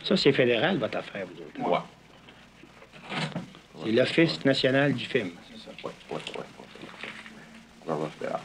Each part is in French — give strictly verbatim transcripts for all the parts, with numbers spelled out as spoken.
Ça, c'est fédéral, votre affaire, vous autres. Ouais. C'est l'Office national du film. C'est ça. Ouais, ouais, ouais. ouais. Gouvernement fédéral.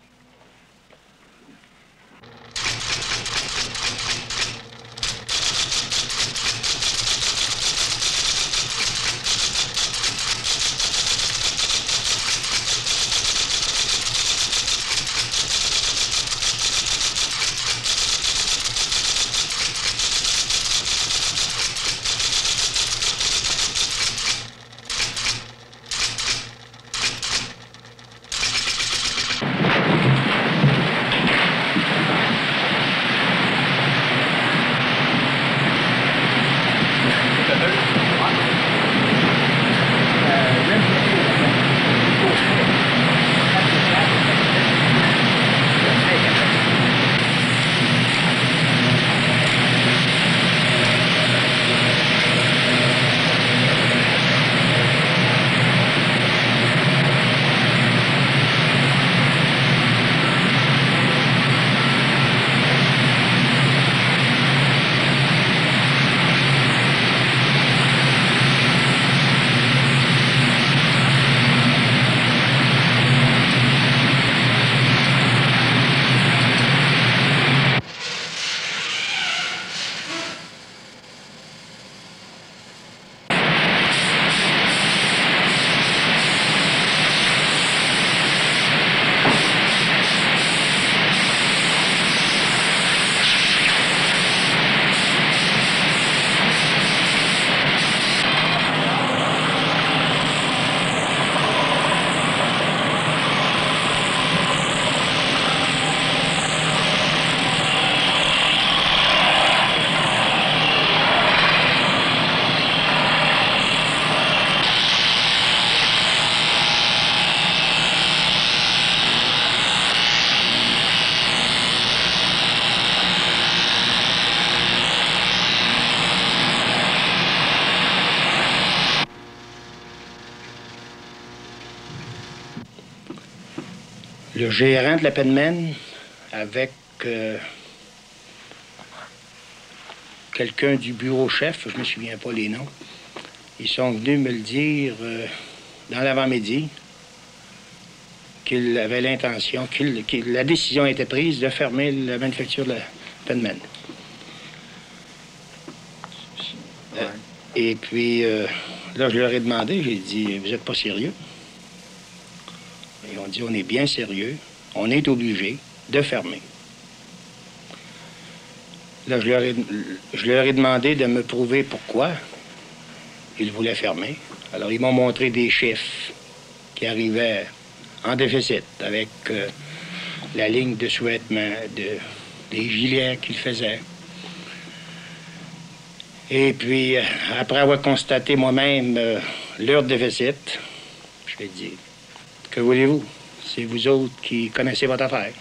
Le gérant de la Penman, avec euh, quelqu'un du bureau chef, je ne me souviens pas les noms, ils sont venus me le dire euh, dans l'avant-midi qu'ils avaient l'intention, qu'il, que la décision était prise de fermer la manufacture de la Penman. Ouais. Euh, et puis, euh, là, je leur ai demandé, j'ai dit, vous n'êtes pas sérieux? Ils ont dit, on est bien sérieux, on est obligé de fermer. Là, je leur ai, je leur ai demandé de me prouver pourquoi ils voulaient fermer. Alors, ils m'ont montré des chiffres qui arrivaient en déficit avec euh, la ligne de sous-vêtements, de, des gilets qu'ils faisaient. Et puis, après avoir constaté moi-même euh, leur déficit, je ai dit, que voulez-vous? C'est vous autres qui connaissez votre affaire.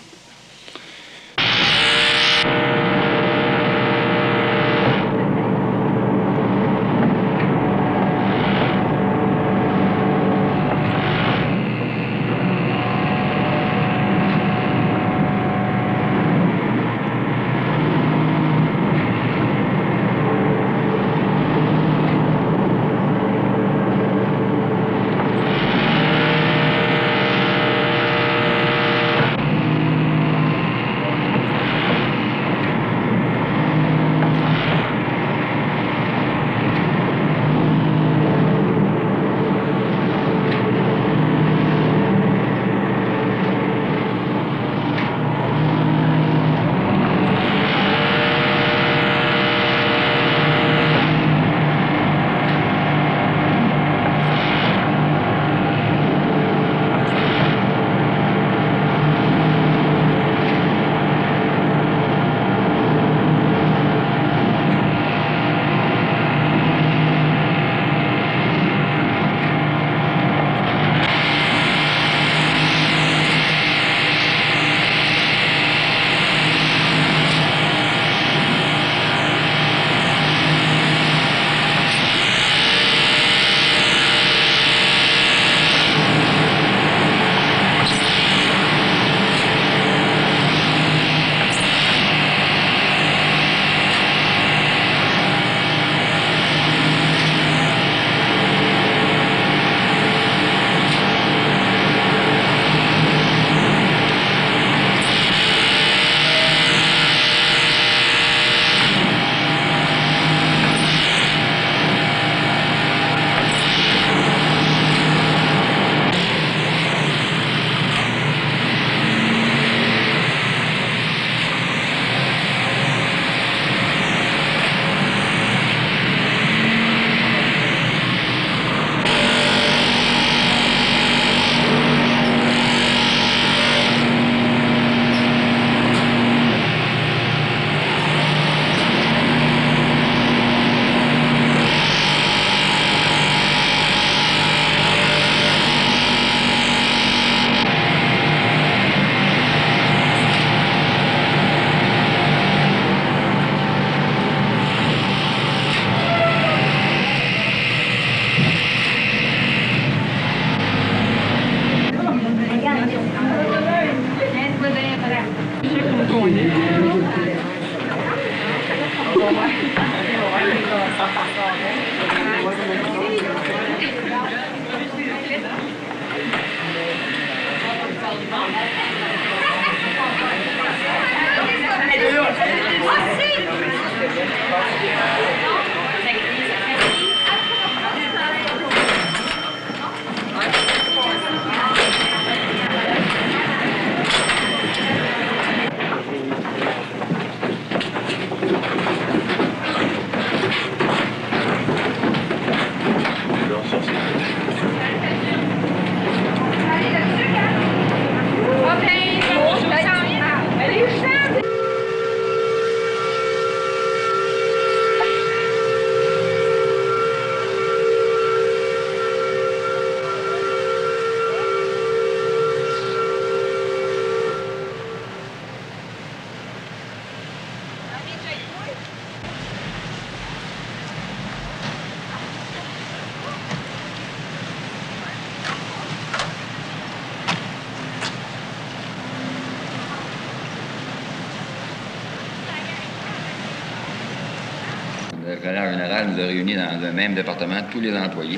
Le directeur général nous a réunis dans le même département, tous les employés.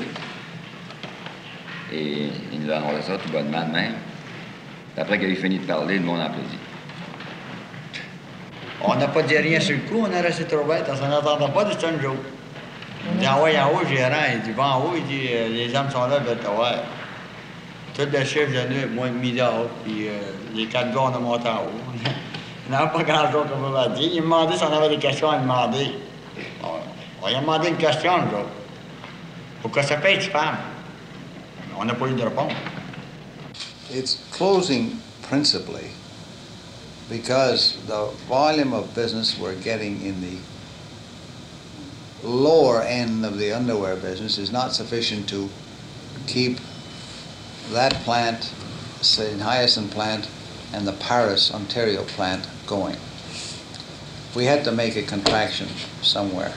Et il nous a envoyé ça tout bonnement de même. Après qu'il a eu fini de parler, le monde applaudit. On n'a pas dit rien sur le coup, on a resté trop bête, on s'en entendait pas de ce un jour. Il dit, ah ouais, en haut, le gérant, il dit, va en haut, il dit, euh, les hommes sont là, ben, ouais. Tout le chiffre de nuit, moi, de midi à haut, puis euh, les quatre gars, on a monté en haut. Il n'y avait pas grand-chose qu'on pouvait dire. Il me demandait si on avait des questions à demander. On, on lui a demandé une question, nous autres. Pourquoi ça paye, tu femme? On n'a pas eu de réponse. It's closing principally because the volume of business we're getting in the lower end of the underwear business is not sufficient to keep that plant, Saint Hyacinthe plant, and the Paris, Ontario plant going. We had to make a contraction somewhere.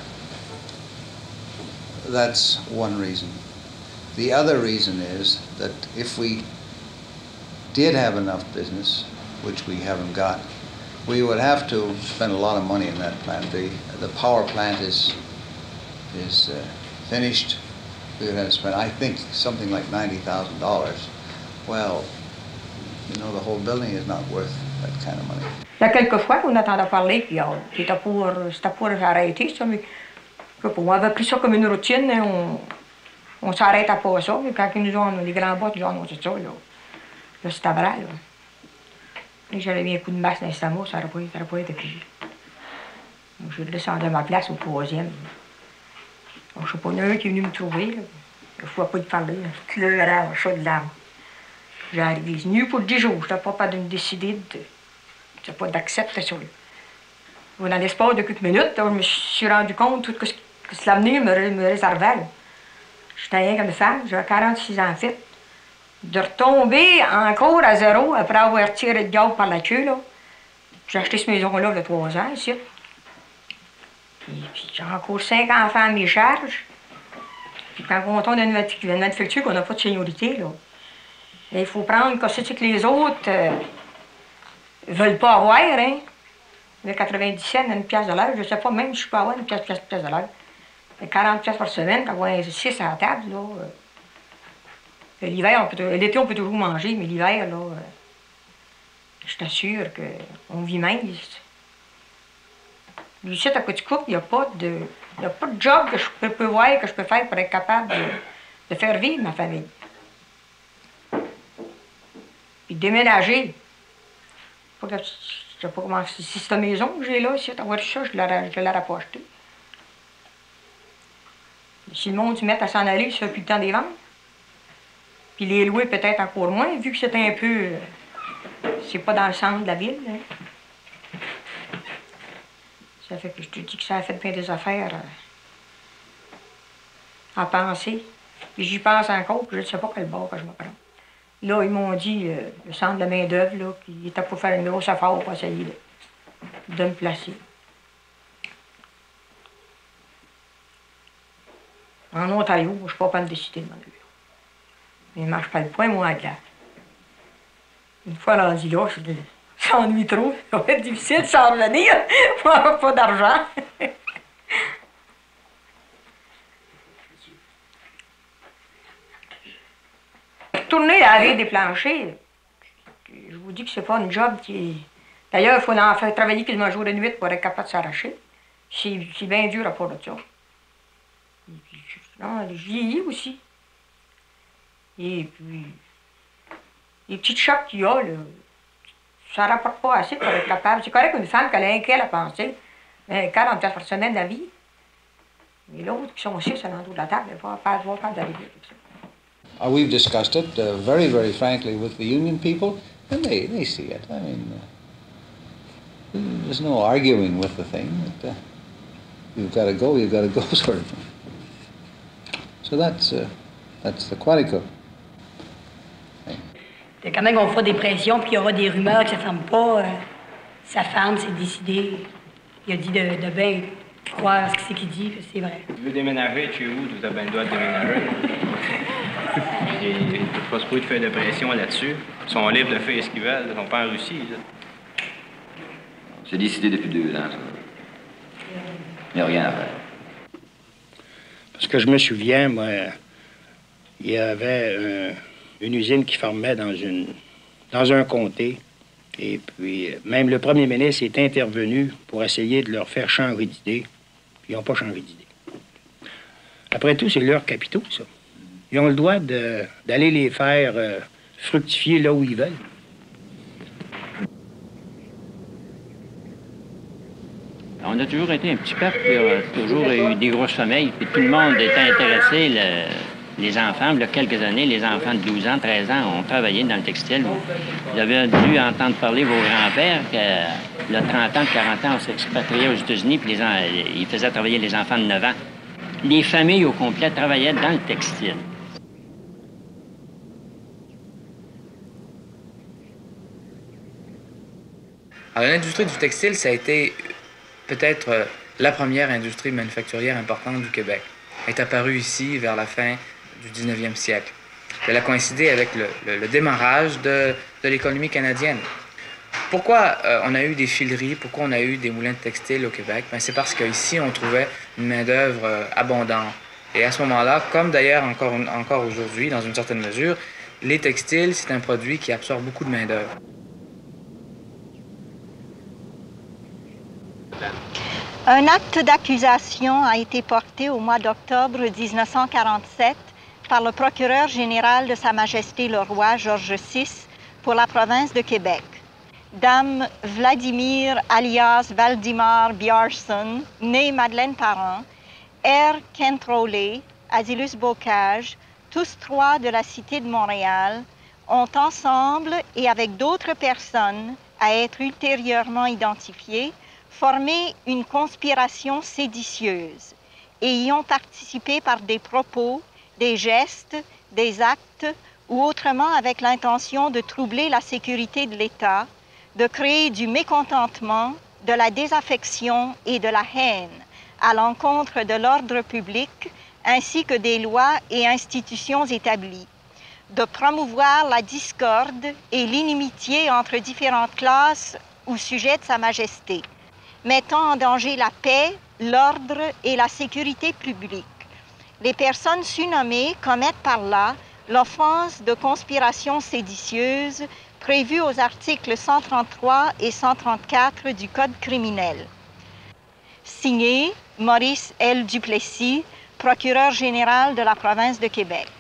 That's one reason. The other reason is that if we did have enough business, which we haven't got, we would have to spend a lot of money in that plant. The, the power plant is, is uh, finished. We would have to spend, I think, something like ninety thousand dollars. Well, you know, the whole building is not worth that kind of money. Il y a quelques fois qu'on entendait parler, puis c'était pour, c'était pour arrêter ça, mais on avait pris ça comme une routine, hein, on, on s'arrête à pas ça, mais quand ils nous ont, les grands bottes, ils nous ont annoncé ça, là, là c'était vrai, là. Et j'avais mis un coup de masse dans l'estomac, ça n'aurait pas, pas été pire. Donc, je descendais à ma place au troisième. Donc, je sais pas, il y en a un qui est venu me trouver, là. Il ne faut pas y parler, là. Pleurant, chaud de larmes. J'ai arrivé nu pour dix jours, je n'étais pas pas de me décider de. Je pas d'accepter ça. Dans l'espace de quelques minutes, je me suis rendu compte de tout ce que l'avenir me, me réservait. J'étais rien comme une femme, j'avais quarante-six ans fait. De retomber encore à zéro après avoir tiré de gaz par la queue, là. J'ai acheté cette maison-là il y a trois ans, ici. Puis, puis j'ai encore cinq enfants à mes charges. Puis quand on tombe dans une manufacture qu'on n'a pas de seniorité, là, il faut prendre que c'est que les autres euh, veulent pas avoir, hein. Le quatre-vingt-dix-sept, une pièce de l'heure, je sais pas même si je peux avoir une pièce, pièce, pièce de l'heure. quarante pièces par semaine, quand on a six à la table, là. Euh, l'hiver, l'été, on peut toujours manger, mais l'hiver, là, euh, je t'assure qu'on vit mince. Ici, à Côte-Coupe, il n'y a pas de. Il n'y a pas de job que je peux, peux voir, que je peux faire pour être capable de, de faire vivre ma famille. Puis déménager. Je ne sais pas comment. Si c'est une maison que j'ai là, si tu as ça, je ne l'aurais pas acheté. Si le monde se met à s'en aller, ça fait plus le temps des ventes. Puis les louer peut-être encore moins, vu que c'est un peu. C'est pas dans le centre de la ville. Hein. Ça fait que je te dis que ça a fait bien des affaires euh, à penser. Puis j'y pense encore, puis je ne sais pas quel bord que je vais prendre. Là, ils m'ont dit, euh, le centre de main-d'œuvre, là, qu'il était pour faire une grosse affaire pour essayer de, de me placer. En Ontario, je ne suis pas pas me décider de m'en aller. Mais il ne marche pas le point, moi, à glace. Une fois rendu là, je dis, ça ennuie trop, ça va être difficile de s'en revenir, on n'aura pas d'argent. retourner à laver des planchers, je vous dis que c'est pas une job qui... D'ailleurs, il faut en faire travailler quasiment jour et nuit pour être capable de s'arracher. C'est bien dur à part de ça. Et puis, non, je vieillis aussi. Et puis, les petits chocs qu'il y a, là, ça ne rapporte pas assez pour être capable. C'est correct qu'une femme, qu'elle a un qu'elle à penser, un cas dans le personnel de la vie. Mais l'autre, qui sont six à l'endroit de la table, il va pas voir quand d'arriver avec ça. Uh, we've discussed it uh, very, very frankly with the union people, and they, they see it. I mean, uh, there's no arguing with the thing. But, uh, you've got to go, you've got to go, sort of thing. So that's, uh, that's the Quantico. Quand même, on fera des pressions, puis il y aura des rumeurs que ça ne ferme pas. Euh, sa femme, c'est décidé. Il a dit de, de bien croire ce que c'est qu'il dit, puis c'est vrai. Tu veux déménager chez où? Tu as bien le droit de déménager. Il ne peut pas se poser de faire de pression là-dessus. Ils sont libres de faire ce qu'ils veulent. Ils sont pas en Russie. C'est décidé depuis deux ans, ça. Il n'y a rien à faire. Parce que je me souviens, moi, il y avait un, une usine qui fermait dans, une, dans un comté. Et puis, même le premier ministre est intervenu pour essayer de leur faire changer d'idée. Puis ils n'ont pas changé d'idée. Après tout, c'est leurs capitaux, ça. Ils ont le droit d'aller les faire euh, fructifier là où ils veulent. On a toujours été un petit peuple, puis on a toujours eu des grosses familles, puis tout le monde était intéressé. Le, les enfants, il y a quelques années, les enfants de douze ans, treize ans ont travaillé dans le textile. Vous avez dû entendre parler vos grands-pères que, là, trente ans, quarante ans, on s'expatriait aux États-Unis, puis les, ils faisaient travailler les enfants de neuf ans. Les familles au complet travaillaient dans le textile. Alors, l'industrie du textile, ça a été peut-être euh, la première industrie manufacturière importante du Québec. Elle est apparue ici vers la fin du dix-neuvième siècle. Elle a coïncidé avec le, le, le démarrage de, de l'économie canadienne. Pourquoi euh, on a eu des fileries, pourquoi on a eu des moulins de textile au Québec? Ben, c'est parce qu'ici, on trouvait une main-d'œuvre euh, abondante. Et à ce moment-là, comme d'ailleurs encore, encore aujourd'hui, dans une certaine mesure, les textiles, c'est un produit qui absorbe beaucoup de main-d'œuvre. Un acte d'accusation a été porté au mois d'octobre mille neuf cent quarante-sept par le procureur général de Sa Majesté le Roi George six pour la province de Québec. Dame Vladimir alias Valdimar Björnsson, née Madeleine Parent, R. Kent Rowley, Asilus Bocage, tous trois de la cité de Montréal, ont ensemble et avec d'autres personnes, à être ultérieurement identifiées, formé une conspiration séditieuse et y ont participé par des propos, des gestes, des actes ou autrement avec l'intention de troubler la sécurité de l'État, de créer du mécontentement, de la désaffection et de la haine à l'encontre de l'ordre public ainsi que des lois et institutions établies, de promouvoir la discorde et l'inimitié entre différentes classes ou sujets de Sa Majesté, mettant en danger la paix, l'ordre et la sécurité publique. Les personnes surnommées commettent par là l'offense de conspiration séditieuse prévue aux articles cent trente-trois et cent trente-quatre du Code criminel. Signé Maurice L. Duplessis, procureur général de la province de Québec.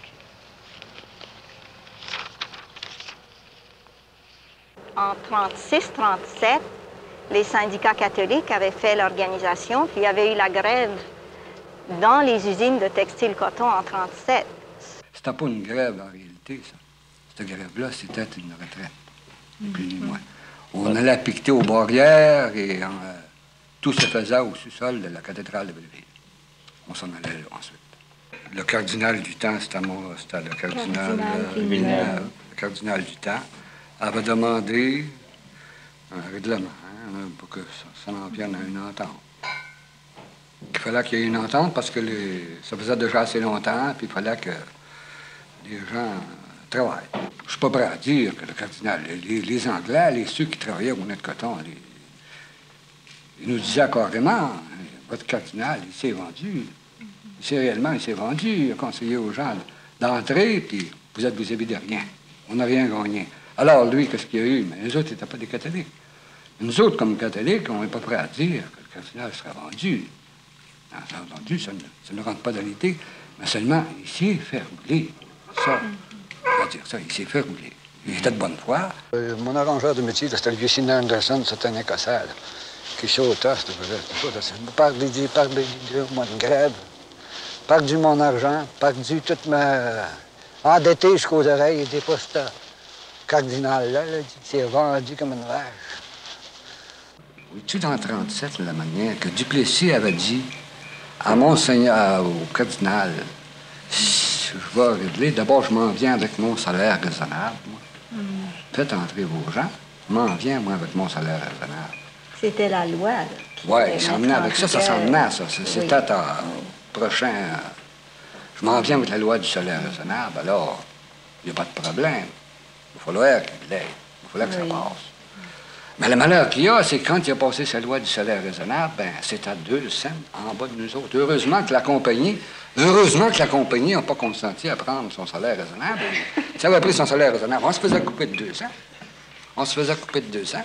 En trente-six trente-sept, les syndicats catholiques avaient fait l'organisation, puis il y avait eu la grève dans les usines de textile coton en trente-sept. C'était pas une grève en réalité, ça. Cette grève-là, c'était une retraite, ni plus ni moins. On allait piqueter aux barrières et en, euh, tout se faisait au sous-sol de la cathédrale de Belleville. On s'en allait là ensuite. Le cardinal du temps, c'était moi, c'était le cardinal, cardinal euh, Villeneuve. Le cardinal du temps avait demandé un règlement, hein, pour que ça, ça en vienne à une entente. Il fallait qu'il y ait une entente parce que les, ça faisait déjà assez longtemps, puis il fallait que les gens travaillent. Je ne suis pas prêt à dire que le cardinal, les, les Anglais, les, ceux qui travaillaient au moulin de coton, les, ils nous disaient carrément, votre cardinal, il s'est vendu. Il s'est réellement, il s'est vendu. Il a conseillé aux gens d'entrer, puis Vous êtes vous de rien. On n'a rien gagné. Alors, lui, qu'est-ce qu'il y a eu? Mais les autres n'étaient pas des catholiques. Nous autres, comme catholiques, on n'est pas prêts à dire que le cardinal serait vendu. Bien entendu, ça ne, ça ne rentre pas dans l'idée, mais seulement, il s'est fait rouler. Ça, on va dire ça, il s'est fait rouler. Il était de bonne foi. Euh, mon arrangeur de métier, c'était le vieux Sidney Anderson, c'était un écossais, là, qui sauta, c'était perdu, perdu au mois de grève, perdu mon argent, perdu toute ma... endetté jusqu'aux oreilles, il dit pas ce cardinal-là, là, il s'est vendu comme une vache. Tu en trente-sept, la manière que Duplessis avait dit à Monseigneur, au cardinal, je vais régler, d'abord je m'en viens avec mon salaire raisonnable, moi. Mm. Faites entrer vos gens, je m'en viens, moi, avec mon salaire raisonnable. C'était la loi, là. Oui, il s'en venait avec ça, ça s'en venait, ça. C'était oui. à oui. prochain... Euh, je m'en viens avec la loi du salaire raisonnable, alors, il n'y a pas de problème. Il va falloir qu'il l'aide, il va falloir que oui. ça passe. Mais le malheur qu'il y a, c'est que quand il a passé sa loi du salaire raisonnable, ben, c'est à deux cents en bas de nous autres. Heureusement que la compagnie, heureusement que la compagnie n'a pas consenti à prendre son salaire raisonnable. Si elle avait pris son salaire raisonnable, on se faisait couper de deux cents. On se faisait couper de deux cents.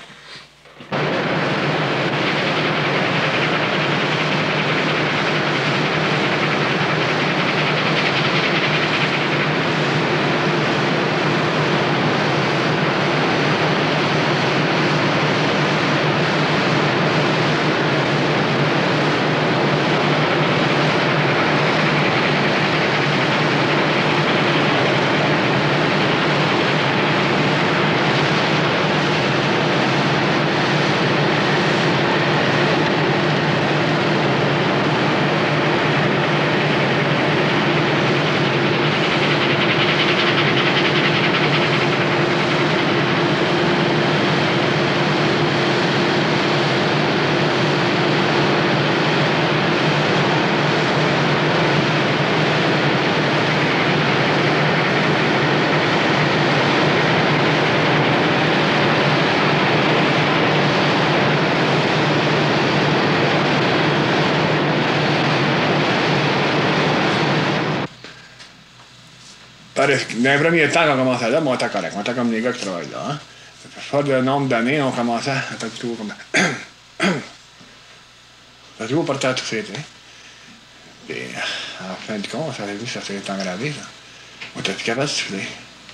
Dans les premiers temps, quand on commençait là, on était correct. On était comme les gars qui travaillent là. Hein. Pas de nombre d'années, on commençait à être toujours comme... ça a toujours porté à tousser, tu sais. Puis, à la fin du compte, ça avait vu, ça s'est engravé, ça. On était plus capable de souffler.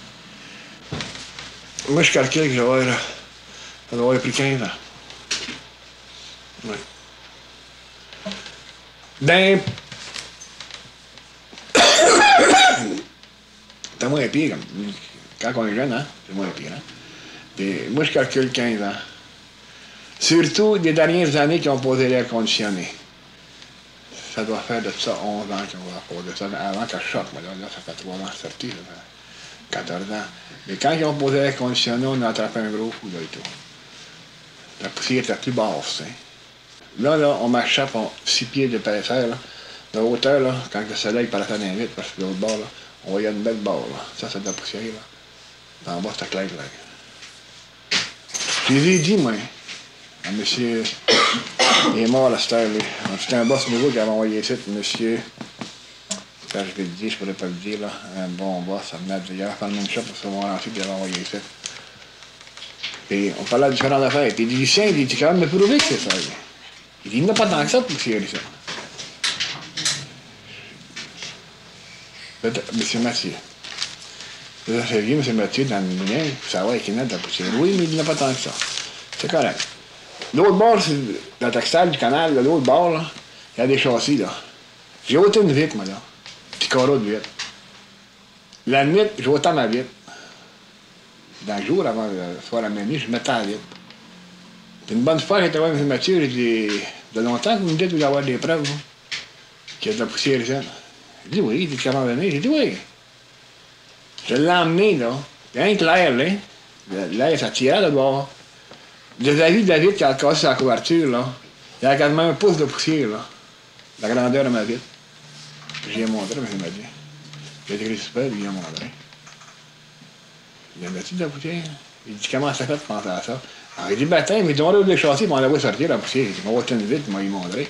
Moi, je calcule que j'aurais... Ça doit avoir pris quinze ans. Oui. Ben... C'est moins pire, comme, quand on est jeune, hein, c'est moins pire. Hein. Puis, moi, je calcule quinze ans. Surtout des dernières années qui ont posé l'air conditionné. Ça doit faire de ça onze ans qu'on va poser ça, avant que je sorte. Moi, là, là, ça fait trois ans que je suis sorti, ça fait quatorze ans. Mais quand ils ont posé l'air conditionné, on a attrapé un gros coup, là, et tout. La poussière était plus basse, hein. Là, là, on marchait pour six pieds d'épaisseur, là. De hauteur, là, quand le soleil paraissait bien vite, parce que de l'autre bord, là, on voyait une belle barre, là. Ça, c'est de la poussière, là. En bas, c'était clair, là. Je lui ai dit, moi, à monsieur, il est mort, là, cette heure, lui. C'était un boss nouveau qui avait envoyé ici, monsieur, quand je vais le dire, je pourrais pas le dire, là, un bon boss, ça venait de hier, faire le même shop, pour se voir ensuite, il avait envoyé ici. Et on parlait de différentes affaires. Et il dit, Lucien, il dit, tu es quand même me prouver que c'est ça, lui. Il dit, il n'y en a pas tant que ça, de poussière, ici. Monsieur Mathieu. Ça fait vieux, Monsieur Mathieu, dans le mien, pour savoir qu'il y en a de la poussière. Oui, mais il n'y en a pas tant que ça. C'est correct. L'autre bord, c'est la textile du canal, de l'autre bord, là, il y a des châssis, là. J'ai ôté une vitre, moi, là. Petit carreau de vitre. La nuit, j'ai ôté ma vitre. Dans le jour, avant le soir à minuit, je mettais la vitre. Puis une bonne fois, j'étais voir M. Mathieu, j'ai dit, de longtemps que vous me dites que vous avez des preuves, vous, qu'il y a de la poussière ici. J'ai dit oui, il dit comment venir. J'ai dit oui. Je l'ai emmené, là. Rien que l'air, là. L'air, ça tirait de bord. Je l'ai vu de la vitre qui a cassé sa couverture, là. Il y avait quasiment un pouce de poussière, là. La grandeur de ma vitre. J'ai montré, M. Mathieu. J'ai écrit super, lui, il a montré. Il a mettu de la poussière. Il dit comment ça fait de penser à ça. Alors, il dit, ben, tiens, mais ils ont roulé les châssis, mais on la voit sortir, la poussière. Il dit, on va tenir vite, il m'a montré.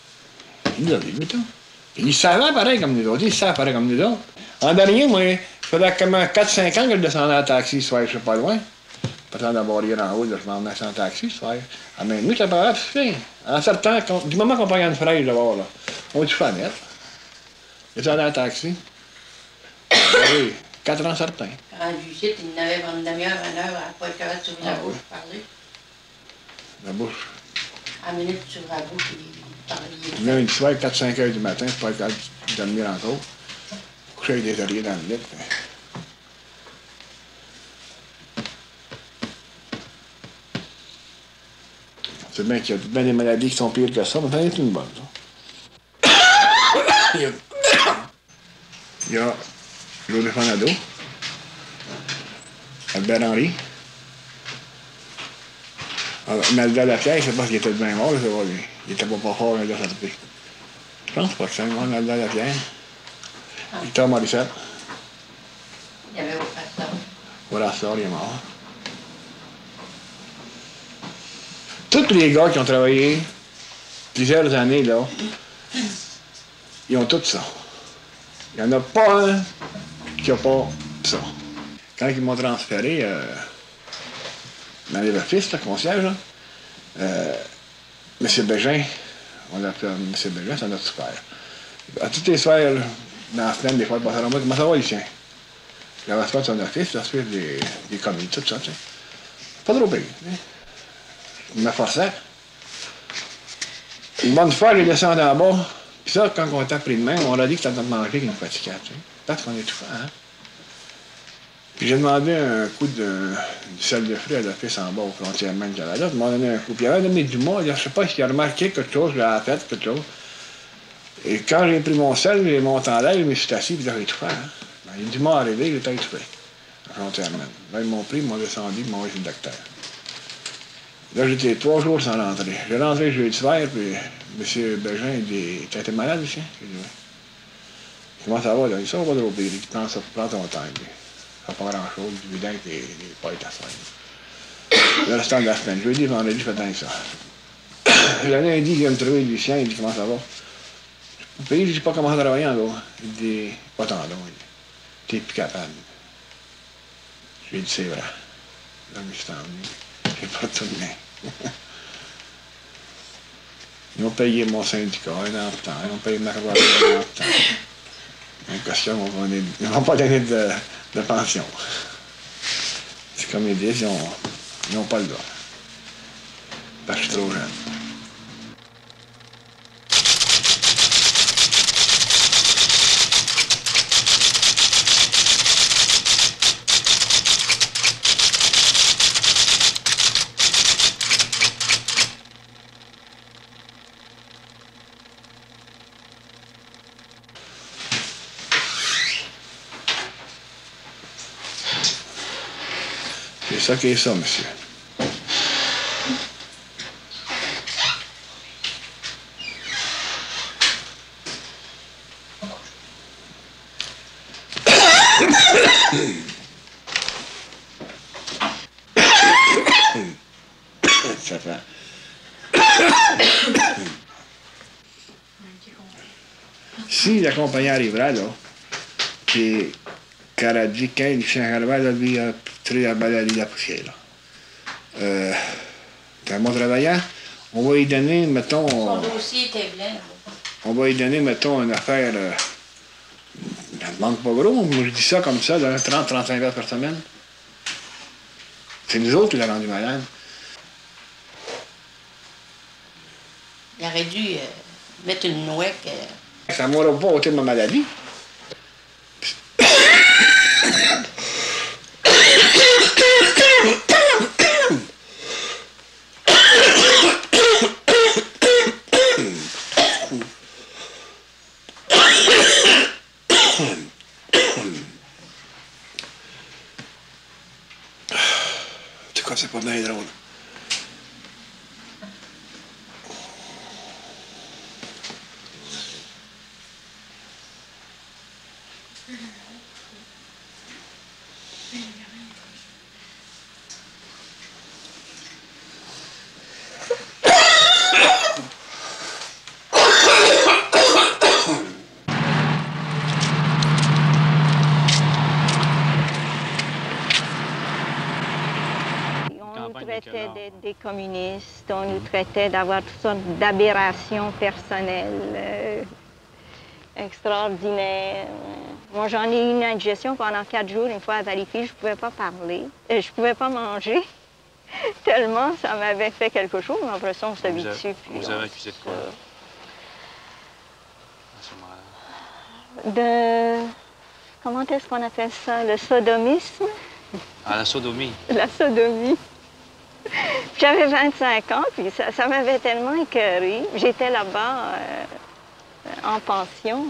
Il l'a vu, tout. Il savait pareil comme nous autres, il savait pareil comme nous autres. En dernier, moi, je faisait comme quatre cinq ans que je descendais en taxi ce soir, je sais pas loin. Pas d'avoir rien en haut, je m'en mets en taxi ce soir. À même nuit, ça paraît, puis en sortant, du moment qu'on prend une fraîche d'abord, là, on va tout faire mettre. Descendais en taxi. Oui, quatre ans certains. Rendu ici, il n'avait pas une demi-heure, une heure à pas être capable de s'ouvrir la bouche pour parler. La bouche. À la minute, tu ouvres la bouche et il parlait. Même une soir, quatre cinq heures du matin, c'est pas capable de dormir encore. Coucher avec des oreillers dans le lit. C'est bien qu'il y a bien des maladies qui sont pires que ça, mais ça est une bonne, ça. Il y a, il y a Joseph Fanado, Albert Henry, Malgré Lapierre, je ne sais pas s'il était bien mort, je sais pas, lui. Il était pas, pas fort, il a sorti. Je pense pas que c'est moi, Malgré Lapierre. Ah. Victor Morissette. Il y avait au pasteur. Voilà, ça, il est mort. Tous les gars qui ont travaillé plusieurs années, là, ils ont tout ça. Il n'y en a pas un qui n'a pas ça. Quand ils m'ont transféré euh, dans les offices, là, concierge, là, euh, M. Bégin, on l'appelle M. Bégin, c'est notre super. À toutes les soirs, là, dans la semaine, des fois, il passait à moi, comment ça va, Lucien? Il avait fait son office, il a fait des, des commis, tout ça, tu sais. Pas trop pire, tu sais. Il m'a forcé. Une bonne fois, j'ai descendu en bas. Puis ça, quand on était pris de main, on a dit que t'as mangé avec une fatiguade, tu sais. Parce qu'on est tout fait, hein. Puis j'ai demandé un coup de, du sel de fruits à l'office en bas au frontière même du Canada. Il m'a donné un coup. Puis il avait donné du mois. Je ne sais pas s'il a remarqué quelque chose, il a fait quelque chose. Et quand j'ai pris mon sel, j'ai monté en l'air, je me suis assis, puis j'ai tout fait, hein. Ben, il a du mois arrivé, il était étouffé. À frontière même. Là, ils m'ont pris, ils m'ont descendu, ils m'ont envoyé chez le docteur. Là, j'étais trois jours sans rentrer. J'ai rentré jeudi soir, puis M. Bégin, il dit, t'as été malade, Lucien? J'ai dit, oui. Comment ça va, là? Il dit, ça va pas trop pire. Il dit, prends ça, prends ton temps. Il dit, ça va pas grand-chose, du bidon qui n'est pas été à faire. Le restant de la semaine, jeudi, vendredi, je fais tant que ça. Le lundi, il vient me trouver, Lucien, il dit, comment ça va? Au pays, je dis pas comment ça travailler encore. Il dit, pas tant long. Il dit, t'es plus capable. J'ai dit, c'est vrai. Là, je suis envenu. J'ai pas tourné. Ils ont payé mon syndicat un an de temps, ils ont payé ma retraite un an de temps. En question, ils ne vont pas donner de, de pension. C'est comme ils disent, ils n'ont pas le droit. Parce que je suis trop jeune. C'est ça qui est ça, monsieur. Ça fait. Si la compagnie arrivera, là, puis qu'elle a dit qu'elle, Lucien Carval, lui, a tiré la balle de la poussière, là. Euh, c'est un bon travaillant. On va lui donner, mettons... Son dossier était blanc. On va lui donner, mettons, une affaire... Euh, elle ne demande pas gros, moi je dis ça comme ça, de trente à trente-cinq heures par semaine. C'est nous autres qui l'avons rendu malade. Il aurait dû euh, mettre une noix que... Ça ne m'aura pas ôté ma maladie. C'est quoi, c'est pas bien drôle. d'être des communistes, on nous traitait d'avoir toutes sortes d'aberrations personnelles euh, extraordinaires. Moi, j'en ai eu une indigestion pendant quatre jours, une fois à Valleyfield, je ne pouvais pas parler, et je ne pouvais pas manger, tellement ça m'avait fait quelque chose, mais après ça, on s'habitue. Vous, vous avez accusé de quoi? De... Comment est-ce qu'on appelle ça? Le sodomisme? Ah, la sodomie. La sodomie. J'avais vingt-cinq ans, puis ça, ça m'avait tellement écœurée. J'étais là-bas euh, en pension.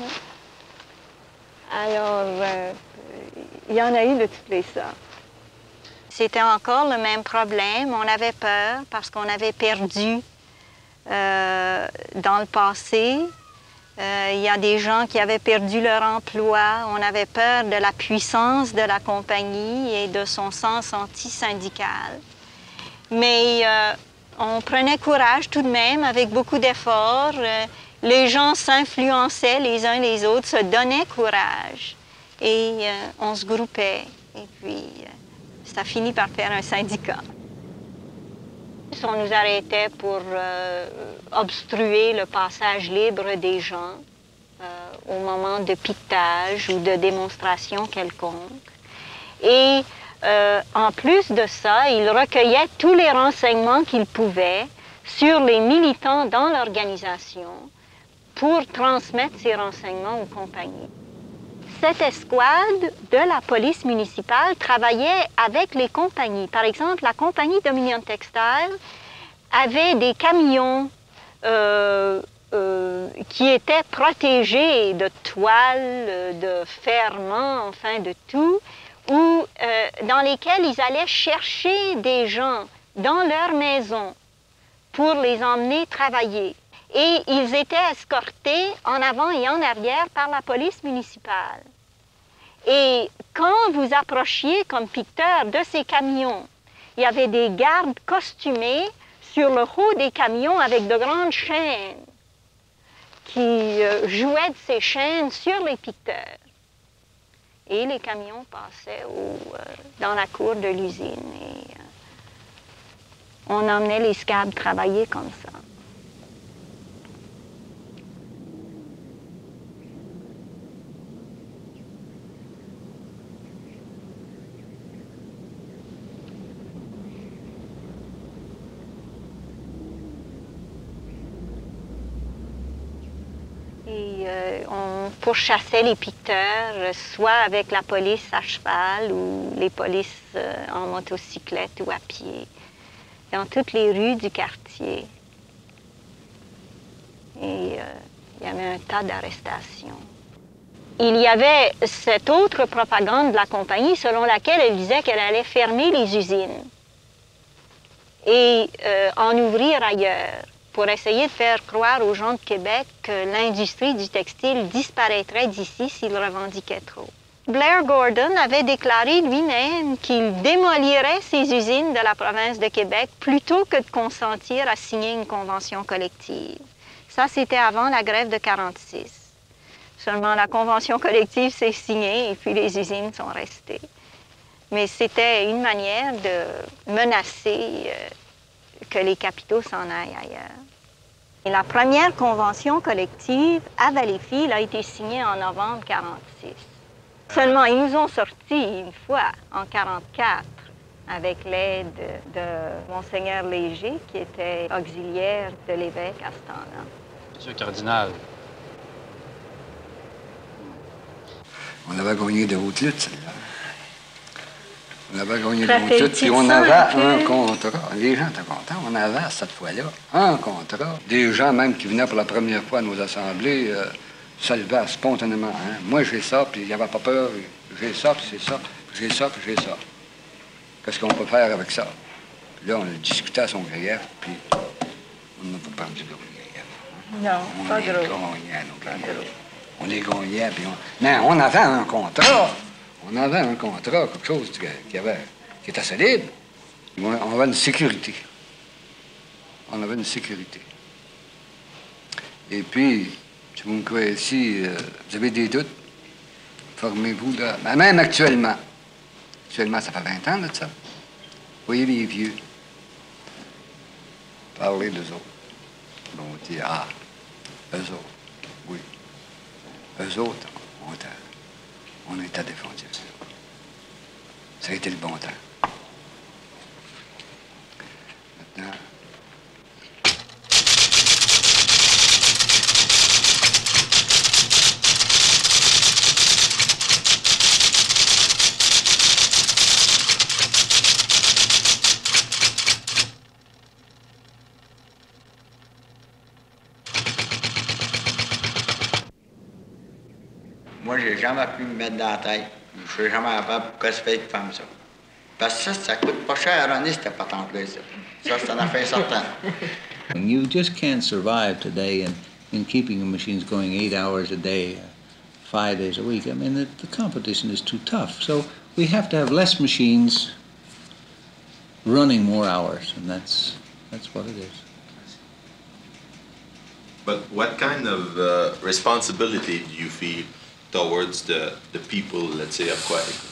Alors, euh, il y en a eu de toutes les sortes. C'était encore le même problème. On avait peur parce qu'on avait perdu euh, dans le passé. Euh, il y a des gens qui avaient perdu leur emploi. On avait peur de la puissance de la compagnie et de son sens anti-syndical. Mais euh, on prenait courage tout de même, avec beaucoup d'efforts. Euh, les gens s'influençaient les uns les autres, se donnaient courage. Et euh, on se groupait. Et puis, euh, ça finit par faire un syndicat. On nous arrêtait pour euh, obstruer le passage libre des gens euh, au moment de piquetage ou de démonstration quelconque. Et euh, en plus de ça, ils recueillaient tous les renseignements qu'ils pouvaient sur les militants dans l'organisation pour transmettre ces renseignements aux compagnies. Cette escouade de la police municipale travaillait avec les compagnies. Par exemple, la compagnie Dominion Textile avait des camions euh, euh, qui étaient protégés de toiles, de ferments, enfin de tout, où, euh, dans lesquels ils allaient chercher des gens dans leur maison pour les emmener travailler. Et ils étaient escortés en avant et en arrière par la police municipale. Et quand vous approchiez comme piqueteur de ces camions, il y avait des gardes costumés sur le haut des camions avec de grandes chaînes qui euh, jouaient de ces chaînes sur les piqueteurs. Et les camions passaient au, euh, dans la cour de l'usine et euh, on emmenait les scabs travailler comme ça. Et euh, on pourchassait les piqueteurs, soit avec la police à cheval ou les polices euh, en motocyclette ou à pied, dans toutes les rues du quartier. Et euh, il y avait un tas d'arrestations. Il y avait cette autre propagande de la compagnie selon laquelle elle disait qu'elle allait fermer les usines et euh, en ouvrir ailleurs, pour essayer de faire croire aux gens de Québec que l'industrie du textile disparaîtrait d'ici s'ils revendiquaient trop. Blair Gordon avait déclaré lui-même qu'il démolirait ces usines de la province de Québec plutôt que de consentir à signer une convention collective. Ça, c'était avant la grève de quarante-six. Seulement, la convention collective s'est signée et puis les usines sont restées. Mais c'était une manière de menacer euh, que les capitaux s'en aillent ailleurs. Et la première convention collective à Valleyfield a été signée en novembre quarante-six. Seulement, ils nous ont sortis une fois, en quarante-quatre, avec l'aide de Monseigneur Léger, qui était auxiliaire de l'évêque à ce temps-là. Monsieur le cardinal. On avait gagné de haute lutte, celle-là. On avait gagné Ça de fait haute lutte, puis on ça, avait un un peu. contrat. Les gens étaient contents. On avait, cette fois-là, un contrat. Des gens, même, qui venaient pour la première fois à nos assemblées, euh, se levaient spontanément. Hein. Moi, j'ai ça, puis il n'y avait pas peur. J'ai ça, puis c'est ça. J'ai ça, puis j'ai ça. Qu'est-ce qu'on peut faire avec ça? Puis là, on a discuté à son grief, puis on n'a pas perdu de grief. Non, on pas les gros. gagnait, nos griefs. On les gagnait, puis on... Mais on avait un contrat. On avait un contrat, quelque chose qui, avait, qui était solide. On avait une sécurité. On avait une sécurité. Et puis, si vous me croyez ici, euh, vous avez des doutes, formez-vous là. Ben, même actuellement. Actuellement, ça fait vingt ans de ça. Vous voyez les vieux. Parler d'eux autres. On dit, ah, eux autres, oui. Eux autres, on était, on était à des frontières. Ça a été le bon temps. Maintenant, moi, j'ai jamais pu me mettre dans la tête. Je suis jamais capable pourquoi se fait femme ça. Parce que ça, ça coûte pas cher à René, cette patente-là. Ça, ça c'est une affaire certaine. You just can't survive today in, in keeping the machines going eight hours a day, uh, five days a week. I mean, the, the competition is too tough. So we have to have less machines running more hours, and that's, that's what it is. But what kind of uh, responsibility do you feel towards the, the people, let's say, of Quetico?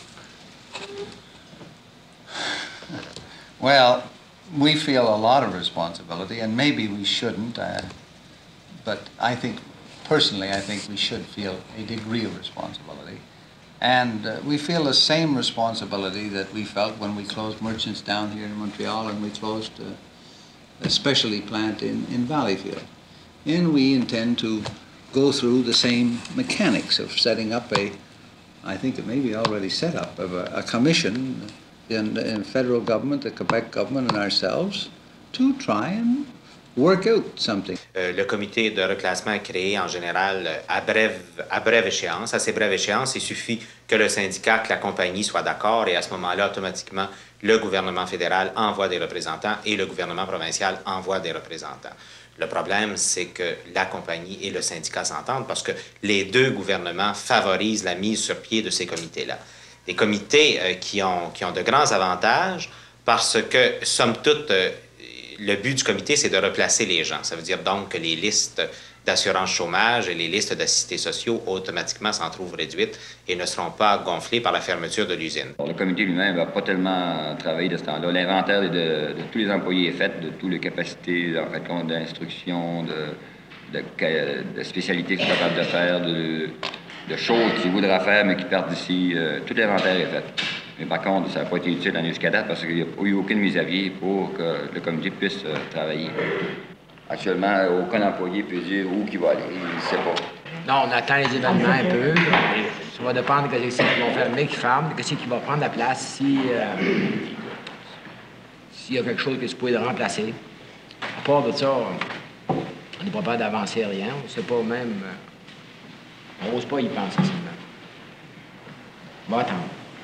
Well, we feel a lot of responsibility, and maybe we shouldn't, uh, but I think, personally, I think we should feel a degree of responsibility. And uh, we feel the same responsibility that we felt when we closed Merchants down here in Montreal and we closed uh, a specialty plant in, in Valleyfield. And we intend to go through the same mechanics of setting up a, I think it may be already set up, of a, a commission in the federal government, the Quebec government, and ourselves to try and work out something. Euh, le comité de reclassement est créé en général à brève, à brève échéance. À ces brèves échéances, il suffit que le syndicat, que la compagnie soit d'accord et à ce moment-là, automatiquement, le gouvernement fédéral envoie des représentants et le gouvernement provincial envoie des représentants. Le problème, c'est que la compagnie et le syndicat s'entendent parce que les deux gouvernements favorisent la mise sur pied de ces comités-là. Des comités euh, qui, ont, qui ont de grands avantages parce que, somme toute, euh, le but du comité, c'est de replacer les gens. Ça veut dire donc que les listes d'assurance chômage et les listes d'assistés sociaux automatiquement s'en trouvent réduites et ne seront pas gonflées par la fermeture de l'usine. Le comité lui-même n'a pas tellement travaillé de ce temps-là. L'inventaire de, de tous les employés est fait, de toutes les capacités en fait, d'instruction, de, de, de spécialités qu'ils sont capables de faire, de, de choses qu'ils voudraient faire mais qui partent d'ici. Euh, tout l'inventaire est fait. Mais par contre, ça n'a pas été utile en jusqu'à date parce qu'il n'y a eu aucune mise à pied pour que le comité puisse euh, travailler. Actuellement, aucun employé peut dire où il va aller. Il ne sait pas. Non, on attend les événements un peu. Ça va dépendre de ce qu'ils vont fermer, qu'ils ferment, de ce qui va prendre la place, si, euh, s'il y a quelque chose que tu peux remplacer. À part de ça, on n'est pas peur d'avancer rien. On ne sait pas même... On n'ose pas y penser seulement. On va attendre.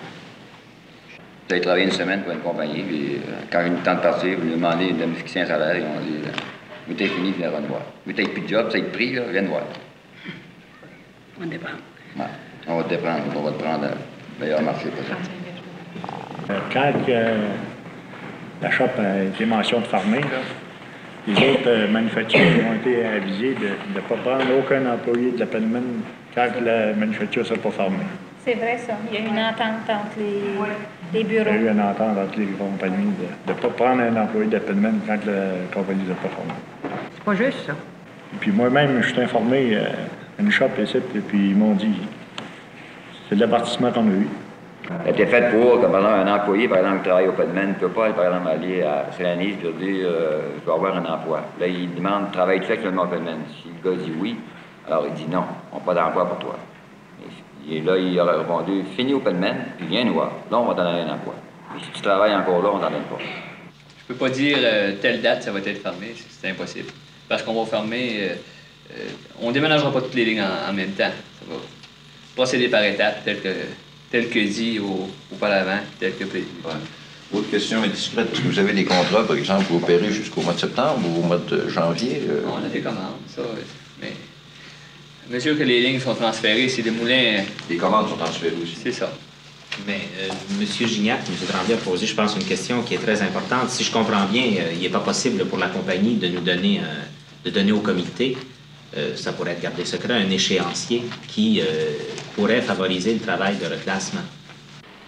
J'ai travaillé une semaine pour une compagnie, puis euh, quand j'ai eu le temps de partir, vous lui demandez de me fixer un salaire, ils ont dit « Mais t'es fini, viens me voir. Mais t'as plus de job, ça a été pris, là, viens me voir. » On dépend. Ouais. On va te dépendre, on va te prendre le meilleur marché possible. Quand euh, la shop a été mention de fermer, là, les autres euh, manufacturiers ont été avisés de ne pas prendre aucun employé de la Penman quand la manufacture ne s'est pas fermée. C'est vrai, ça. Il y a eu une entente entre les, les bureaux. Il y a eu une entente entre les compagnies de ne pas prendre un employé de la Penman quand la compagnie ne s'est pas fermée. C'est pas juste, ça. Et puis moi-même, je suis informé à euh, une shop ici, et puis ils m'ont dit c'est de l'avertissement qu'on a eu. Elle était faite pour, comme par exemple, un employé, par exemple, qui travaille au Penman, ne peut pas, par exemple, aller à Saint-Denis et dire euh, je vais avoir un emploi. Là, il demande travailles-tu actuellement au Penman? Si le gars dit oui, alors il dit non, on n'a pas d'emploi pour toi. Et là, il aurait répondu, finis au Penman, puis viens nous voir. Là, on va t'en donner un emploi. Et si tu travailles encore là, on t'en donne pas. Je peux pas dire euh, telle date, ça va être fermé, c'est impossible. Parce qu'on va fermer, euh, euh, on déménagera pas toutes les lignes en, en même temps. Ça va procéder par étapes, tel que, tel que dit au, auparavant, tel que prévu. Ouais. Autre question indiscrète, est-ce que vous avez des contrats, par exemple, vous opérez jusqu'au mois de septembre ou au mois de janvier? Euh... On a des commandes, ça, mais... À mesure que les lignes sont transférées, c'est des moulins... Les commandes sont transférées aussi. C'est ça. Mais euh, M. Gignac, M. Tremblay a posé, je pense, une question qui est très importante. Si je comprends bien, euh, il n'est pas possible pour la compagnie de nous donner, un, de donner au comité, euh, ça pourrait être gardé secret, un échéancier qui euh, pourrait favoriser le travail de reclassement.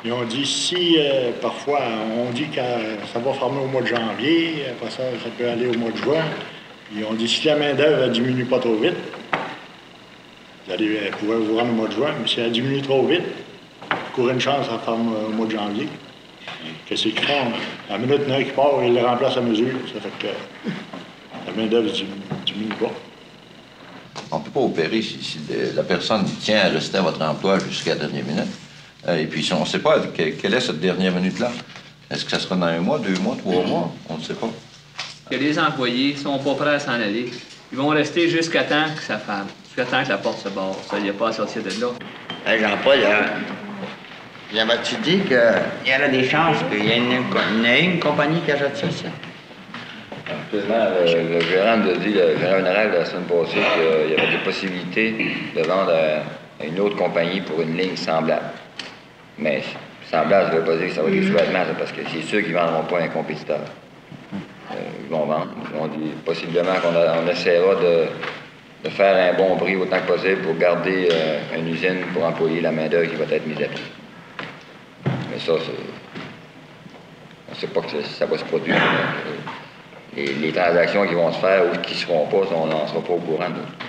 Ils ont dit, si euh, parfois on dit que ça va fermer au mois de janvier, après ça, ça peut aller au mois de juin. Ils ont dit, si la main-d'œuvre ne diminue pas trop vite, vous allez euh, pouvoir vous rendre au mois de juin, mais si elle diminue trop vite, courez une chance, ça ferme euh, au mois de janvier. Qu'est-ce qu'ils font? À la minute, il y en a qui part, ils le remplacent à mesure. Ça fait que la main-d'œuvre ne diminue pas. On ne peut pas opérer si, si la personne tient à rester à votre emploi jusqu'à la dernière minute. Et puis, on ne sait pas quelle est cette dernière minute-là. Est-ce que ça sera dans un mois, deux mois, trois mois? On ne sait pas. Que les employés ne sont pas prêts à s'en aller. Ils vont rester jusqu'à temps que ça ferme, jusqu'à temps que la porte se barre. Ça, il n'y a pas à sortir de là. Hey, Jean-Paul, il y avait-tu dit qu'il y aurait des chances qu'il y ait une, une, une compagnie qui achète ça, ça? Actuellement, le, le gérant nous a dit, le gérant général, la semaine passée, qu'il y avait des possibilités de vendre à, à une autre compagnie pour une ligne semblable. Mais semblable, ça ne veut pas dire que ça va être des sous-vêtements, parce que c'est sûr qu'ils ne vendront pas à un compétiteur. Euh, ils vont vendre. On dit possiblement qu'on on essaiera de, de faire un bon prix autant que possible pour garder euh, une usine pour employer la main-d'œuvre qui va être mise à prix. Mais ça, on ne sait pas que ça va se produire. Les, les transactions qui vont se faire ou qui ne se feront pas, on n'en sera pas au courant.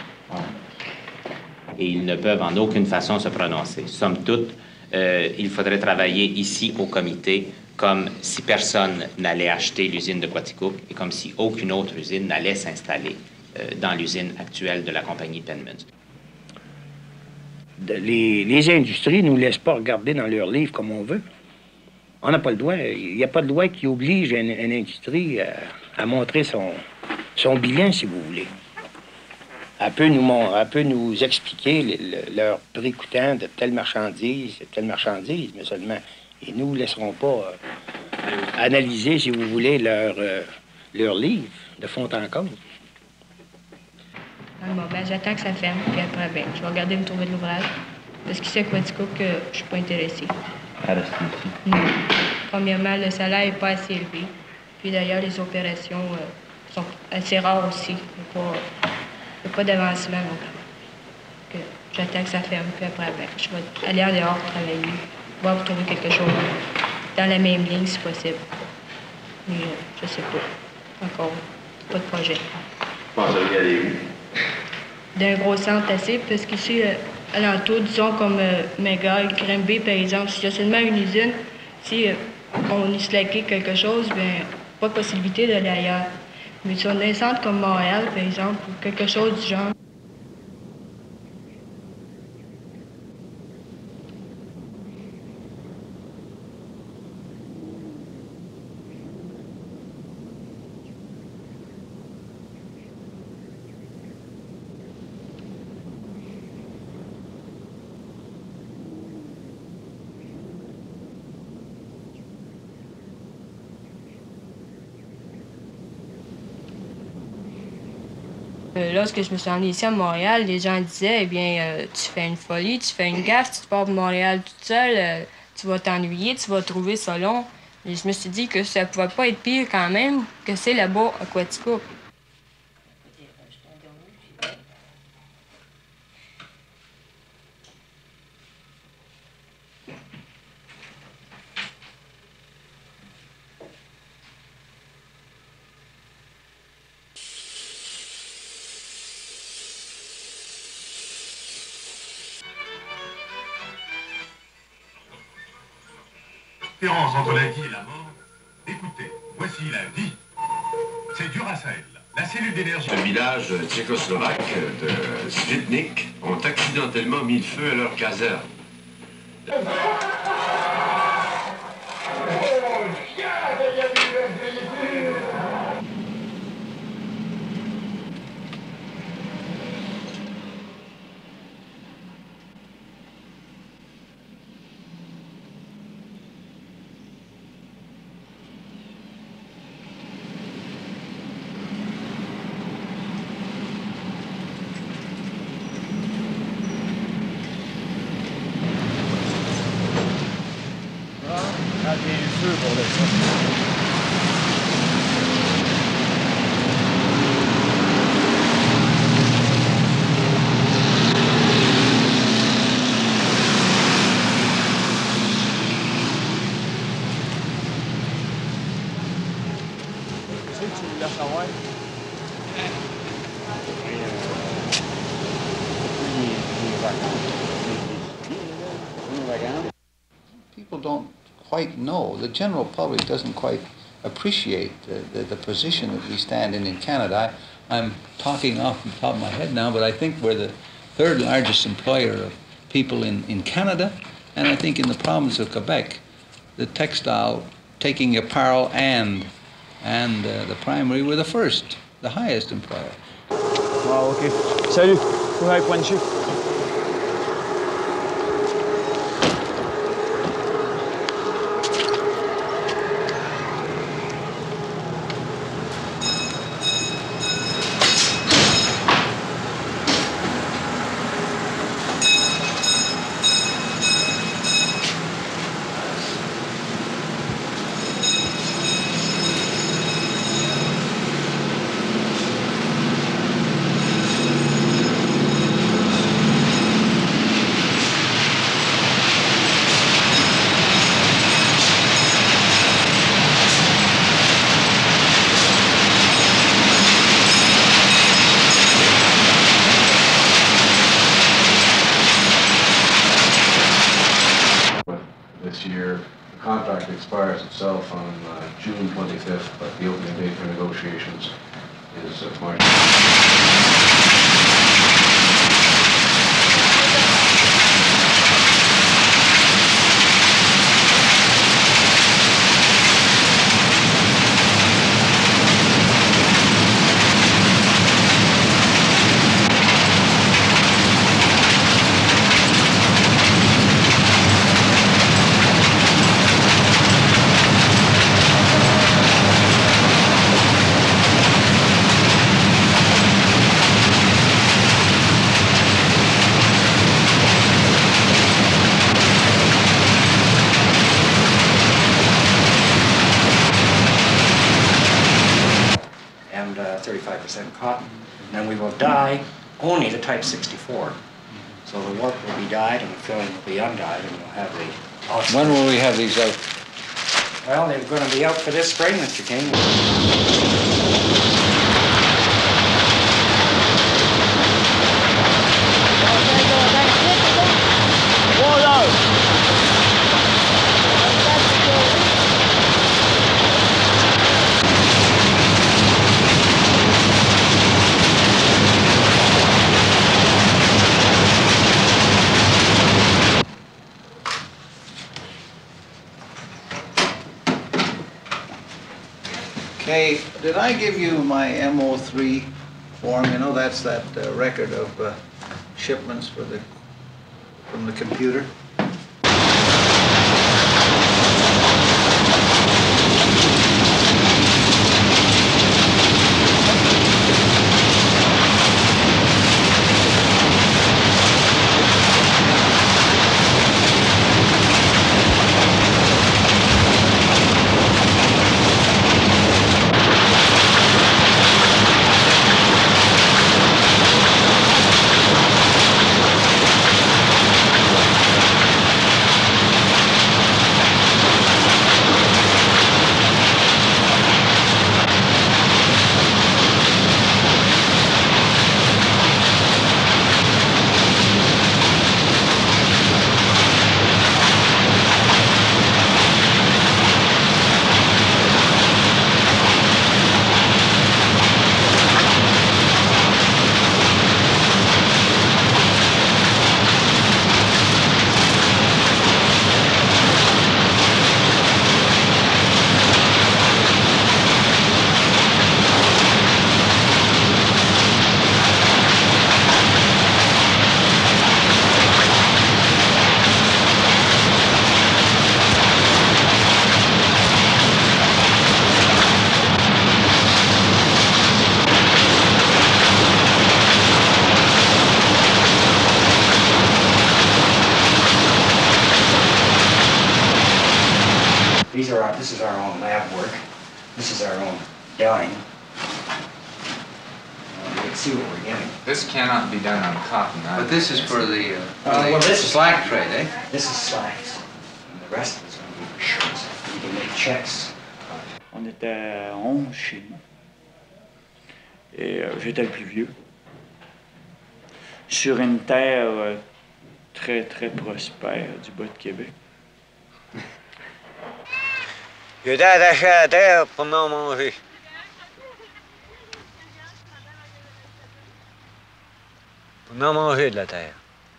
Et ils ne peuvent en aucune façon se prononcer. Somme toute, euh, il faudrait travailler ici au comité comme si personne n'allait acheter l'usine de Quaticook et comme si aucune autre usine n'allait s'installer euh, dans l'usine actuelle de la compagnie Penmans. Les, les industries ne nous laissent pas regarder dans leurs livres comme on veut. On n'a pas le droit. Il n'y a pas de loi qui oblige une, une industrie à, à montrer son, son bilan, si vous voulez. Elle peut nous, elle peut nous expliquer le, le, leur prix coûtant de telle marchandise, de telle marchandise, mais seulement ils ne nous laisseront pas euh, analyser, si vous voulez, leur, euh, leur livre de fond en comble. Bon, ben, j'attends que ça ferme, puis après, ben, je vais regarder me trouver de l'ouvrage. Parce qu'ici, à Quaticook, que je suis pas intéressée. À rester ici? Non. Premièrement, le salaire n'est pas assez élevé. Puis d'ailleurs, les opérations euh, sont assez rares aussi. Il n'y a pas, pas d'avancement non plus. Que j'attends que ça ferme, puis après, ben, je vais aller en dehors travailler, voir pour trouver quelque chose dans la même ligne, si possible. Mais euh, je sais pas. Encore, pas de projet. Vous pensez aller où? D'un gros centre assez, parce qu'ici, euh, alentour, disons comme euh, Mégal, Grimby, par exemple, s'il y a seulement une usine, si euh, on est slacké quelque chose, bien, pas de possibilité d'aller ailleurs. Mais si on a un centre comme Montréal, par exemple, ou quelque chose du genre. Euh, lorsque je me suis emmenée ici à Montréal, les gens disaient, eh bien, euh, tu fais une folie, tu fais une gaffe, tu pars de Montréal toute seule, euh, tu vas t'ennuyer, tu vas trouver ça long. Et je me suis dit que ça pouvait pas être pire quand même que c'est là-bas à Quaticook. Différence entre la vie et la mort. Écoutez, voici la vie. C'est Duracell, la cellule d'énergie. Le village tchécoslovaque de Svitnik ont accidentellement mis le feu à leur caserne. People don't quite know, the general public doesn't quite appreciate the, the, the position that we stand in in Canada. I, I'm talking off the top of my head now, but I think we're the third largest employer of people in, in Canada, and I think in the province of Quebec, the textile, taking apparel and, and uh, the primary were the first, the highest employer. Ah, OK. Salut. Faut aller pointer. This year, the contract expires itself on uh, June twenty-fifth, but the opening date for negotiations is uh, March. thirty-five percent cotton, and then we will dye only the type sixty-four. So the work will be dyed and the filling will be undyed, and we'll have the outside. When will we have these out? Well, they're going to be out for this spring, Mister King. Okay, did I give you my M O three form? You know, that's that uh, record of uh, shipments for the, from the computer. These are our, this is our own lab work. This is our own dyeing. Uh, you can see what we're getting. This cannot be done on cotton. But this is for the, uh, for Uh, the well, this is slack trade, eh? This is slacks. And the rest of it's going to be for shirts. You can make checks. On était onze chez nous. Et euh, j'étais le plus vieux. Sur une terre euh, très, très prospère du bas de Québec. J'étais attaché à la terre pour m'en manger. Pour m'en manger de la terre.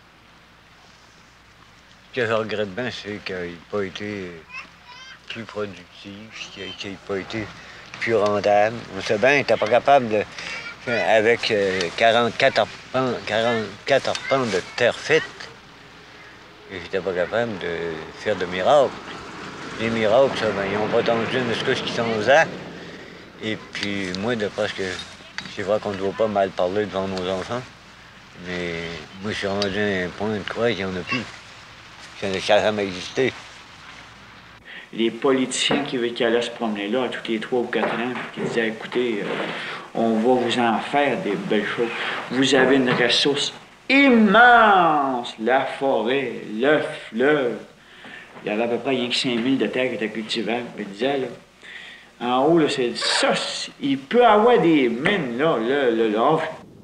Ce que je regrette bien, c'est qu'il n'ait pas été plus productif, qu'il n'ait pas été plus rentable. On sait bien qu'il n'était pas capable de, avec quarante-quatre arpents, quarante-quatre arpents de terre faite, il n'était pas capable de faire de miracles. Les miracles, ça, ben, ils n'ont pas tendu jusqu'à ce qu'ils s'en faisaient. Et puis, moi, de parce que c'est vrai qu'on ne doit pas mal parler devant nos enfants, mais moi, je suis rendu à un point de croire qu'il n'y en a plus. Ça n'a jamais existé. Les politiciens qui, qui allaient se promener là tous les trois ou quatre ans, qui disaient, écoutez, euh, on va vous en faire des belles choses. Vous avez une ressource immense, la forêt, le fleuve. Il y avait à peu près rien que cinq mille de terres qui étaient cultivables. Il disait, là, en haut, là, c'est ça, il peut avoir des mines, là, là, là, là.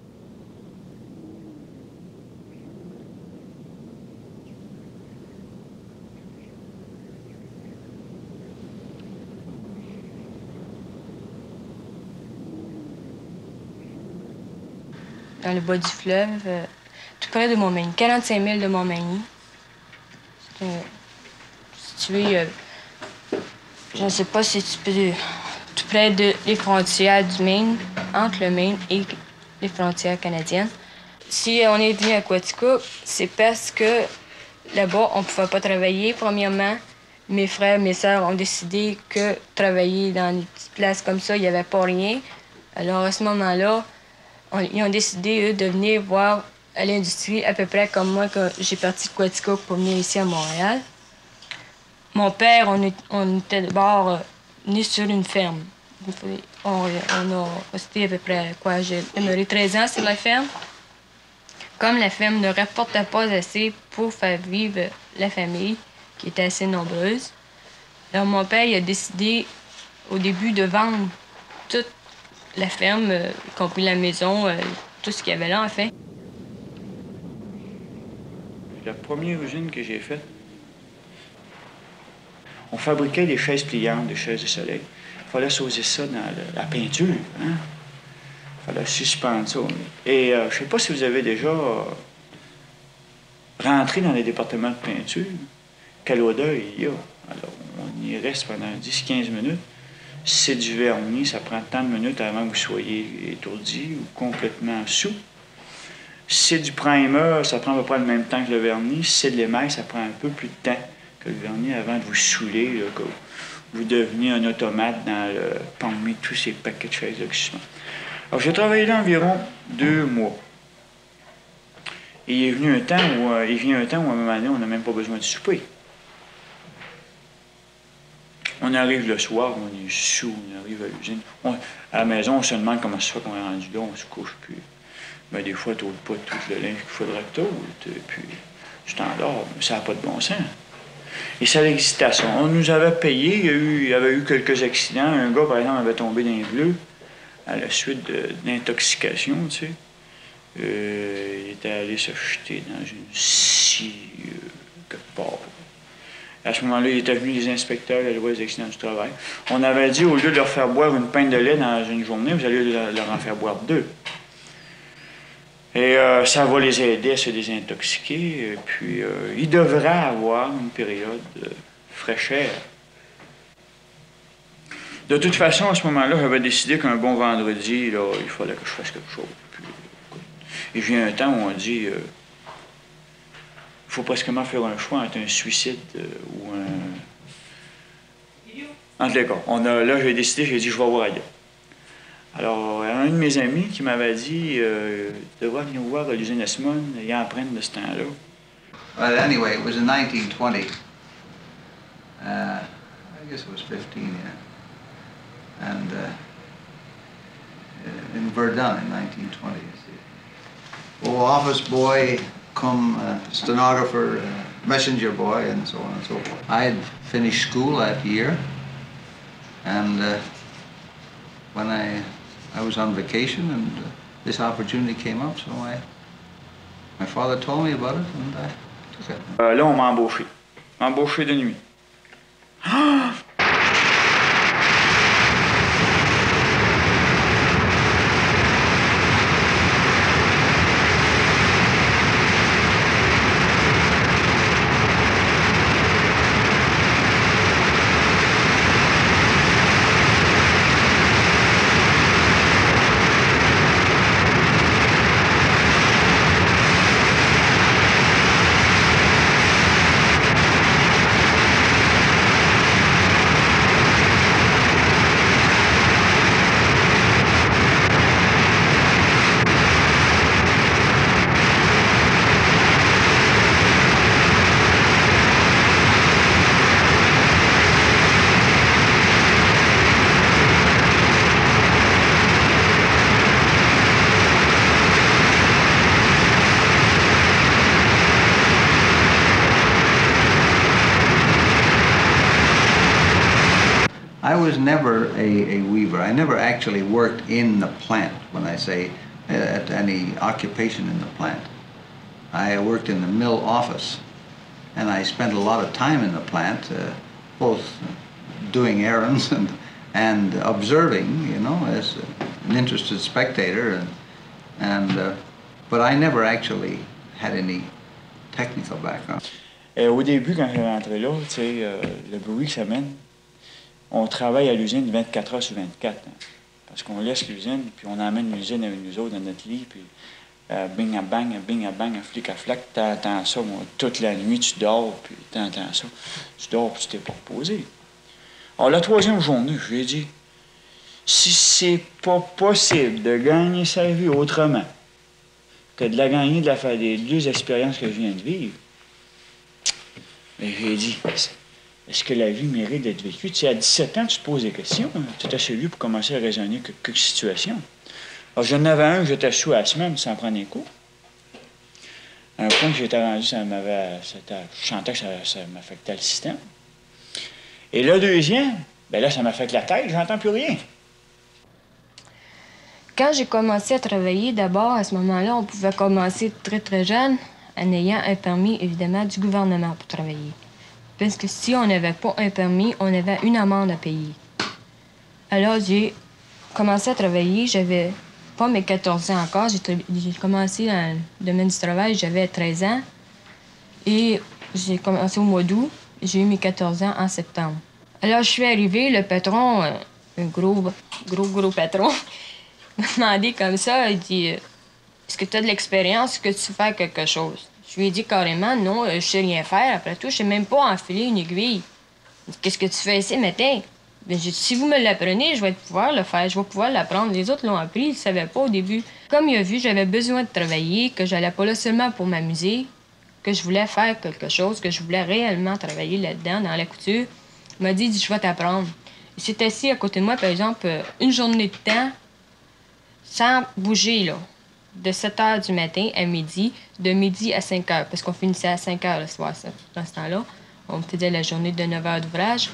Dans le bas du fleuve, euh, tout près de Montmagny, quarante-cinq milles de Montmagny. C'est euh, situé, euh, je ne sais pas si tu peux, tout près des frontières du Maine, entre le Maine et les frontières canadiennes. Si on est venu à Quaticook, c'est parce que là-bas, on ne pouvait pas travailler, premièrement. Mes frères, mes sœurs ont décidé que travailler dans des petites places comme ça, il n'y avait pas rien. Alors, à ce moment-là, On, ils ont décidé, eux, de venir voir à l'industrie, à peu près comme moi, quand j'ai parti de Quaticook pour venir ici à Montréal. Mon père, on, est, on était d'abord euh, né sur une ferme. On, on a resté à peu près, quoi, j'ai demeuré treize ans sur la ferme. Comme la ferme ne rapportait pas assez pour faire vivre la famille, qui était assez nombreuse, alors mon père, il a décidé, au début, de vendre toute la ferme, euh, y compris la maison, euh, tout ce qu'il y avait là, en fait. La première usine que j'ai faite, on fabriquait des chaises pliantes, des chaises de soleil. Il fallait saucer ça dans le, la peinture, hein? Il fallait suspendre ça. Et euh, je ne sais pas si vous avez déjà euh, rentré dans les départements de peinture, quelle odeur il y a. Alors, on y reste pendant dix à quinze minutes. Si c'est du vernis, ça prend tant de minutes avant que vous soyez étourdi ou complètement sous. Si c'est du primer, ça prend à peu près le même temps que le vernis. Si c'est de l'émail, ça prend un peu plus de temps que le vernis avant de vous saouler, là, que vous deveniez un automate dans le parmi tous ces paquets de chaises-là qui se font. Alors, j'ai travaillé là environ deux mois. Et il est venu un temps où, euh, il vient un temps où, à un moment donné, on n'a même pas besoin de souper. On arrive le soir, on est sous, on arrive à l'usine. On, à la maison, on se demande comment ça se fait qu'on est rendu là, on se couche, puis ben, des fois, tu n'ôtes pas tout le linge qu'il faudrait que tu ôtes, puis tu t'endors, mais ça n'a pas de bon sens. Et ça existait ça. On nous avait payé, il y, a eu, il y avait eu quelques accidents. Un gars, par exemple, avait tombé dans les bleus à la suite d'intoxication, tu sais. Euh, il était allé se jeter dans une scie, euh, quelque part. À ce moment-là, il était venu les inspecteurs, la loi des accidents du travail. On avait dit, au lieu de leur faire boire une pinte de lait dans une journée, vous allez leur en faire boire deux. Et euh, ça va les aider à se désintoxiquer. Et puis, euh, ils devraient avoir une période de fraîcheur. De toute façon, à ce moment-là, j'avais décidé qu'un bon vendredi, là, il fallait que je fasse quelque chose. Puis, écoute, il vient un temps où on dit... Euh, il faut presquement faire un choix entre un suicide euh, ou un... Entre les cas. On a, là, j'ai décidé, j'ai dit, je vais voir ailleurs. Alors, un de mes amis qui m'avait dit, euh, tu devrais venir voir à l'usine Esmond, il en prenne de ce temps-là. Well, anyway, it was in nineteen twenty. Uh, I guess it was fifteen, yeah. And uh, in Verdun in nineteen twenty. Oh, office boy, come uh, stenographer, uh, messenger boy, and so on and so forth. I had finished school that year, and uh, when I I was on vacation, and uh, this opportunity came up, so I my father told me about it, and I c'est ça. Euh, là, on m'a embauché. Embauché de nuit. Ah! I was never a, a weaver. I never actually worked in the plant, when I say uh, at any occupation in the plant. I worked in the mill office, and I spent a lot of time in the plant, uh, both doing errands and, and observing, you know, as an interested spectator. And, and, uh, but I never actually had any technical background. Euh, au début, quand je rentrais là, tu sais, euh, le bruit que ça mène, on travaille à l'usine vingt-quatre heures sur vingt-quatre. Hein, parce qu'on laisse l'usine, puis on emmène l'usine avec nous autres dans notre lit, puis euh, bing à bang, bing à bang, flic à flac, t'entends ça, moi, toute la nuit, tu dors, puis t'entends ça. Tu dors, puis tu t'es pas reposé. Alors, la troisième journée, je lui ai dit, si c'est pas possible de gagner sa vie autrement que de la gagner de la faire des deux expériences que je viens de vivre, mais j'ai dit, est-ce que la vie mérite d'être vécue? Tu sais, à dix-sept ans, tu te poses des questions. Hein? Tu es assez vieux pour commencer à raisonner que, que situation. Alors, j'en avais un, j'étais sous à la semaine sans prendre des cours. À un point que j'étais rendu, ça m'avait. Je sentais que ça, ça m'affectait le système. Et le deuxième, ben là, ça m'affecte la tête, j'entends plus rien. Quand j'ai commencé à travailler, d'abord, à ce moment-là, on pouvait commencer très, très jeune en ayant un permis, évidemment, du gouvernement pour travailler. Parce que si on n'avait pas un permis, on avait une amende à payer. Alors, j'ai commencé à travailler, j'avais pas mes quatorze ans encore, j'ai commencé dans le domaine du travail, j'avais treize ans. Et j'ai commencé au mois d'août, j'ai eu mes quatorze ans en septembre. Alors, je suis arrivée, le patron, un gros, gros, gros patron, m'a demandé comme ça, il dit, est-ce que tu as de l'expérience, est-ce que tu fais quelque chose? Je lui ai dit carrément, non, je sais rien faire. Après tout, je sais même pas enfiler une aiguille. Qu'est-ce que tu fais ici, matin? Bien, j'ai dit, si vous me l'apprenez, je vais pouvoir le faire, je vais pouvoir l'apprendre. Les autres l'ont appris, ils ne savaient pas au début. Comme il a vu, j'avais besoin de travailler, que j'allais pas là seulement pour m'amuser, que je voulais faire quelque chose, que je voulais réellement travailler là-dedans, dans la couture. Il m'a dit, je vais t'apprendre. Il s'est assis à côté de moi, par exemple, une journée de temps, sans bouger, là. De sept heures du matin à midi, de midi à cinq heures, parce qu'on finissait à cinq heures le soir, ça, dans ce temps-là. On faisait la journée de neuf heures d'ouvrage.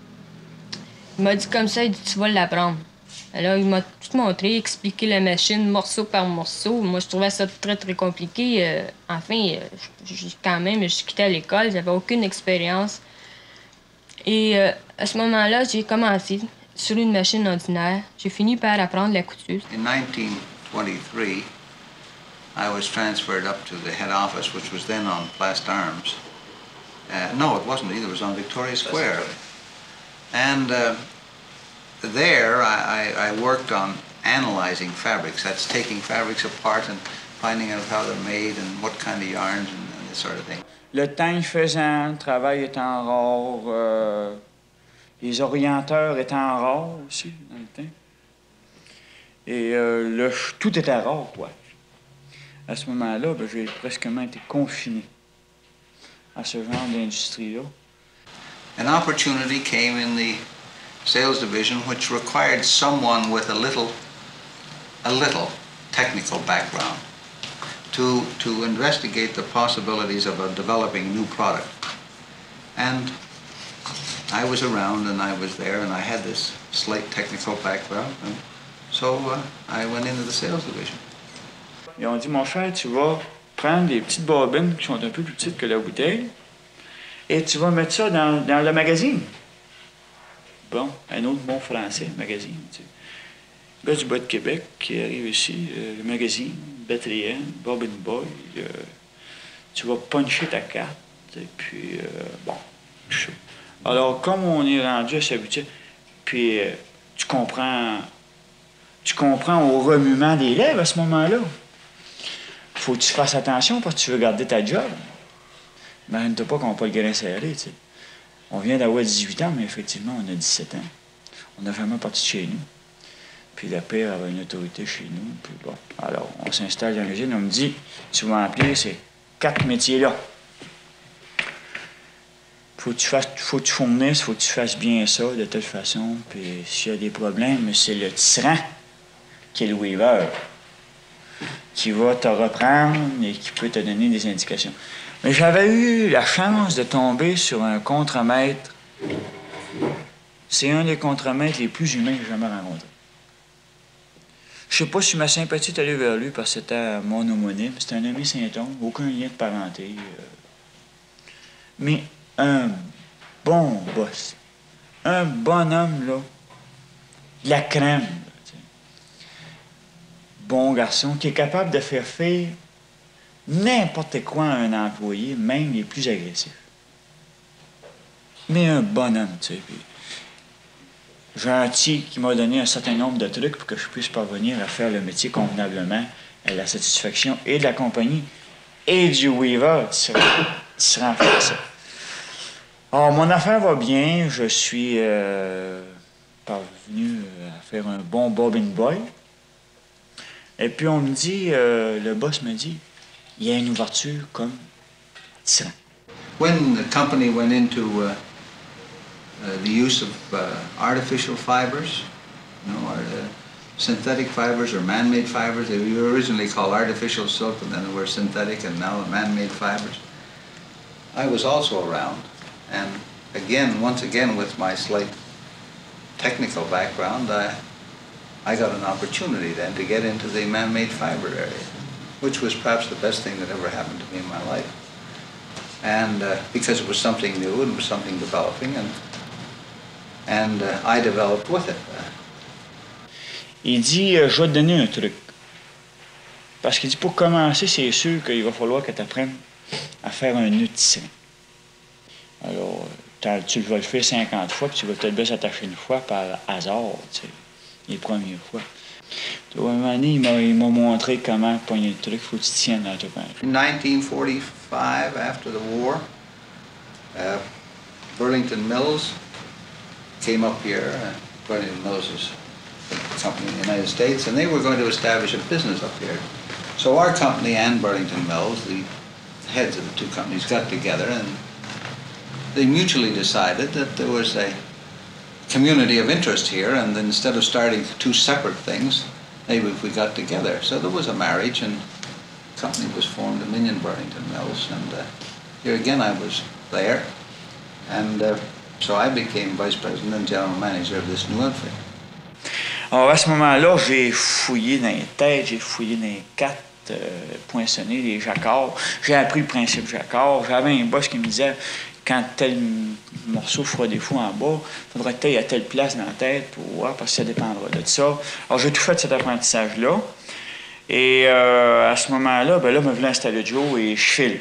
Il m'a dit comme ça, il dit, tu vas l'apprendre. Alors, il m'a tout montré, expliqué la machine morceau par morceau. Moi, je trouvais ça très, très compliqué. Euh, enfin, euh, je, quand même, je quittais à l'école, j'avais aucune expérience. Et euh, à ce moment-là, j'ai commencé sur une machine ordinaire. J'ai fini par apprendre la couture. In nineteen twenty-three, I was transferred up to the head office, which was then on Plast Arms. Uh, no, it wasn't either. It was on Victoria Square. And uh, there, I, I, I worked on analyzing fabrics. That's taking fabrics apart and finding out how they're made and what kind of yarns and, and this sort of thing. Le temps faisant, le travail étant rare, euh, les orienteurs étant rares aussi dans le temps. Et euh, le, tout était rare, quoi. À ce moment-là, ben, j'ai presque été confiné à ce genre d'industrie-là. An opportunity came in the sales division which required someone with a little, a little technical background to, to investigate the possibilities of a developing new product. And I was around and I was there and I had this slight technical background, and so uh, I went into the sales division. Ils ont dit, mon cher, tu vas prendre des petites bobines qui sont un peu plus petites que la bouteille et tu vas mettre ça dans, dans le magazine. Bon, un autre mot français, magazine. Tu sais. Le gars du bas de Québec qui arrive ici, euh, le magazine, Bethléem, Bobbin Boy, euh, tu vas puncher ta carte, et puis, euh, bon, chaud. Alors, comme on est rendu à s'habituer, puis euh, tu comprends, tu comprends au remuement des lèvres à ce moment-là. Faut que tu fasses attention parce que tu veux garder ta job. Imagine-toi pas qu'on n'a pas le grain serré, tu sais. On vient d'avoir dix-huit ans, mais effectivement, on a dix-sept ans. On a vraiment parti de chez nous. Puis la père avait une autorité chez nous. Puis bon, alors, on s'installe dans l'usine. On me dit, tu vas appeler ces quatre métiers-là. Faut que tu fasses, faut que tu fournisses, faut que tu fasses bien ça de telle façon. Puis s'il y a des problèmes, c'est le tyran qui est le weaver, qui va te reprendre et qui peut te donner des indications. Mais j'avais eu la chance de tomber sur un contremaître. C'est un des contremaîtres les plus humains que j'ai jamais rencontré. Je sais pas si ma sympathie est allée vers lui parce que c'était mon homonyme. C'était un ami Saint-Onge, aucun lien de parenté. Euh. Mais un bon boss, un bon homme, là, de la crème. Là, bon garçon qui est capable de faire faire n'importe quoi à un employé, même les plus agressifs. Mais un bonhomme, tu sais. Puis gentil, qui m'a donné un certain nombre de trucs pour que je puisse parvenir à faire le métier convenablement, à la satisfaction et de la compagnie et du weaver, tu seras, tu seras en fait ça. Alors, mon affaire va bien. Je suis euh, parvenu à faire un bon bobbin boy. Et puis, on me dit, euh, le boss me dit, il y a une ouverture comme ça. When the company went into uh, uh, the use of uh, artificial fibers, you know, or uh, synthetic fibers or man-made fibers, they were originally called artificial silk, and then they were synthetic, and now man-made fibers. I was also around, and again, once again, with my slight technical background, I, I got an opportunity then to get into the man-made fiber area, which was perhaps the best thing that ever happened to me in my life. And uh, because it was something new and it was something developing, and, and uh, I developed with it. Il dit, euh, je vais te donner un truc. Parce qu'il dit, pour commencer, c'est sûr qu'il va falloir que tu apprennes à faire un nœud tissant. Alors, tu vas le faire cinquante fois, puis tu vas peut-être bien s'attacher une fois par hasard, tu sais, les premières fois. À un moment donné, il m'a montré comment pogner le truc, il faut que tu tiennes dans ton pain. In nineteen forty-five, after the war, uh, Burlington Mills came up here. Uh, Burlington Mills is a company in the United States, and they were going to establish a business up here. So our company and Burlington Mills, the heads of the two companies, got together, and they mutually decided that there was a community of interest here, and instead of starting two separate things, maybe if we got together. So there was a marriage, and the company was formed, Dominion Burlington Mills, and uh, here again I was there, and uh, so I became vice president and general manager of this new outfit. Alors à ce moment-là, j'ai fouillé dans les têtes, j'ai fouillé dans les cartes, euh, poinçonné les jacquards, j'ai appris le principe jacquard. J'avais un boss qui me disait, quand tel morceau fera défaut en bas, il faudrait que tu ailles à telle place dans la tête pour voir, parce que ça dépendra de ça. Alors, j'ai tout fait de cet apprentissage-là. Et euh, à ce moment-là, ben là, me voulait installer Joe et je file.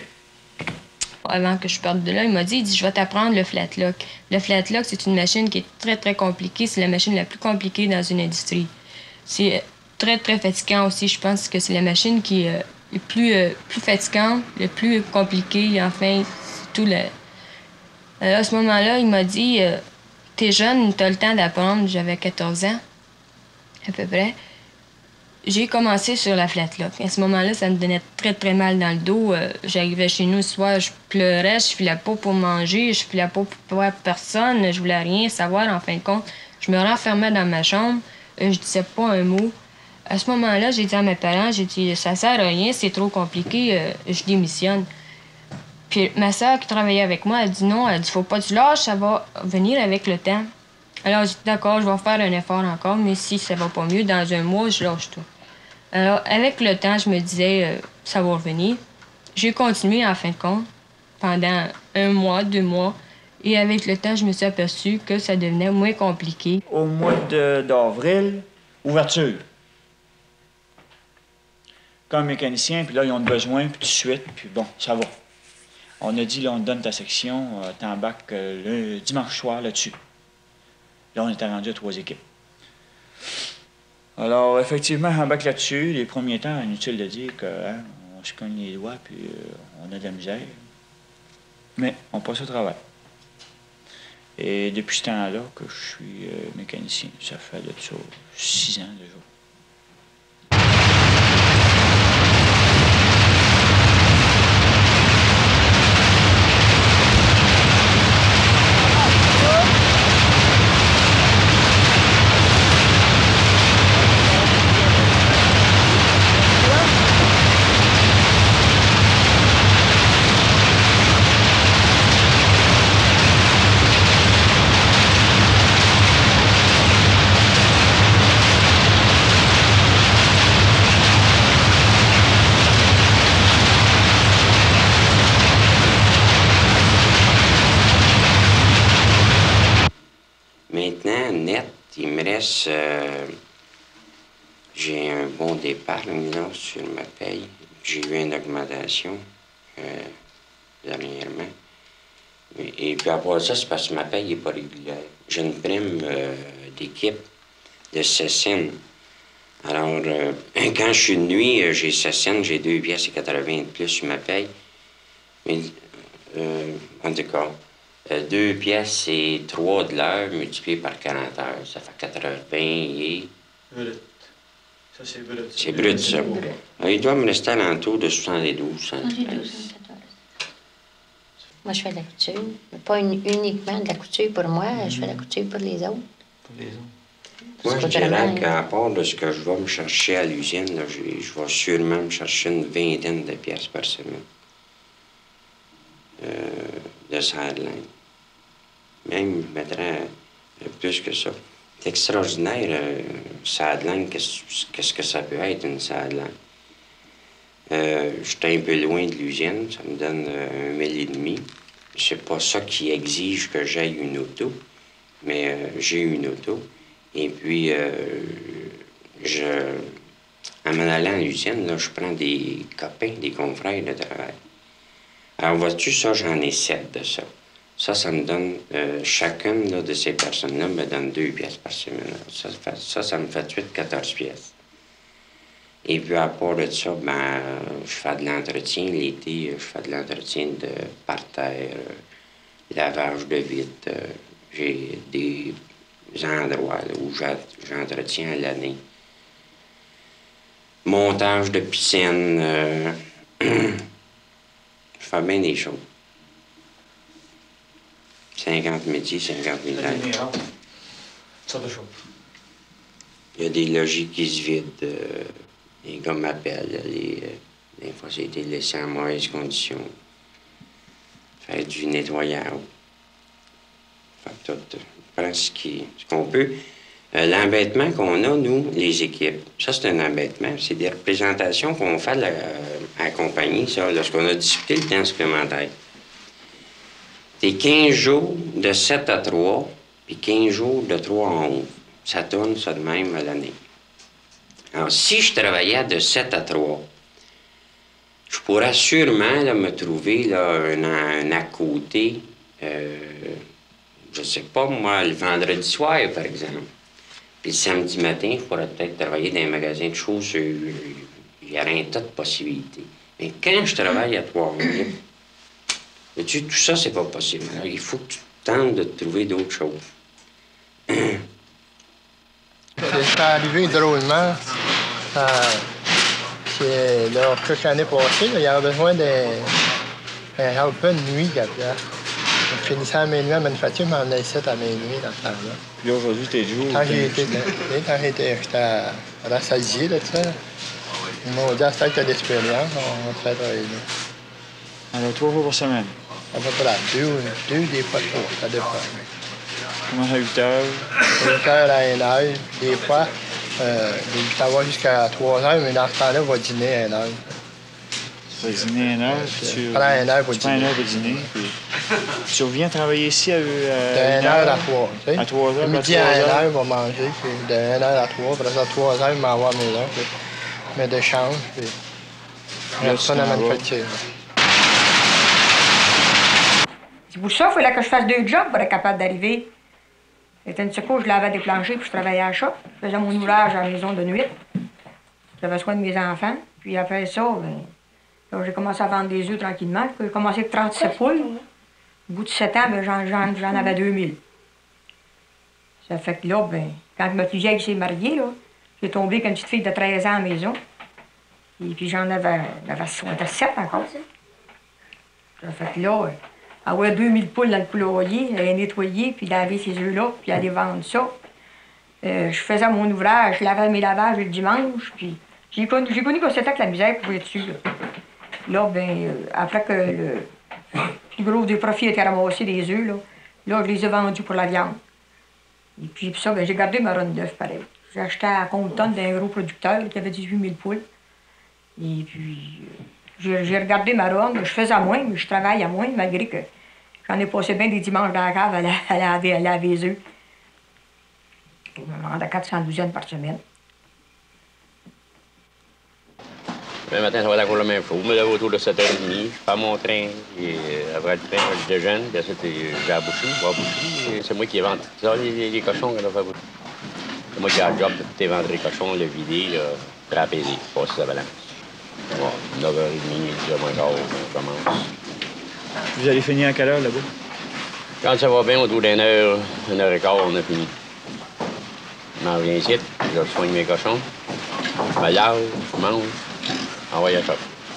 Avant que je parte de là, il m'a dit, il dit, je vais t'apprendre le flat lock. Le flat lock, c'est une machine qui est très, très compliquée. C'est la machine la plus compliquée dans une industrie. C'est très, très fatigant aussi. Je pense que c'est la machine qui est le plus, euh, plus fatigante, le plus compliquée. Enfin, c'est tout le... Alors, à ce moment-là, il m'a dit, euh, t'es jeune, t'as le temps d'apprendre. J'avais quatorze ans, à peu près. J'ai commencé sur la flat lock. À ce moment-là, ça me donnait très, très mal dans le dos. Euh, J'arrivais chez nous le soir, je pleurais, je filais pas pour manger, je filais pas pour voir personne, je voulais rien savoir, en fin de compte. Je me renfermais dans ma chambre, euh, je disais pas un mot. À ce moment-là, j'ai dit à mes parents, j'ai dit, ça sert à rien, c'est trop compliqué, euh, je démissionne. Puis ma soeur qui travaillait avec moi, elle dit non, elle dit, faut pas que tu lâches, ça va venir avec le temps. Alors, j'ai dit, d'accord, je vais faire un effort encore, mais si ça va pas mieux, dans un mois, je lâche tout. Alors, avec le temps, je me disais, euh, ça va revenir. j'ai continué en fin de compte pendant un mois, deux mois. Et avec le temps, je me suis aperçue que ça devenait moins compliqué. Au mois d'avril, ouverture. Comme mécanicien, puis là, ils ont besoin, puis tout de suite, puis bon, ça va. On a dit, là, on te donne ta section, euh, t'embarques euh, le dimanche soir là-dessus. Là, on était rendu à trois équipes. Alors, effectivement, j'embarque là-dessus. Les premiers temps, inutile de dire qu'on hein, se cogne les doigts, puis euh, on a de la misère. Mais on passe au travail. Et depuis ce temps-là que je suis euh, mécanicien, ça fait de ça six ans déjà. Maintenant, net, il me reste... Euh, j'ai un bon d'épargne là, sur ma paye. J'ai eu une augmentation euh, dernièrement. Et, et puis après ça, c'est parce que ma paye n'est pas régulière. J'ai une prime euh, d'équipe de session. Alors, euh, quand je suis de nuit, euh, j'ai session, j'ai deux pièces et quatre-vingts de plus sur ma paye. Mais, euh, en tout cas... Euh, deux pièces et trois de l'heure multiplié par quarante heures. Ça fait quatre heures vingt et... Brut. Ça, c'est brut. C'est brut, ça. Alors, il doit me rester à l'entour de soixante-douze, soixante-treize. Moi, je fais de la couture. Mais pas une, uniquement de la couture pour moi, mm-hmm. je fais de la couture pour les autres. Pour les autres. Moi, je dirais qu'à part de ce que je vais me chercher à l'usine, je, je vais sûrement me chercher une vingtaine de pièces par semaine. Euh, de sideline. Même, je mettrais euh, plus que ça. C'est extraordinaire, euh, sideline, qu'est-ce qu'est-ce que ça peut être, une sideline. Euh, J'étais un peu loin de l'usine, ça me donne euh, un mille et demi. C'est pas ça qui exige que j'aille une auto, mais euh, j'ai une auto. Et puis, euh, je, en m'en allant à l'usine, là, je prends des copains, des confrères de travail. Alors, vois-tu, ça, j'en ai sept de ça. Ça, ça me donne, euh, chacune là, de ces personnes-là me donne deux pièces par semaine. Ça, ça, fait, ça, ça me fait huit, quatorze pièces. Et puis, à part de ça, ben, je fais de l'entretien. L'été, je fais de l'entretien de parterre, euh, lavage de vitre. Euh, J'ai des endroits là, où j'entretiens à l'année. Montage de piscine. Euh, je fais bien des choses. cinquante métiers, cinquante mille ans. Ça de choses. Il y a des logis qui se vident. Euh, les gars m'appellent. Les, euh, des fois, ça a été laissé en mauvaises conditions. Faire du nettoyage. Faire tout. Euh, prendre ce qu'on peut. Euh, L'embêtement qu'on a, nous, les équipes, ça, c'est un embêtement. C'est des représentations qu'on fait à la, à la compagnie, ça, lorsqu'on a discuté le temps supplémentaire. C'est quinze jours de sept à trois, puis quinze jours de trois à onze. Ça tourne ça de même à l'année. Alors, si je travaillais de sept à trois, je pourrais sûrement là, me trouver là, un, un à côté, euh, je sais pas moi, le vendredi soir, par exemple. Puis le samedi matin, je pourrais peut-être travailler dans un magasin de chaussures. Il y aurait un tas de possibilités. Mais quand je travaille à Trois-Rivières, tu tout ça, c'est pas possible. Alors, il faut que tu tentes de trouver d'autres choses. C'est arrivé drôlement. Euh, c'est là, toute l'année passée, là, il y avait besoin d'un helper de nuit là-dedans. Je finissais à minuit à manufacture, mais on a ici à minuit dans ce temps-là. Puis aujourd'hui, t'es jour? Quand j'ai été, quand j'étais rassasié de ça, ils m'ont dit à ce que t'as d'expérience, on va te faire travailler là. Alors, trois jours par semaine? À peu près deux, deux des fois trois, ça dépend. Comment à huit heures? huit heures à une heure, des fois, euh, de huit heures jusqu'à trois heures, mais dans ce temps-là, on va dîner à une heure. Tu vas dîner une heure, puis tu, prends une heure pour tu prends une dîner. heure pour dîner, puis tu reviens travailler ici à, à De une une heure à trois, tu sais. À trois heures, De à midi trois à une heures. heure, on va manger, puis de une heure à trois, après ça, trois heures, je m'en vais à la maison, puis je me déchange, puis je Là, retourne tu à la t'en vas. manufacture. C'est pour ça qu'il fallait que je fasse deux jobs pour être capable d'arriver. C'était une secours, je lavais des planchers, puis je travaillais à la shop. Je faisais mon ouvrage à la maison de nuit. J'avais soin de mes enfants. Puis après ça, ben, là, j'ai commencé à vendre des œufs tranquillement. J'ai commencé avec trente-sept poules. Au bout de sept ans, ben, j'en, j'en, j'en avais deux mille. Ça fait que là, ben, quand ma plus vieille s'est mariée, là, j'ai tombé avec une petite fille de treize ans à la maison. Et puis j'en avais, j'avais sept encore. Ça fait que là, avoir deux mille poules dans le poulailler, les nettoyer, puis laver ces œufs-là, puis aller vendre ça. Euh, je faisais mon ouvrage, je lavais mes lavages le dimanche, puis j'ai connu, j'ai connu que c'était que la misère pour être dessus. Là, là ben, euh, après que le plus gros des profits était ramassé des œufs, là, là, je les ai vendus pour la viande. Et puis pour ça, ben, j'ai gardé ma ronde d'œufs pareil. J'ai acheté à Compton d'un gros producteur qui avait dix-huit mille poules. Et puis, euh, j'ai, j'ai regardé ma ronde, je faisais moins, mais je travaille à moins, malgré que j'en ai passé bien des dimanches dans la cave à, la, à, laver, à laver les œufs. Je me rendais quatre cents douzaines par semaine. Le matin, ça va être encore la même chose. Je me lève autour de sept heures trente, je fais mon train, et après le train, je déjeune, puis ensuite, je vais à la boucherie, je vais à la boucherie, et c'est moi qui vends tout ça, les, les, les cochons qu'on a fait boucherie. C'est moi qui ai le job de tout vendre les cochons, le vider, là, trapper les, passer la balance. Bon, neuf heures trente, dix heures moins quart, on commence. Vous allez finir à quelle heure là-bas? Quand ça va bien, autour d'une heure, une heure et quart, on a fini. Je m'en reviens ici, je soigne mes cochons, je me lave, je mange, envoie à la shop.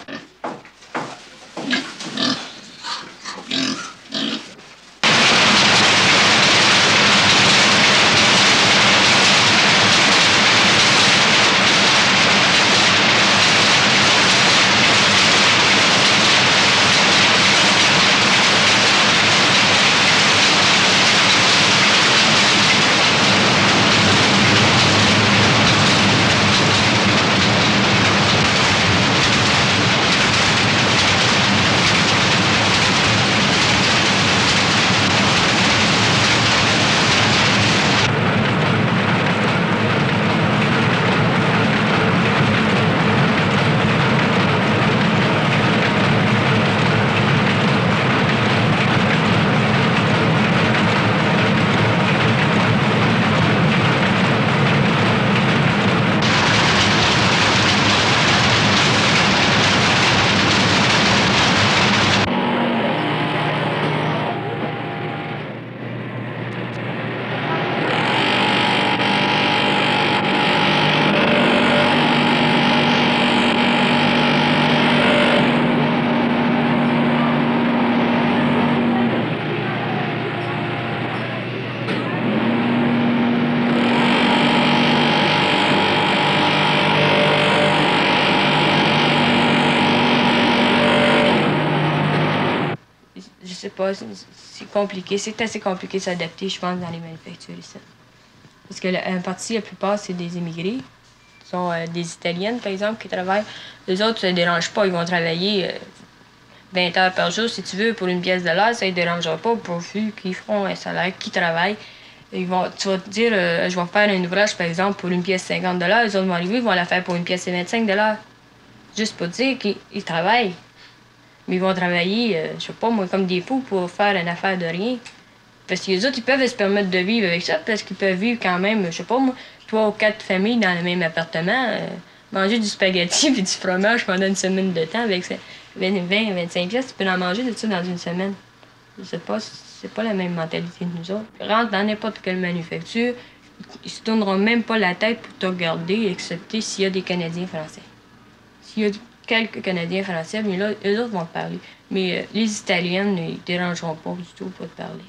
C'est compliqué, c'est assez compliqué de s'adapter, je pense, dans les manufactures ici. Parce que la, en partie, la plupart, c'est des immigrés. Ce sont euh, des Italiennes, par exemple, qui travaillent. Les autres, ça ne dérange pas, ils vont travailler euh, vingt heures par jour, si tu veux, pour une pièce de l'heure, ça ne dérangera pas, pourvu qu'ils feront un salaire, qu'ils travaillent. Ils vont, tu vas te dire, euh, je vais faire un ouvrage, par exemple, pour une pièce cinquante dollars, les autres vont arriver, ils vont la faire pour une pièce vingt-cinq dollars. Juste pour dire qu'ils travaillent. Mais ils vont travailler, euh, je sais pas, moi, comme des poux pour faire une affaire de rien. Parce que les autres, ils peuvent se permettre de vivre avec ça, parce qu'ils peuvent vivre quand même, je sais pas, moi, trois ou quatre familles dans le même appartement, euh, manger du spaghetti puis du fromage pendant une semaine de temps avec vingt, vingt-cinq pièces, tu peux en manger de ça dans une semaine. Je sais pas, c'est pas la même mentalité que nous autres. Rentre dans n'importe quelle manufacture, ils se tourneront même pas la tête pour te regarder, excepté s'il y a des Canadiens français. S'il y a quelques Canadiens français, mais là, eux autres vont te parler. Mais euh, les Italiennes, ils ne dérangeront pas du tout pour te parler.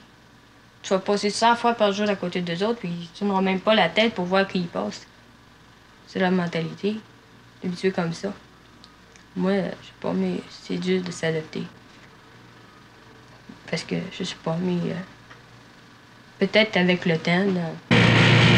Tu vas passer cent fois par jour à côté d'eux autres, puis tu n'auras même pas la tête pour voir qui ils passent. C'est leur mentalité. Habitué comme ça. Moi, je sais pas, mais c'est dur de s'adapter. Parce que, je sais pas, mais euh, peut-être avec le temps, là.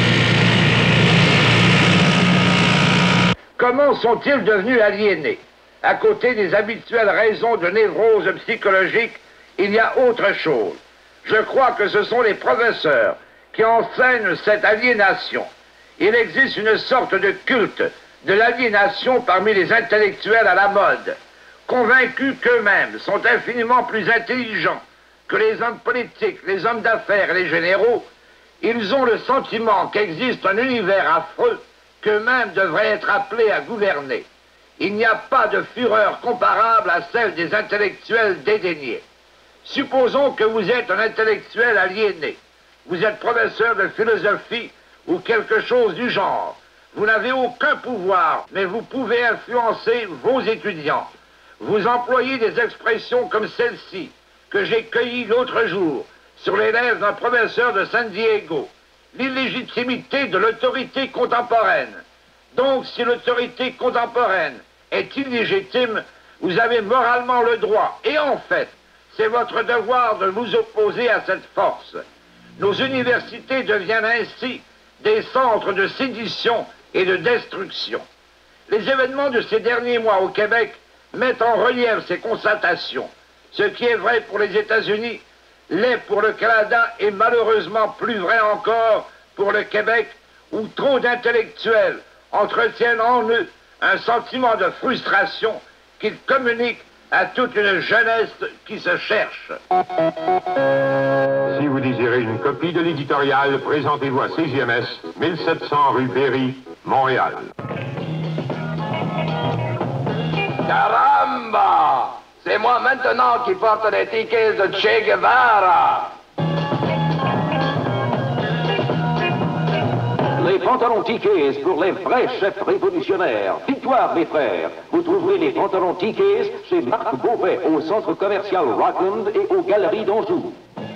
Comment sont-ils devenus aliénés? à côté des habituelles raisons de névrose psychologique, il y a autre chose. Je crois que ce sont les professeurs qui enseignent cette aliénation. Il existe une sorte de culte de l'aliénation parmi les intellectuels à la mode, convaincus qu'eux-mêmes sont infiniment plus intelligents que les hommes politiques, les hommes d'affaires et les généraux. Ils ont le sentiment qu'existe un univers affreux qu'eux-mêmes devraient être appelés à gouverner. Il n'y a pas de fureur comparable à celle des intellectuels dédaignés. Supposons que vous êtes un intellectuel aliéné. Vous êtes professeur de philosophie ou quelque chose du genre. Vous n'avez aucun pouvoir, mais vous pouvez influencer vos étudiants. Vous employez des expressions comme celle-ci, que j'ai cueillies l'autre jour, sur les lèvres d'un professeur de San Diego. L'illégitimité de l'autorité contemporaine. Donc, si l'autorité contemporaine est illégitime, vous avez moralement le droit, et en fait, c'est votre devoir de vous opposer à cette force. Nos universités deviennent ainsi des centres de sédition et de destruction. Les événements de ces derniers mois au Québec mettent en relief ces constatations. Ce qui est vrai pour les États-Unis l'est pour le Canada et malheureusement plus vrai encore pour le Québec, où trop d'intellectuels entretiennent en eux un sentiment de frustration qu'ils communiquent à toute une jeunesse qui se cherche. Si vous désirez une copie de l'éditorial, présentez-vous à C J M S, mille sept cents rue Berry, Montréal. Caramba! C'est moi maintenant qui porte les tickets de Che Guevara! Les pantalons Tickets pour les vrais chefs révolutionnaires. Victoire, mes frères. Vous trouverez les pantalons Tickets chez Marc Beauvais, au centre commercial Rockland et aux Galeries d'Anjou.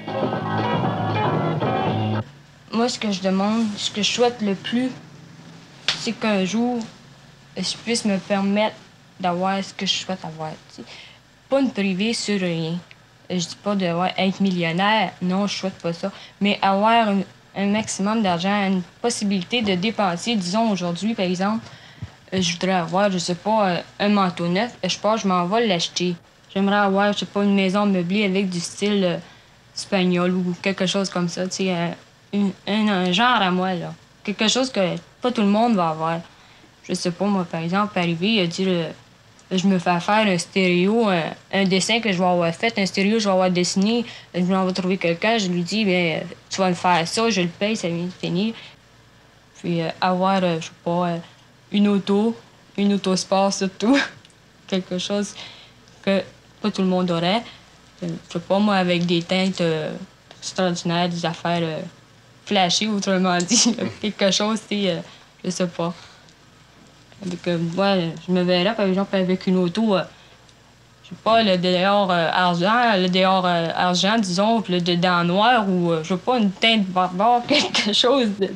Moi, ce que je demande, ce que je souhaite le plus, c'est qu'un jour, je puisse me permettre d'avoir ce que je souhaite avoir. T'sais. Pas une privée sur rien. Je dis pas de ouais, être millionnaire, non, je souhaite pas ça. Mais avoir une, un maximum d'argent, une possibilité de dépenser, disons aujourd'hui, par exemple, je voudrais avoir, je sais pas, un manteau neuf, je pense je m'en vais l'acheter. J'aimerais avoir, je sais pas, une maison meublée avec du style euh, espagnol ou quelque chose comme ça, tu sais, un, un, un genre à moi, là. Quelque chose que pas tout le monde va avoir. Je sais pas, moi, par exemple, arriver et dire, euh, je me fais faire un stéréo, un, un dessin que je vais avoir fait, un stéréo que je vais avoir dessiné, je m'en vais trouver quelqu'un, je lui dis, bien, tu vas me faire ça, je le paye, ça vient de finir. Puis euh, avoir, euh, je sais pas, euh, une auto, une autosport surtout, quelque chose que pas tout le monde aurait. Euh, je sais pas, moi, avec des teintes euh, extraordinaires, des affaires euh, flashées, autrement dit, quelque chose, c'est, euh, je sais pas. Avec, euh, moi, je me verrais, par exemple, avec une auto, euh, je sais pas, le dehors euh, argent, le dehors euh, argent, disons, puis le dedans noir, ou, euh, je sais pas, une teinte barbare, quelque chose de...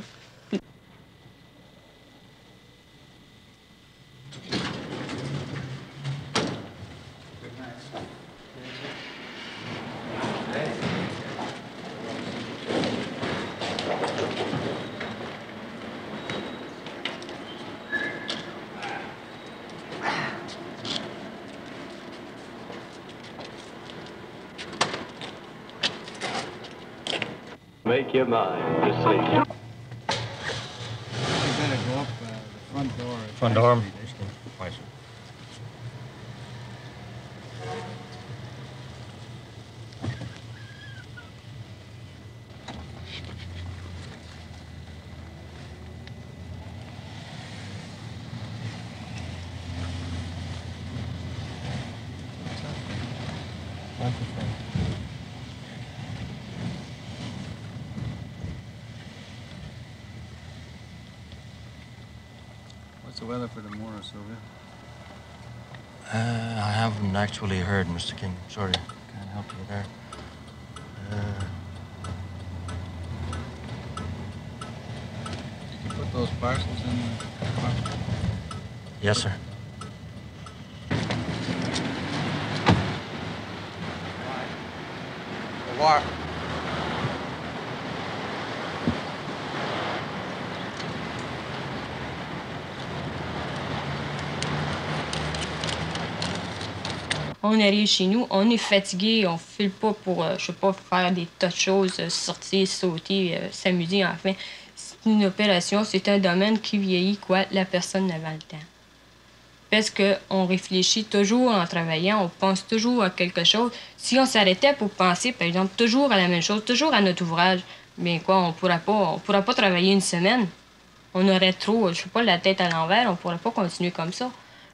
Make your mind to sleep. You better go up uh, the front door. Front door. Ouais, sir. What's the weather for tomorrow, Sylvia? Uh, I haven't actually heard, Mister King. Sorry, can't help you there. Uh, Did you put those parcels in the box? yes, sir. What? quand on arrive chez nous, on est fatigué, on ne file pas pour, euh, je sais pas, faire des tas de choses, euh, sortir, sauter, euh, s'amuser, enfin. C'est une opération, c'est un domaine qui vieillit, quoi, la personne avant le temps. Parce qu'on réfléchit toujours en travaillant, on pense toujours à quelque chose. Si on s'arrêtait pour penser, par exemple, toujours à la même chose, toujours à notre ouvrage, bien quoi, on pourra pas, on pourra pas travailler une semaine. On aurait trop, je sais pas, la tête à l'envers, on pourrait pas continuer comme ça.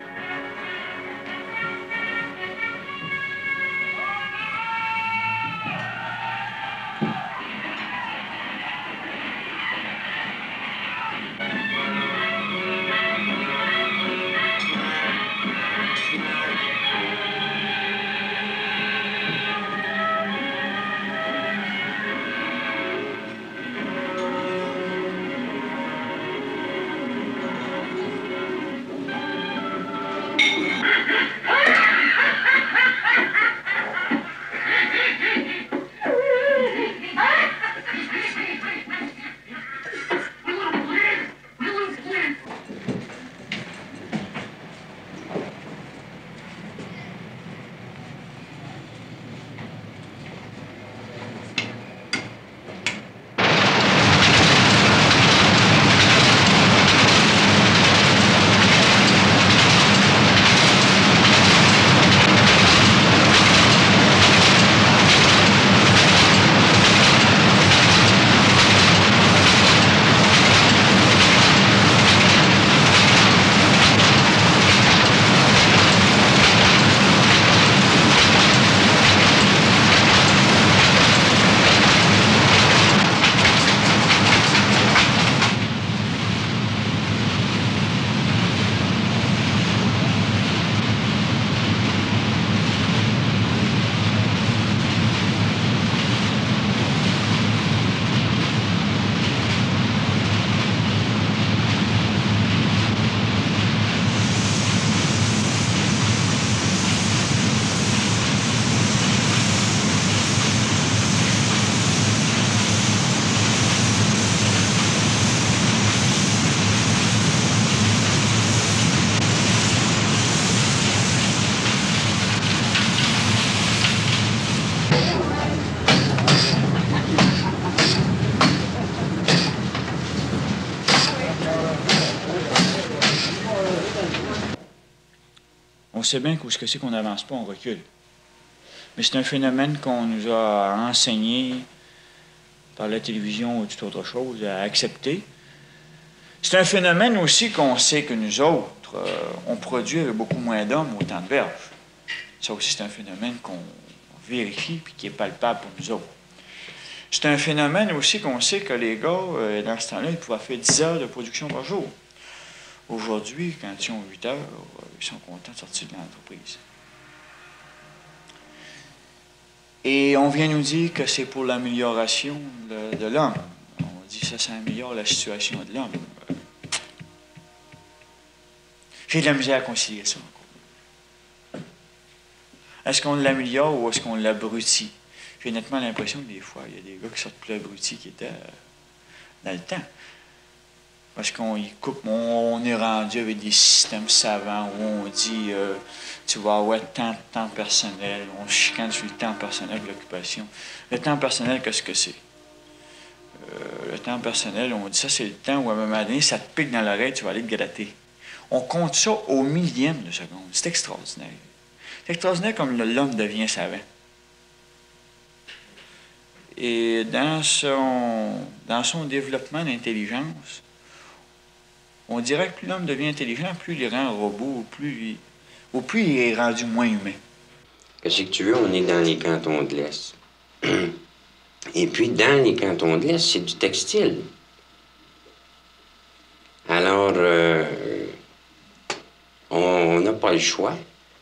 On sait bien qu'où ce que c'est qu'on n'avance pas, on recule. Mais c'est un phénomène qu'on nous a enseigné par la télévision ou toute autre chose à accepter. C'est un phénomène aussi qu'on sait que nous autres, euh, on produit avec beaucoup moins d'hommes autant de verges. Ça aussi, c'est un phénomène qu'on vérifie et qui est palpable pour nous autres. C'est un phénomène aussi qu'on sait que les gars, euh, dans ce temps-là, ils pouvaient faire dix heures de production par jour. Aujourd'hui, quand ils ont huit heures, ils sont contents de sortir de l'entreprise. Et on vient nous dire que c'est pour l'amélioration de, de l'homme. On dit que ça, ça améliore la situation de l'homme. J'ai de la misère à considérer ça encore. Est-ce qu'on l'améliore ou est-ce qu'on l'abrutit? J'ai nettement l'impression que des fois, il y a des gars qui sortent plus abrutis qui étaient dans le temps. Parce qu'on y coupe, on, on est rendu avec des systèmes savants où on dit, euh, tu vas avoir tant de temps personnel, on chicane sur le temps personnel de l'occupation. Le temps personnel, qu'est-ce que c'est? Euh, le temps personnel, on dit ça, c'est le temps où à un moment donné, ça te pique dans l'oreille, tu vas aller te gratter. On compte ça au millième de seconde. C'est extraordinaire. C'est extraordinaire comme l'homme devient savant. Et dans son, dans son développement d'intelligence, on dirait que plus l'homme devient intelligent, plus il est rend robot, ou plus, il, ou plus il est rendu moins humain. Qu'est-ce que tu veux, on est dans les cantons de l'Est. Et puis, dans les cantons de l'Est, c'est du textile. Alors, euh, on n'a pas le choix.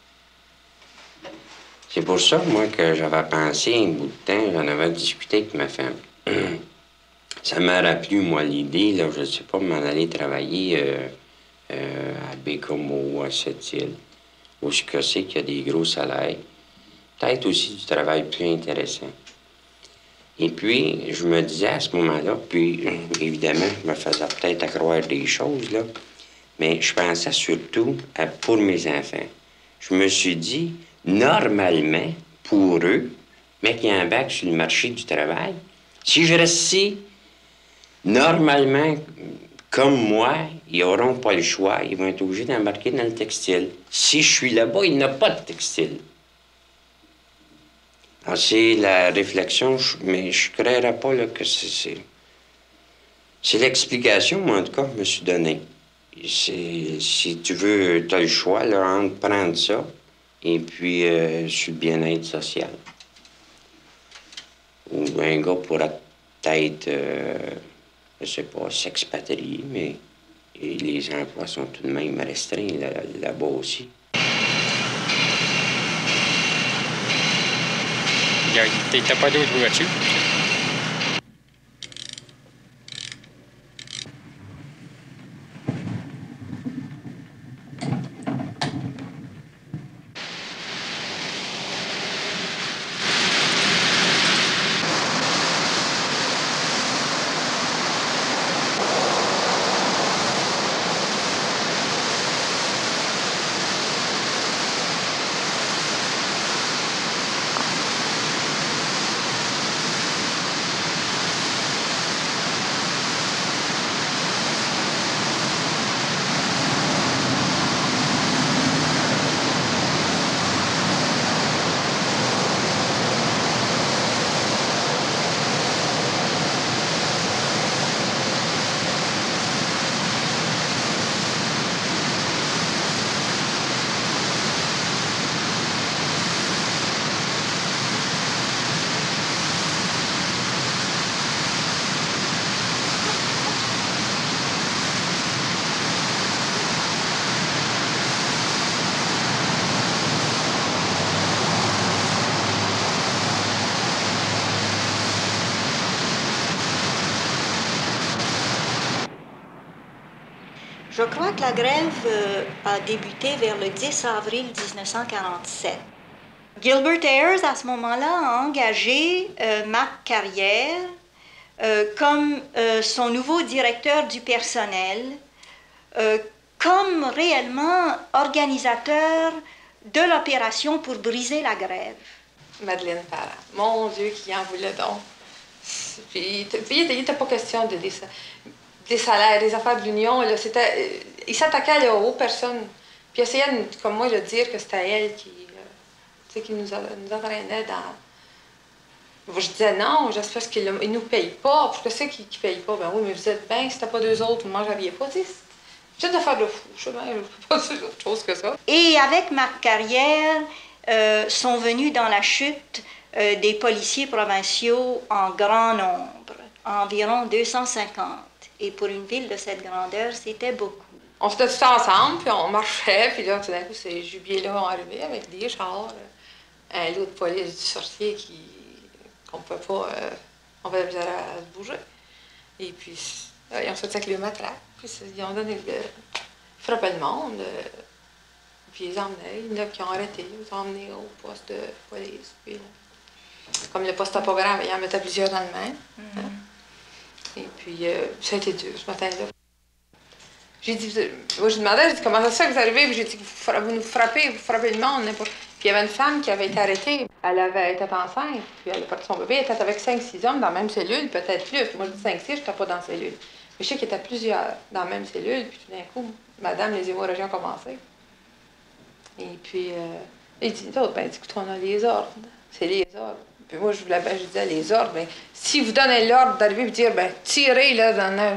C'est pour ça, moi, que j'avais pensé un bout de temps, j'en avais discuté avec ma femme. Ça m'a rappelé, moi, l'idée, là, je ne sais pas, m'en aller travailler euh, euh, à Bécomo ou à Sept-Îles, où je sais qu'il y a des gros salaires. Peut-être aussi du travail plus intéressant. Et puis, je me disais à ce moment-là, puis évidemment, je me faisais peut-être accroire des choses, là, mais je pensais surtout à, pour mes enfants. Je me suis dit, normalement, pour eux, mais qui embarquent sur le marché du travail, si je reste ici, normalement, comme moi, ils n'auront pas le choix, ils vont être obligés d'embarquer dans le textile. Si je suis là-bas, il n'y a pas de textile. Alors, c'est la réflexion, mais je ne croirais pas là, que c'est... C'est l'explication, moi, en tout cas, que je me suis donnée. Si tu veux, tu as le choix, là, entre prendre ça et puis euh, sur le bien-être social. Ou un gars pourra peut-être, euh, je sais pas, s'expatrier, mais et les emplois sont tout de même restreints là, là-bas aussi. T'as pas d'autres voitures? Je crois que la grève euh, a débuté vers le dix avril mille neuf cent quarante-sept. Gilbert Ayers, à ce moment-là, a engagé euh, Marc Carrière euh, comme euh, son nouveau directeur du personnel, euh, comme réellement organisateur de l'opération pour briser la grève. Madeleine Parent. Mon Dieu, qui en voulait donc. Puis, il n'était pas question de des, des salaires, des affaires de l'Union. Il s'attaquait aux personnes. Puis il essayait, comme moi, de dire que c'était elle qui, euh, qui nous, nous entraînait dans... Je disais non, j'espère qu'ils ne nous payent pas. Pourquoi c'est qu'ils ne payent pas? Ben oui, mais vous êtes bien, c'était pas deux autres, vous ne mangeriez pas. C'est une affaire de fou. Je ne peux pas dire autre chose que ça. Et avec Marc Carrière, euh, sont venus dans la chute euh, des policiers provinciaux en grand nombre, environ deux cent cinquante. Et pour une ville de cette grandeur, c'était beaucoup. On se tous ensemble, puis on marchait, puis là, tout d'un coup, ces jubilés-là ont arrivé avec des chars. Un lot de police du sorcier qui... qu'on ne peut pas... Euh, on va avoir à se bouger. Et puis, euh, ils ont sorti avec le matelas, puis ils ont donné le... frappaient le monde, euh, puis ils emmenaient. Il y en a qui ont arrêté, ils ont emmené au poste de police. Puis, là, comme le poste topogramme, ils en mettaient plusieurs dans le même. Mm-hmm. Hein? Et puis, euh, ça a été dur ce matin-là. J'ai dit, moi je demandais, j'ai dit, comment ça se fait que vous arrivez? Puis j'ai dit, vous, vous nous frappez, vous frappez le monde, n'importe. Puis il y avait une femme qui avait été arrêtée. Elle avait été enceinte, puis elle a perdu son bébé. Elle était avec cinq six hommes dans la même cellule, peut-être plus. Moi je dis cinq six, je n'étais pas dans la cellule. Mais je sais qu'il y était plusieurs dans la même cellule, puis tout d'un coup, madame, les hémorragies ont commencé. Et puis, euh, il dit, d'autres, ben, écoute, on a les ordres. C'est les ordres. Puis moi, je voulais, ben, je disais, les ordres, ben, si vous donnez l'ordre d'arriver et dire, ben, tirez, là, dans la...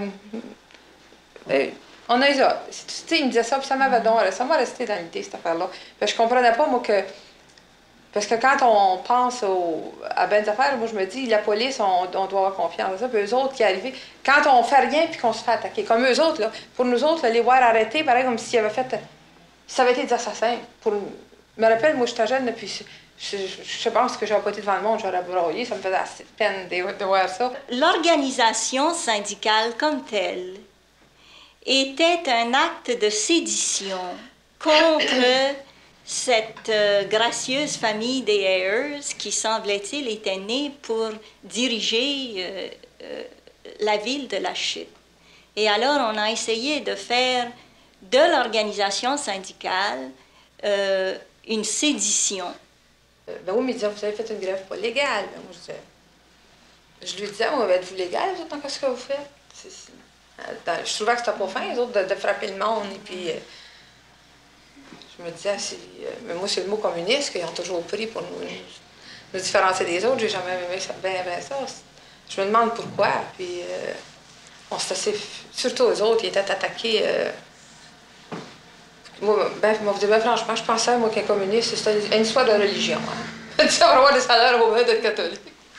Ben, on a les ordres. Tu sais, il me disait ça, puis ça m'avait donc, ça m'a resté dans l'idée, cette affaire-là. Puis je comprenais pas, moi, que... Parce que quand on pense au, à ben des affaires, moi, je me dis, la police, on, on doit avoir confiance à ça. Puis eux autres qui arrivent, quand on fait rien puis qu'on se fait attaquer, comme eux autres, là, pour nous autres, là, les voir arrêter, pareil, comme s'ils avaient fait... Ça avait été des assassins. Pour, je me rappelle, moi, j'étais jeune, puis je, je, je pense que j'aurais pas été devant le monde, j'aurais broyé, ça me faisait assez de peine de, de voir ça. L'organisation syndicale comme telle était un acte de sédition contre cette euh, gracieuse famille des Ayers qui, semblait-il, était née pour diriger euh, euh, la ville de la Chute. Et alors, on a essayé de faire de l'organisation syndicale euh, une sédition. Euh, ben oui, mais il disait, vous avez fait une grève pas légale. Ben moi, je disais, je lui disais, oh, êtes-vous légal, vous autres, qu'est-ce que vous faites? C'est, c'est... Dans, je trouvais que c'était pas fin, les autres, de, de frapper le monde. Et puis, euh, je me disais, c'est, euh, mais moi, c'est le mot communiste qu'ils ont toujours pris pour nous, nous différencier des autres. J'ai jamais aimé ça, bien, bien ça. Je me demande pourquoi. Puis, euh, on s'est assez. Surtout eux autres, ils étaient attaqués. Euh, moi, ben, moi, vous dites, ben, franchement, je pensais, moi, qu'un communiste, c'était une histoire de religion. Hein. Ça va avoir des salaires au moins d'être catholique.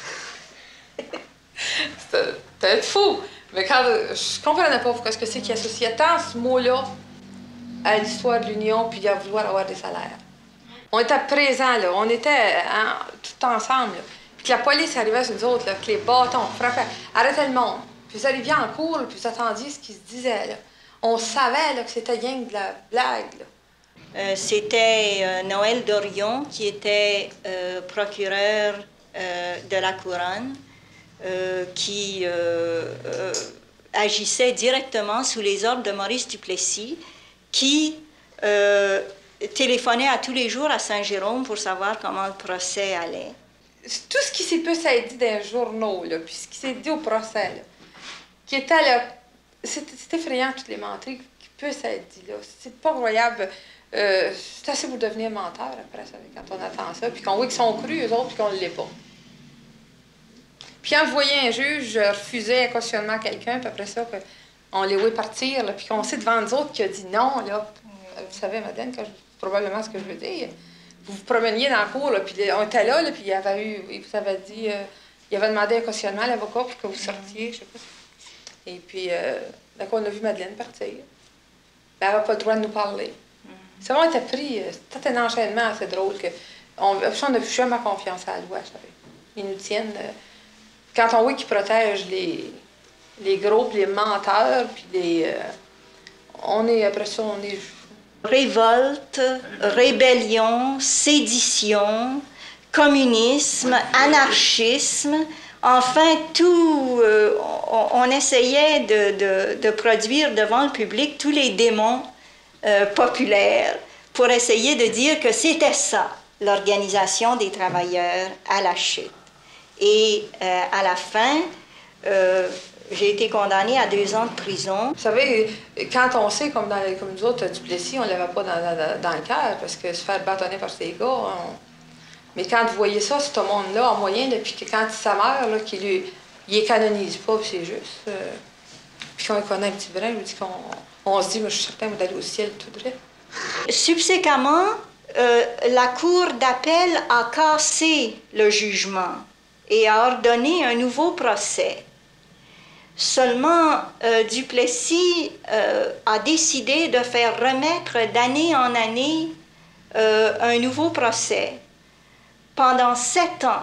c'était, c'était fou. Mais quand je comprenais pas pourquoi est-ce que c'est qu'ils associaient tant ce mot-là à l'histoire de l'Union puis à vouloir avoir des salaires. On était présents, là. On était hein, tout ensemble. Là. Puis que la police arrivait sur nous autres, là, que les bâtons frappaient, arrêtaient le monde. Puis vous arriviez en cours, là, puis vous attendiez ce qui se disait. Là. On savait là, que c'était rien que de la blague. Là. Euh, c'était euh, Noël Dorion qui était euh, procureur euh, de la Couronne. Euh, qui euh, euh, agissait directement sous les ordres de Maurice Duplessis, qui euh, téléphonait à tous les jours à Saint-Jérôme pour savoir comment le procès allait. Tout ce qui s'est pu s'être dit dans les journaux, là, puis ce qui s'est dit au procès, là, qui était là, c'est, c'est effrayant toutes les menteries qui peuvent s'être dit là. C'est pas croyable. Euh, c'est assez pour devenir menteur après ça, quand on attend ça, puis qu'on voit qu'ils sont crus, eux autres, puis qu'on ne l'est pas. Puis quand je voyais un juge, je refusais un cautionnement à quelqu'un, puis après ça, on les voit partir, là, puis qu'on sait devant nous autres qui a dit non, là. Vous savez, madame, que je, probablement ce que je veux dire. Vous vous promeniez dans la cour, là, puis on était là, là, puis il avait eu, il vous avait dit, euh, il avait demandé un cautionnement à l'avocat pour que vous sortiez, je sais pas. Et puis, euh, d'accord, on a vu Madeleine partir. Elle n'avait pas le droit de nous parler. Ça m'a été pris, c'était un enchaînement assez drôle que on n'a plus jamais confiance à la loi, vous savez. Ils nous tiennent. Euh, Quand on voit qu'ils protègent les, les gros, puis les menteurs, puis les... Euh, on est, après ça, on est... Révolte, rébellion, sédition, communisme, anarchisme, enfin tout... Euh, on, on essayait de, de, de produire devant le public tous les démons euh, populaires pour essayer de dire que c'était ça, l'organisation des travailleurs à la chute. Et euh, à la fin, euh, j'ai été condamnée à deux ans de prison. Vous savez, quand on sait, comme, dans, comme nous autres, Duplessis, on ne l'avait pas dans, dans, dans le cœur, parce que se faire bâtonner par ces gars, on... mais quand vous voyez ça, ce monde-là, en moyen, depuis que quand sa mère, là, qui lui, il les canonise pas, c'est juste. Euh... Puis quand on connaît un petit brin, je dis qu'on on se dit, mais je suis certain d'aller au ciel tout droit. Subséquemment, euh, la Cour d'appel a cassé le jugement et a ordonné un nouveau procès. Seulement, euh, Duplessis euh, a décidé de faire remettre d'année en année euh, un nouveau procès pendant sept ans.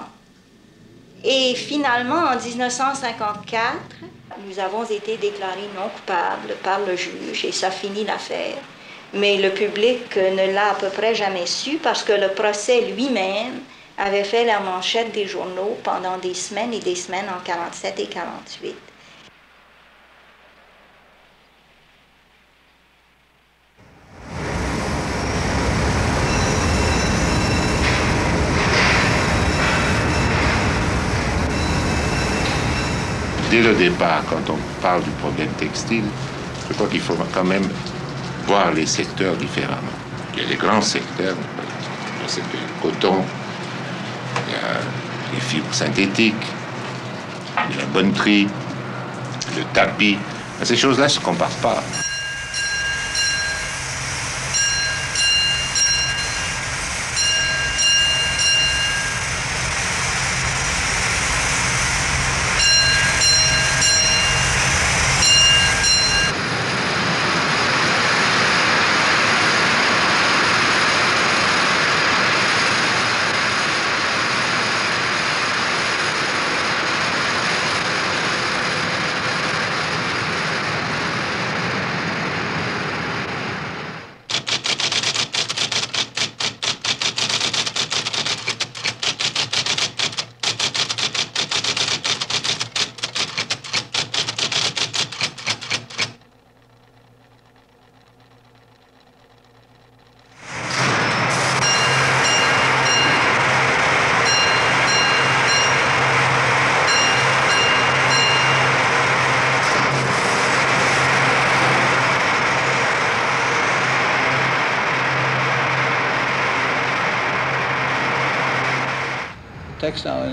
Et finalement, en dix-neuf cent cinquante-quatre, nous avons été déclarés non coupables par le juge et ça finit l'affaire. Mais le public ne l'a à peu près jamais su parce que le procès lui-même avait fait la manchette des journaux pendant des semaines et des semaines en quarante-sept et quarante-huit. Dès le départ, quand on parle du problème textile, je crois qu'il faut quand même voir les secteurs différemment. Il y a les grands secteurs, le secteur du coton, il y a les fibres synthétiques, il y a la bonneterie, le tapis. Ces choses-là ne se comparent pas.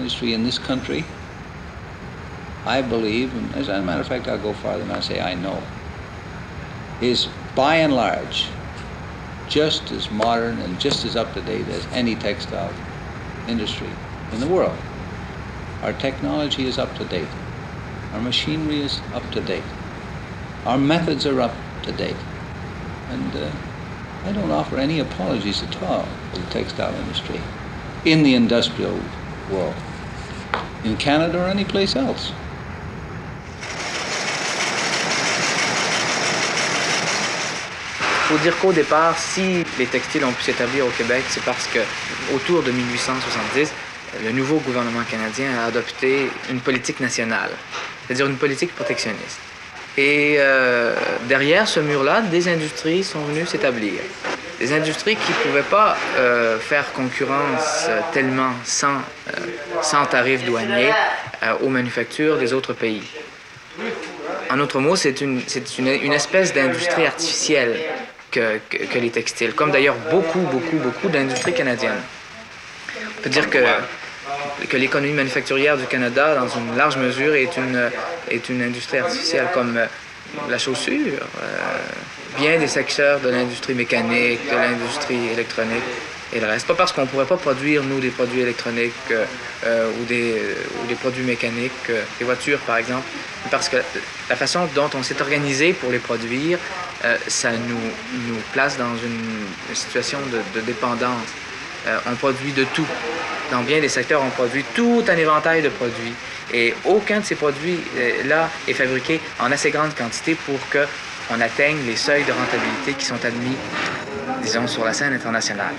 industry in this country, I believe, and as a matter of fact, I'll go farther than I say I know, is by and large just as modern and just as up-to-date as any textile industry in the world. Our technology is up-to-date. Our machinery is up-to-date. Our methods are up-to-date. And uh, I don't offer any apologies at all for the textile industry in the industrial world, in Canada or any place else. Il faut dire qu'au départ, si les textiles ont pu s'établir au Québec, c'est parce que, autour de mille huit cent soixante-dix, le nouveau gouvernement canadien a adopté une politique nationale, c'est-à-dire une politique protectionniste. Et euh, derrière ce mur-là, des industries sont venues s'établir. Des industries qui ne pouvaient pas euh, faire concurrence euh, tellement sans, euh, sans tarifs douaniers euh, aux manufactures des autres pays. En d'autres mots, c'est une, c'est une, une espèce d'industrie artificielle que, que, que les textiles, comme d'ailleurs beaucoup, beaucoup, beaucoup d'industries canadiennes. On peut dire que, que l'économie manufacturière du Canada, dans une large mesure, est une, est une industrie artificielle, comme la chaussure, euh, bien des secteurs de l'industrie mécanique, de l'industrie électronique et le reste. Pas parce qu'on ne pourrait pas produire, nous, des produits électroniques euh, ou, des, ou des produits mécaniques, euh, des voitures, par exemple, mais parce que la façon dont on s'est organisé pour les produire, euh, ça nous, nous place dans une, une situation de, de dépendance. Euh, on produit de tout. Dans bien des secteurs, on produit tout un éventail de produits. Et aucun de ces produits-là est fabriqué en assez grande quantité pour qu'on atteigne les seuils de rentabilité qui sont admis, disons, sur la scène internationale.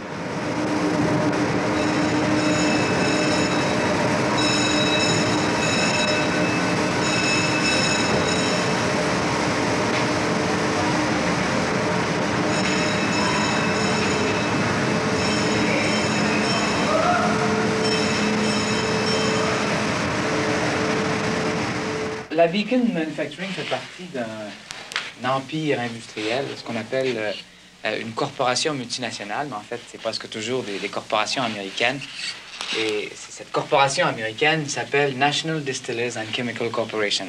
La Beacon Manufacturing fait partie d'un empire industriel, ce qu'on appelle euh, une corporation multinationale, mais en fait, c'est presque toujours des, des corporations américaines. Et cette corporation américaine s'appelle National Distillers and Chemical Corporation.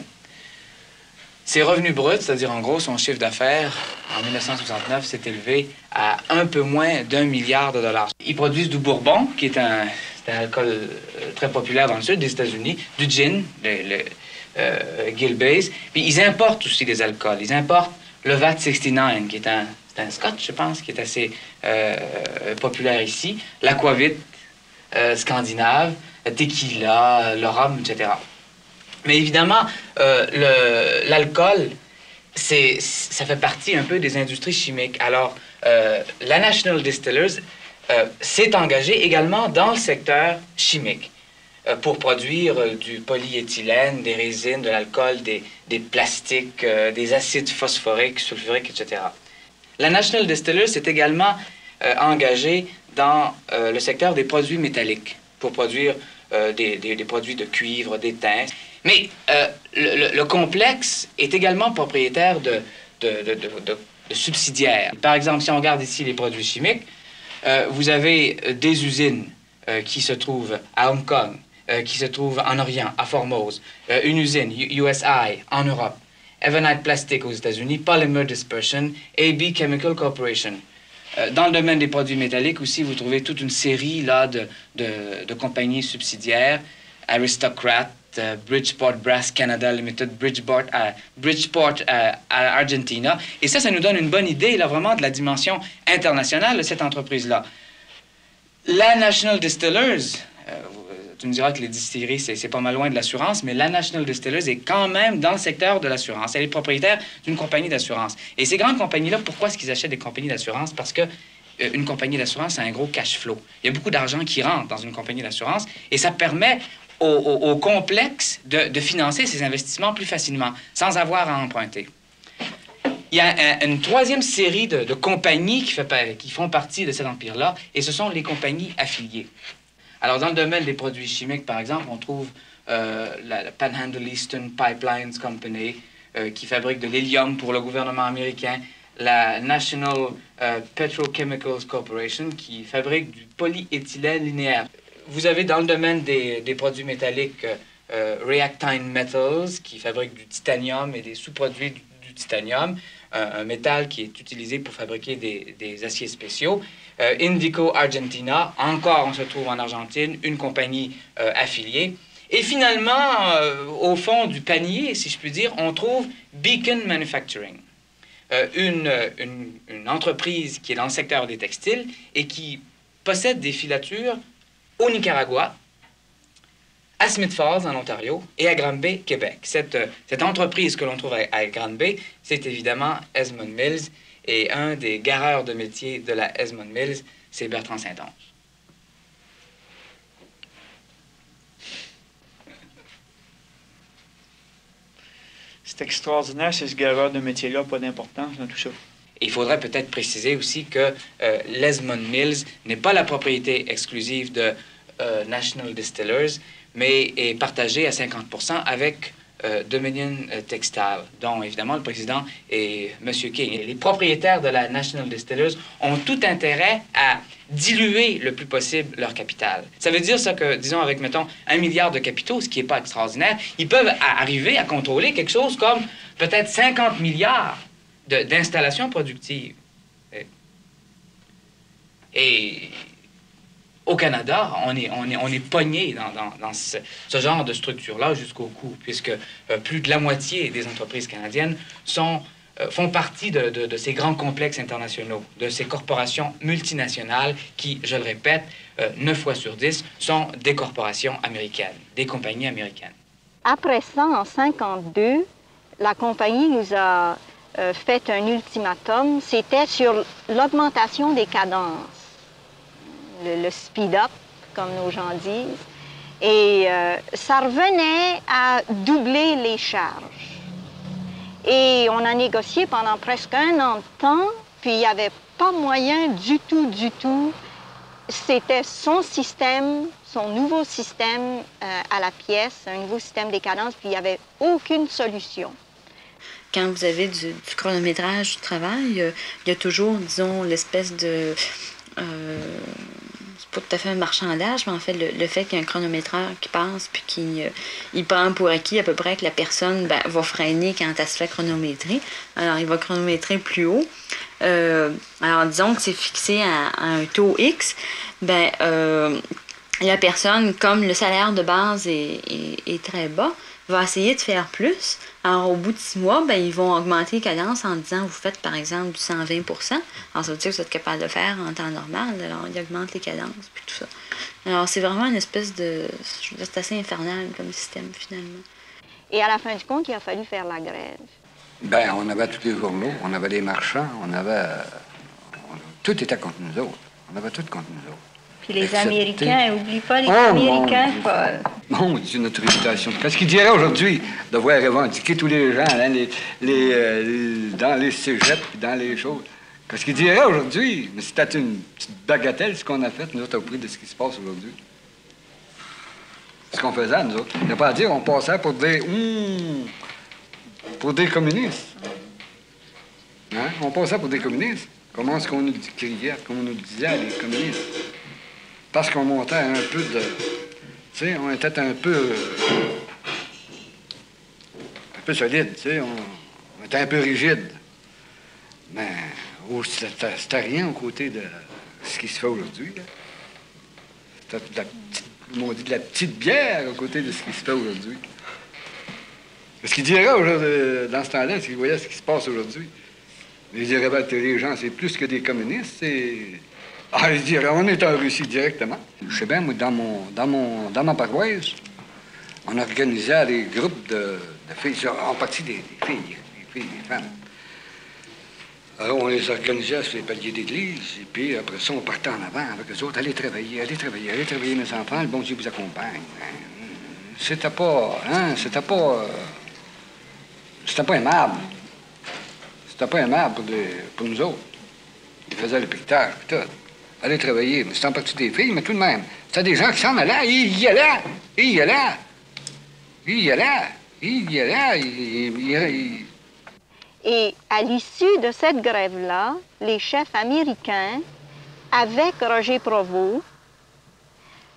Ses revenus bruts, c'est-à-dire en gros son chiffre d'affaires, en mille neuf cent soixante-neuf, s'est élevé à un peu moins d'un milliard de dollars. Ils produisent du bourbon, qui est un, un alcool très populaire dans le sud des États-Unis, du gin, le, le Euh, Gilbey's. Puis ils importent aussi des alcools. Ils importent le V A T soixante-neuf, qui est un, c'est un scotch, je pense, qui est assez euh, populaire ici, l'aquavit euh, scandinave, le tequila, le rhum, et cetera. Mais évidemment, euh, l'alcool, ça fait partie un peu des industries chimiques. Alors, euh, la National Distillers euh, s'est engagée également dans le secteur chimique, pour produire du polyéthylène, des résines, de l'alcool, des, des plastiques, euh, des acides phosphoriques, sulfuriques, et cetera. La National Distillers s'est également euh, engagée dans euh, le secteur des produits métalliques, pour produire euh, des, des, des produits de cuivre, d'étain. Mais euh, le, le, le complexe est également propriétaire de, de, de, de, de, de subsidiaires. Par exemple, si on regarde ici les produits chimiques, euh, vous avez des usines euh, qui se trouvent à Hong Kong, Euh, qui se trouve en Orient, à Formose, euh, une usine, U S I, en Europe, Evanite Plastic aux États-Unis, Polymer Dispersion, A B Chemical Corporation. Euh, dans le domaine des produits métalliques aussi, vous trouvez toute une série là, de, de, de compagnies subsidiaires, Aristocrat, euh, Bridgeport Brass Canada Limited, Bridgeport, euh, Bridgeport euh, à Argentina. Et ça, ça nous donne une bonne idée là, vraiment de la dimension internationale de cette entreprise-là. La National Distillers, euh, tu me diras que les distilleries, c'est pas mal loin de l'assurance, mais la National Distillers est quand même dans le secteur de l'assurance. Elle est propriétaire d'une compagnie d'assurance. Et ces grandes compagnies-là, pourquoi est-ce qu'ils achètent des compagnies d'assurance? Parce que euh, une compagnie d'assurance a un gros cash flow. Il y a beaucoup d'argent qui rentre dans une compagnie d'assurance et ça permet au, au, au complexe de, de financer ses investissements plus facilement, sans avoir à emprunter. Il y a un, une troisième série de, de compagnies qui, fait, qui font partie de cet empire-là, et ce sont les compagnies affiliées. Alors, dans le domaine des produits chimiques, par exemple, on trouve euh, la, la Panhandle Eastern Pipelines Company, euh, qui fabrique de l'hélium pour le gouvernement américain, la National euh, Petrochemicals Corporation, qui fabrique du polyéthylène linéaire. vous avez dans le domaine des, des produits métalliques euh, Reactine Metals, qui fabrique du titanium et des sous-produits du, du titanium, euh, un métal qui est utilisé pour fabriquer des, des aciers spéciaux. Euh, Indico Argentina, encore on se trouve en Argentine, une compagnie euh, affiliée. Et finalement, euh, au fond du panier, si je puis dire, on trouve Beacon Manufacturing, euh, une, une, une entreprise qui est dans le secteur des textiles et qui possède des filatures au Nicaragua, à Smith Falls, en Ontario, et à Granby, Québec. Cette, cette entreprise que l'on trouve à, à Granby, c'est évidemment Esmond Mills, et un des gareurs de métier de la Esmond Mills, c'est Bertrand Saint-Onge. C'est extraordinaire, c'est ce gareur de métier-là, pas d'importance dans tout ça. Il faudrait peut-être préciser aussi que euh, l'Esmond Mills n'est pas la propriété exclusive de euh, National Distillers, mais est partagée à cinquante pour cent avec euh, Dominion Textile, dont évidemment le président est M. King. Et les propriétaires de la National Distillers ont tout intérêt à diluer le plus possible leur capital. Ça veut dire ça que, disons, avec, mettons, un milliard de capitaux, ce qui n'est pas extraordinaire, ils peuvent à arriver à contrôler quelque chose comme peut-être cinquante milliards d'installations productives. Et, et au Canada, on est, on est, on est pogné dans, dans, dans ce, ce genre de structure-là jusqu'au cou, puisque euh, plus de la moitié des entreprises canadiennes sont, euh, font partie de, de, de ces grands complexes internationaux, de ces corporations multinationales qui, je le répète, euh, neuf fois sur dix, sont des corporations américaines, des compagnies américaines. Après ça, en cinquante-deux, la compagnie nous a Euh, fait un ultimatum, c'était sur l'augmentation des cadences, le, le speed-up, comme nos gens disent, et euh, ça revenait à doubler les charges. Et on a négocié pendant presque un an de temps, puis il n'y avait pas moyen du tout, du tout. C'était son système, son nouveau système euh, à la pièce, un nouveau système des cadences, puis il n'y avait aucune solution. Quand vous avez du, du chronométrage du travail, euh, il y a toujours, disons, l'espèce de... Euh, c'est pas tout à fait un marchandage, mais en fait, le, le fait qu'il y a un chronométreur qui passe puis qu'il euh, il prend pour acquis à peu près que la personne ben, va freiner quand elle se fait chronométrer. Alors, il va chronométrer plus haut. Euh, alors, disons que c'est fixé à, à un taux X. Ben, euh, la personne, comme le salaire de base est, est, est très bas, va essayer de faire plus. Alors, au bout de six mois, ben, ils vont augmenter les cadences en disant, vous faites par exemple du cent vingt pour cent. Alors, ça veut dire que vous êtes capable de le faire en temps normal. Alors, ils augmentent les cadences, puis tout ça. Alors, c'est vraiment une espèce de... Je veux dire, c'est assez infernal comme système, finalement. Et à la fin du compte, il a fallu faire la grève. Ben, on avait tous les journaux, on avait les marchands, on avait... On... Tout était contre nous autres. On avait tout contre nous autres. Puis les Excepté... Américains, oublie pas les oh, Américains, mon Paul. Mon Dieu, notre réputation. Qu'est-ce qu'il dirait aujourd'hui de voir revendiquer tous les gens hein, les, les, euh, les, dans les cégeps et dans les choses? Qu'est-ce qu'il dirait aujourd'hui? Mais c'était une petite bagatelle, ce qu'on a fait, nous autres, au prix de ce qui se passe aujourd'hui. Ce qu'on faisait, nous autres. Il n'y a pas à dire, on passait pour des... Hum, pour des communistes. Hein? On passait pour des communistes. Comment est-ce qu'on nous criait, comme on nous disait, les communistes? Parce qu'on montait un peu de... Tu sais, on était un peu... un peu solide, tu sais, on, on était un peu rigide. Mais oh, c'était rien aux côtés de ce qui se fait aujourd'hui. C'était de la petite, comme on dit, de la petite bière aux côtés de ce qui se fait aujourd'hui. Ce qu'il dirait aujourd'hui, dans ce temps-là, c'est qu'il voyait ce qui se passe aujourd'hui. Il dirait, ben, les gens, c'est plus que des communistes, c'est... Ah, il dirait, on est en Russie directement. Je sais bien, moi, dans, mon, dans, mon, dans ma paroisse, on organisait des groupes de, de filles, en partie des, des filles, des filles, des femmes. Alors, on les organisait sur les paliers d'église, et puis après ça, on partait en avant avec eux autres. Allez travailler, allez travailler, allez travailler, mes enfants, le bon Dieu vous accompagne. C'était pas, hein, c'était pas... Euh, c'était pas aimable. C'était pas aimable pour, des, pour nous autres. Ils faisaient le piquetage, tout. Aller travailler. Mais c'était en partie des filles, mais tout de même. C'était des gens qui s'en allaient. Ils y allaient. Ils y allaient. Ils y allaient. Ils y allaient. Ils, ils, ils... Et à l'issue de cette grève-là, les chefs américains, avec Roger Provost,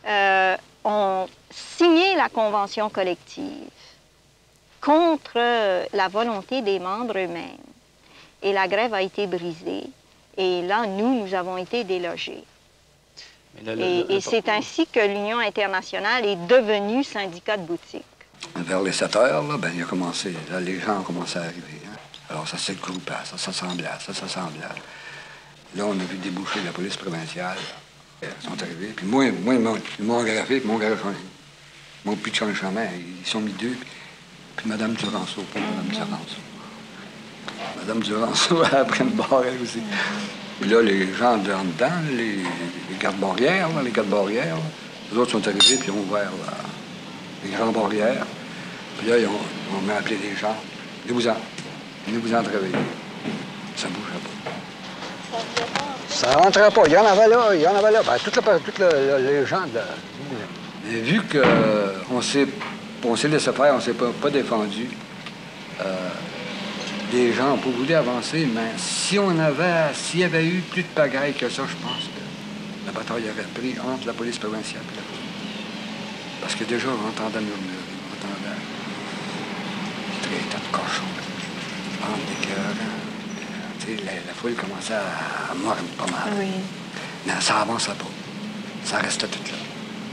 euh, ont signé la convention collective contre la volonté des membres eux-mêmes. Et la grève a été brisée. Et là, nous, nous avons été délogés. Le, le, et le, et c'est ainsi que l'Union internationale est devenue syndicat de boutique. Vers les sept heures, là, ben, il a commencé, là, les gens ont commencé à arriver. Hein. Alors, ça s'est groupé, ça s'assemblait, ça s'assemblait. Là, on a vu déboucher la police provinciale. Ils sont arrivés. Puis moi, moi ils m'ont agrafé, puis mon garage, ils m'ont plus de changement. Ils sont mis deux, puis, puis Mme Duranceau, pas Mme Duranceau. Mme Duranceau, après une barre, elle aussi. Puis là, les gens de en dedans, les, les gardes-barrières, les gardes-barrières, les autres sont arrivés, puis ils ont ouvert là, les grandes barrières. Puis là, ils ont, ils ont mis à appeler les gens. Venez-vous-en. Venez-vous-en travailler. Ça bougeait pas. Ça rentrait pas. Il y en avait là, il y en avait là. Ben, toutes toute le, les gens de la... Et vu qu'on s'est on laissé faire, on s'est pas, pas défendu, euh, les gens n'ont pas voulu avancer, mais si on avait, s'il y avait eu plus de pagaille que ça, je pense que la bataille aurait pris entre la police provinciale et la police. Parce que déjà, on entendait murmurer, on entendait des traitants de cochons, entre des cœurs. Tu sais, la, la foule commençait à, à mordre pas mal. Oui. Mais ça avançait pas. Ça restait tout là.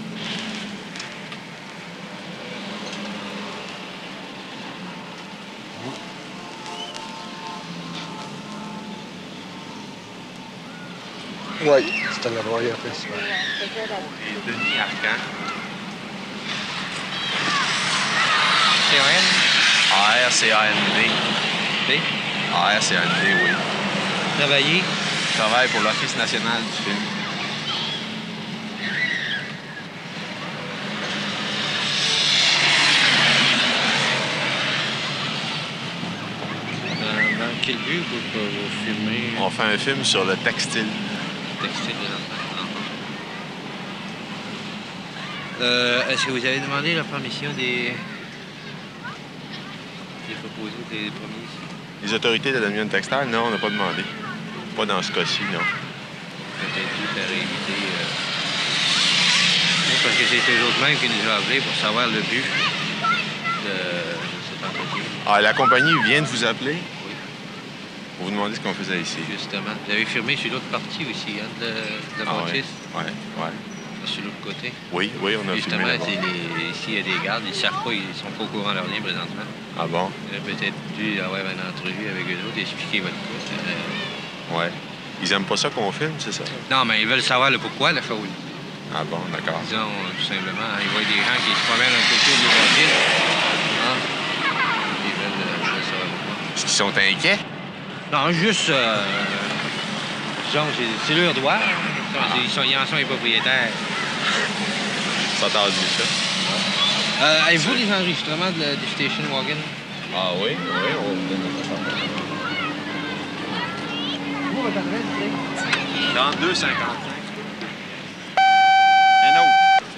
Oui, c'était la barrière principale. Et Denis Arcan. C A N? A R C A N D. D? A R C A N D, oui. Travailler? Je travaille pour l'Office national du film. Dans, dans quel but vous, vous filmez? On fait un film sur le textile. Textile des enfants. Euh, Est-ce que vous avez demandé la permission des, des proposés, des premiers ici? Les autorités de la Union textile, non, on n'a pas demandé. Pas dans ce cas-ci, non. Peut-être dû faire éviter. Euh... Oui, parce que c'est eux autres mêmes qui nous ont appelés pour savoir le but de, de cette entreprise. Ah, la compagnie vient de vous appeler? Oui. Pour vous demander ce qu'on faisait ici. Justement. Vous avez filmé sur l'autre partie aussi, hein, de, de la ah, bâtisse? Oui, oui. Ouais. Sur l'autre côté? Oui, oui, on a Justement, filmé Justement, ici, il y a des gardes, ils ne savent pas, ils sont pas au courant de leur lien présentement. Ah bon? Ils auraient peut-être dû avoir une entrevue avec eux autres et expliquer votre cas. Euh... Ouais. Ils aiment pas ça qu'on filme, c'est ça? Non, mais ils veulent savoir le pourquoi de la chose. Ah bon, d'accord. Disons, tout simplement, ils voient des gens qui se promènent un peu autour de bâtisse. Hein? Ils veulent, euh, veulent savoir pourquoi. Est-ce qu'ils sont inquiets? Non, juste... Euh... Disons, c'est leur droit. Ils, sont, ils en sont les propriétaires. Ça t'a dit ça? Euh, Avez-vous les enregistrements de la, du Station Wagon? Ah oui, oui, on va vous donner ça. Vous, votre adresse, c'est? trente-deux cinquante-cinq. Un autre.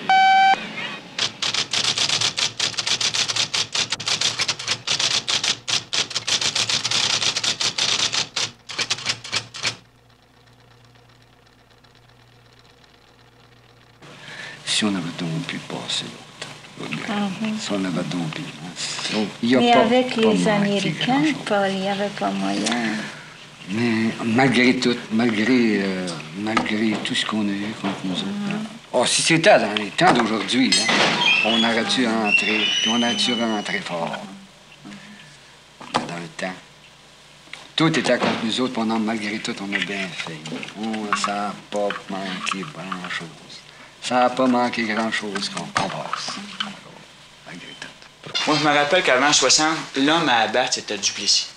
Si on avait donc pu passer l'autre. Mm-hmm. Si on avait donc pu. Hein. Il Mais pas, avec pas les manqué Américains, grand-chose. Paul, il n'y avait pas moyen. Mais malgré tout, malgré, euh, malgré tout ce qu'on a eu contre nous autres. Mm-hmm. Hein. Oh, si c'était dans les temps d'aujourd'hui, hein, on aurait dû rentrer, puis on aurait dû rentrer fort. Dans le temps. Tout était contre nous autres, puis on a, malgré tout, on a bien fait. Oh, ça n'a pas manqué grand-chose. Ça n'a pas manqué grand-chose qu'on passe. Malgré tout. Moi, je me rappelle qu'avant soixante, l'homme à abattre, c'était Duplessis.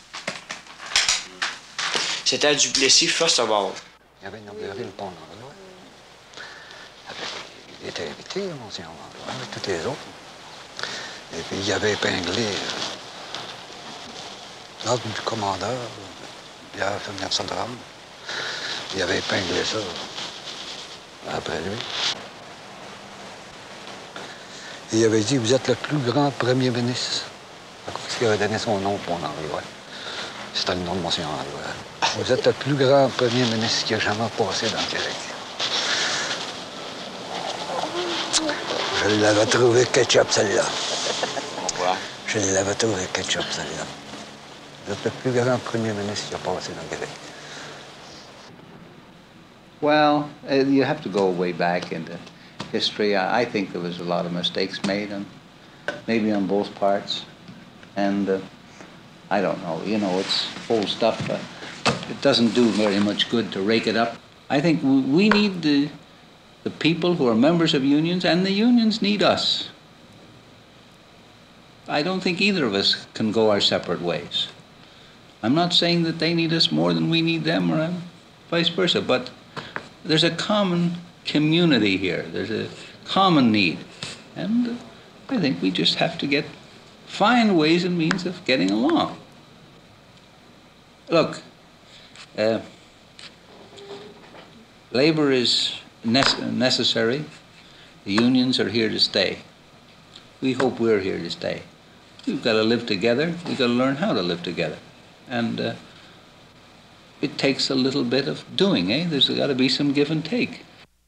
C'était Duplessis, first of all. Il y avait inauguré le pont d'Anglois. Il était invité, on s'y en avec tous les autres. Et puis, il avait épinglé euh, l'ordre du commandeur, Pierre Fernier-Sodrome. Il avait épinglé ça après lui. Et il avait dit, vous êtes le plus grand premier ministre. Parce qu'il avait donné son nom au pont d'Anglois. C'était le nom de Monseigneur Anglois. Vous êtes le plus grand premier ministre qui a jamais passé dans le Québec. Je l'avais trouvé ketchup, celle-là. Voilà. Je l'avais trouvé ketchup, celle-là. C'est le plus grand premier ministre qui a passé dans le Québec. Well, uh, you have to go way back into history. I, I think there was a lot of mistakes made, and maybe on both parts. And uh, I don't know, you know, it's old stuff. Uh, it doesn't do very much good to rake it up. I think we need the, the people who are members of unions, and the unions need us. I don't think either of us can go our separate ways. I'm not saying that they need us more than we need them, or vice versa, but there's a common community here. There's a common need. And uh, I think we just have to get, find ways and means of getting along. Look, uh, labor is nece necessary. The unions are here to stay. We hope we're here to stay. We've got to live together. We've got to learn how to live together. And uh, it takes a little bit of doing, eh? There's got to be some give and take.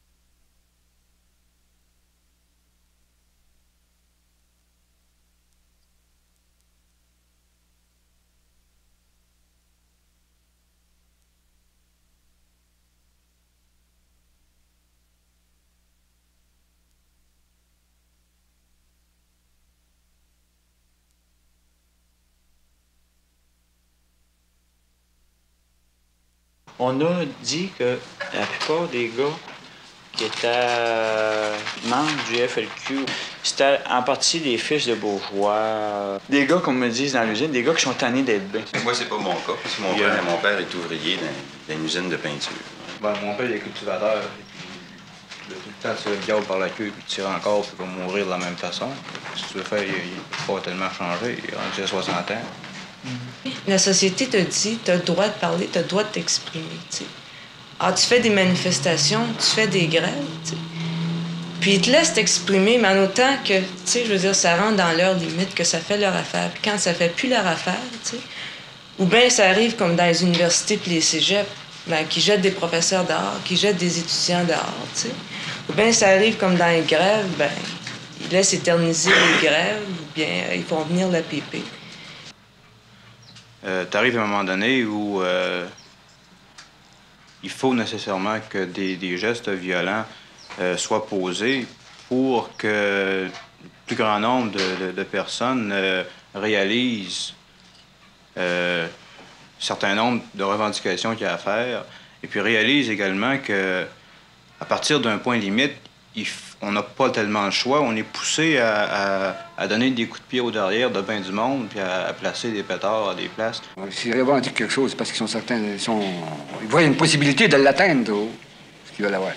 On a dit que la plupart des gars qui étaient membres du F L Q, c'était en partie des fils de bourgeois. Des gars, comme me disent dans l'usine, des gars qui sont tannés d'être bien. Moi, c'est pas mon cas, parce que mon, yeah. père, mon père est ouvrier dans, dans une usine de peinture. Ben, mon père est cultivateur, et puis tout le temps, tu le gardes par la queue, puis tu tires encore, puis il va mourir de la même façon. Si tu veux faire, il n'a pas tellement changé, il est rendu à soixante ans. La société te dit, tu as le droit de parler, tu as le droit de t'exprimer. Ah, tu fais des manifestations, tu fais des grèves, t'sais. Puis ils te laissent t'exprimer, mais en autant que, tu sais, je veux dire, ça rentre dans leurs limites, que ça fait leur affaire. Puis quand ça fait plus leur affaire, tu sais, ou bien ça arrive comme dans les universités puis les cégeps, ben, qui jettent des professeurs dehors, qui jettent des étudiants dehors, tu sais. Ou bien ça arrive comme dans les grèves, ben, ils laissent éterniser les grèves, ou bien euh, ils font venir la P P. Euh, tu arrives à un moment donné où euh, il faut nécessairement que des, des gestes violents euh, soient posés pour que le plus grand nombre de, de, de personnes euh, réalisent euh, un certain nombre de revendications qu'il y a à faire, et puis réalisent également que à partir d'un point limite, il on n'a pas tellement le choix. On est poussé à, à, à donner des coups de pied au derrière de bien du monde, puis à, à placer des pétards à des places. S'ils revendiquent quelque chose, c'est parce qu'ils sont certains, ils, sont, ils voient une possibilité de l'atteindre, ce qu'ils veulent avoir.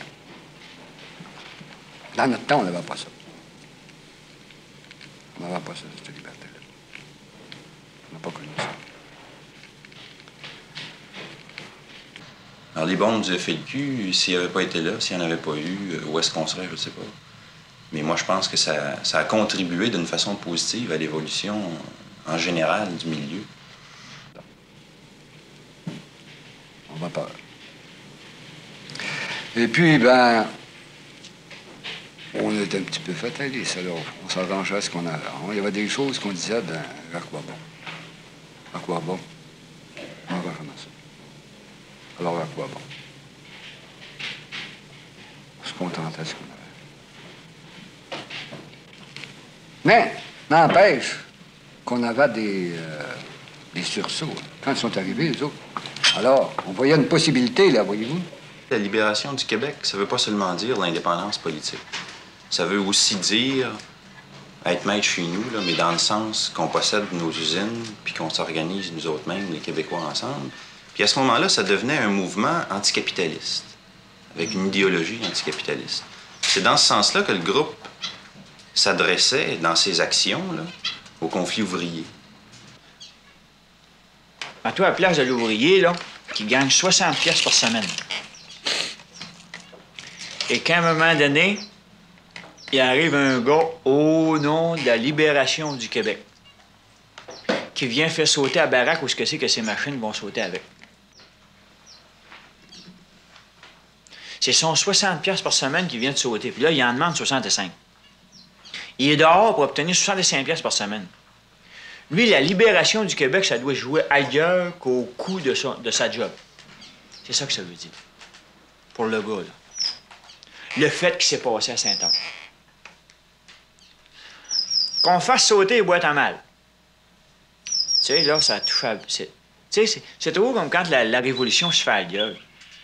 Dans notre temps, on n'avait pas ça. On n'avait pas ça, cette liberté-là. On n'a pas connu ça. Alors, les bombes du F L Q, s'il n'avait pas été là, s'il n'y en avait pas eu, où est-ce qu'on serait, je ne sais pas. Mais moi, je pense que ça, ça a contribué d'une façon positive à l'évolution en général du milieu. On va pas. Et puis, ben, on était un petit peu fataliste, alors on s'arrangeait à ce qu'on avait. Il y avait des choses qu'on disait, ben, à quoi bon? À quoi bon? On va recommencer ça. Alors, à quoi bon? On se contentait de ce qu'on avait. Mais, n'empêche qu'on avait des, euh, des sursauts. Quand ils sont arrivés, les autres. Alors, on voyait une possibilité, là, voyez-vous. La libération du Québec, ça veut pas seulement dire l'indépendance politique. Ça veut aussi dire être maître chez nous, là, mais dans le sens qu'on possède nos usines, puis qu'on s'organise nous autres mêmes, les Québécois, ensemble. Puis à ce moment-là, ça devenait un mouvement anticapitaliste, avec une idéologie anticapitaliste. C'est dans ce sens-là que le groupe s'adressait, dans ses actions, là, au conflit ouvrier. À toi, à la place de l'ouvrier, là, qui gagne soixante piastres par semaine. Et qu'à un moment donné, il arrive un gars au nom de la libération du Québec qui vient faire sauter à baraque où ce que c'est que ces machines vont sauter avec. C'est son soixante piastres par semaine qui vient de sauter. Puis là, il en demande soixante-cinq. Il est dehors pour obtenir soixante-cinq piastres par semaine. Lui, la libération du Québec, ça doit jouer ailleurs qu'au coût de, son, de sa job. C'est ça que ça veut dire. Pour le gars, là. Le fait qu'il s'est passé à Saint-Onge. Qu'on fasse sauter les boîtes à mal. Tu sais, là, ça touche à... Tu sais, c'est toujours comme quand la, la révolution se fait à la gueule.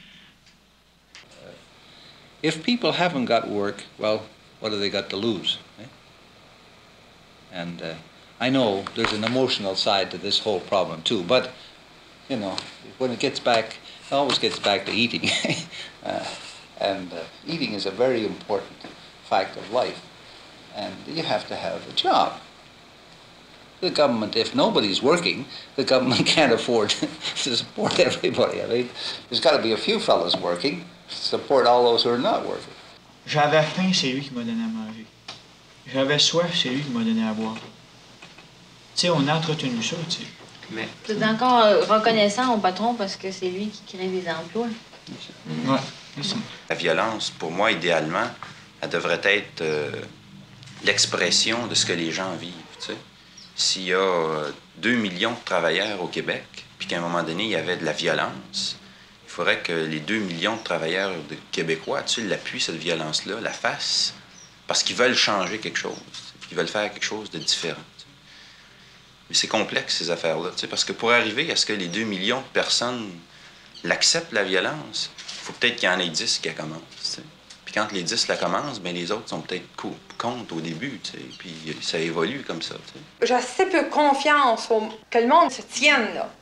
If people haven't got work, well, what have they got to lose? Eh? And uh, I know there's an emotional side to this whole problem too, but, you know, when it gets back, it always gets back to eating. uh, and uh, eating is a very important fact of life. And you have to have a job. The government, if nobody's working, the government can't afford to support everybody. I mean, there's got to be a few fellas working to support all those who are not working. J'avais faim, c'est lui qui m'a donné à manger. J'avais soif, c'est lui qui m'a donné à boire. Tu sais, on a entretenu ça, tu sais. Mais... Tu es encore reconnaissant au patron parce que c'est lui qui crée des emplois. Oui, c'est ça. La violence, pour moi, idéalement, elle devrait être euh, l'expression de ce que les gens vivent, tu sais. S'il y a deux millions de travailleurs au Québec, puis qu'à un moment donné, il y avait de la violence, il faudrait que les deux millions de travailleurs de québécois, tu sais, l'appuient, cette violence-là, la fassent, parce qu'ils veulent changer quelque chose, ils veulent faire quelque chose de différent. Tu sais. Mais c'est complexe, ces affaires-là, tu sais, parce que pour arriver à ce que les deux millions de personnes l'acceptent, la violence, il faut peut-être qu'il y en ait dix qui la commencent, tu sais. Puis quand les dix la commencent, bien, les autres sont peut-être contre au début, tu sais, puis ça évolue comme ça, tu sais. J'ai assez peu confiance au... que le monde se tienne, là.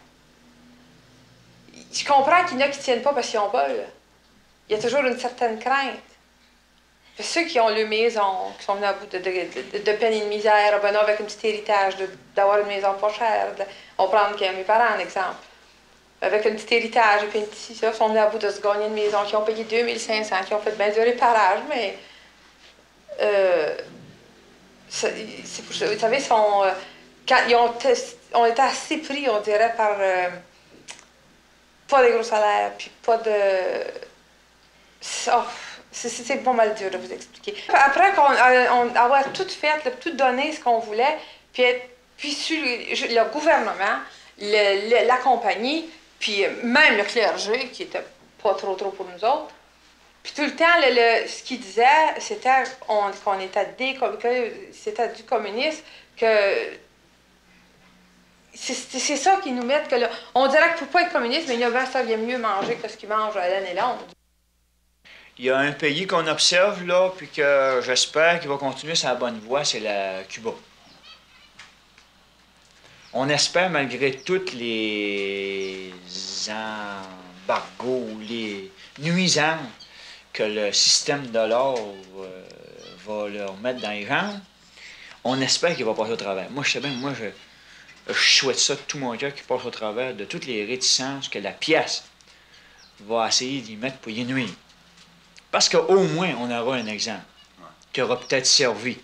Je comprends qu'il y en a qui ne tiennent pas parce qu'ils ont peur. Il y a toujours une certaine crainte. Puis ceux qui ont leur maison, qui sont venus à bout de, de, de, de peine et de misère, ben avec un petit héritage, d'avoir une maison pas chère. De, on va prendre mes parents, un exemple. Avec un petit héritage et puis un petit ça, sont venus à bout de se gagner une maison, qui ont payé deux mille cinq cents, qui ont fait bien du réparage, mais euh, c'est, vous savez, sont, quand ils ont, ont été assez pris, on dirait, par euh, pas de gros salaires, puis pas de... Oh, c'est pas mal dur de vous expliquer. Après qu'on on, avoir tout fait, là, tout donné ce qu'on voulait, puis, puis sur le, le gouvernement, le, le, la compagnie, puis même le clergé, qui était pas trop trop pour nous autres. Puis tout le temps, le, le, ce qu'il disait, c'était qu'on était des, que c'était du communisme, que c'est ça qui nous met que là, on dirait qu'il ne faut pas être communiste, mais il y a bien ça vient mieux manger que ce qu'ils mangent à l'année longue. Il y a un pays qu'on observe là, puis que j'espère qu'il va continuer sa bonne voie, c'est la Cuba. On espère, malgré toutes les embargos, les nuisances que le système de l'or euh, va leur mettre dans les jambes, on espère qu'il va passer au travers. Moi, je sais bien, moi, je, je souhaite ça de tout mon cœur qu'il passe au travers de toutes les réticences que la pièce va essayer d'y mettre pour y nuire. Parce qu'au moins, on aura un exemple qui aura peut-être servi.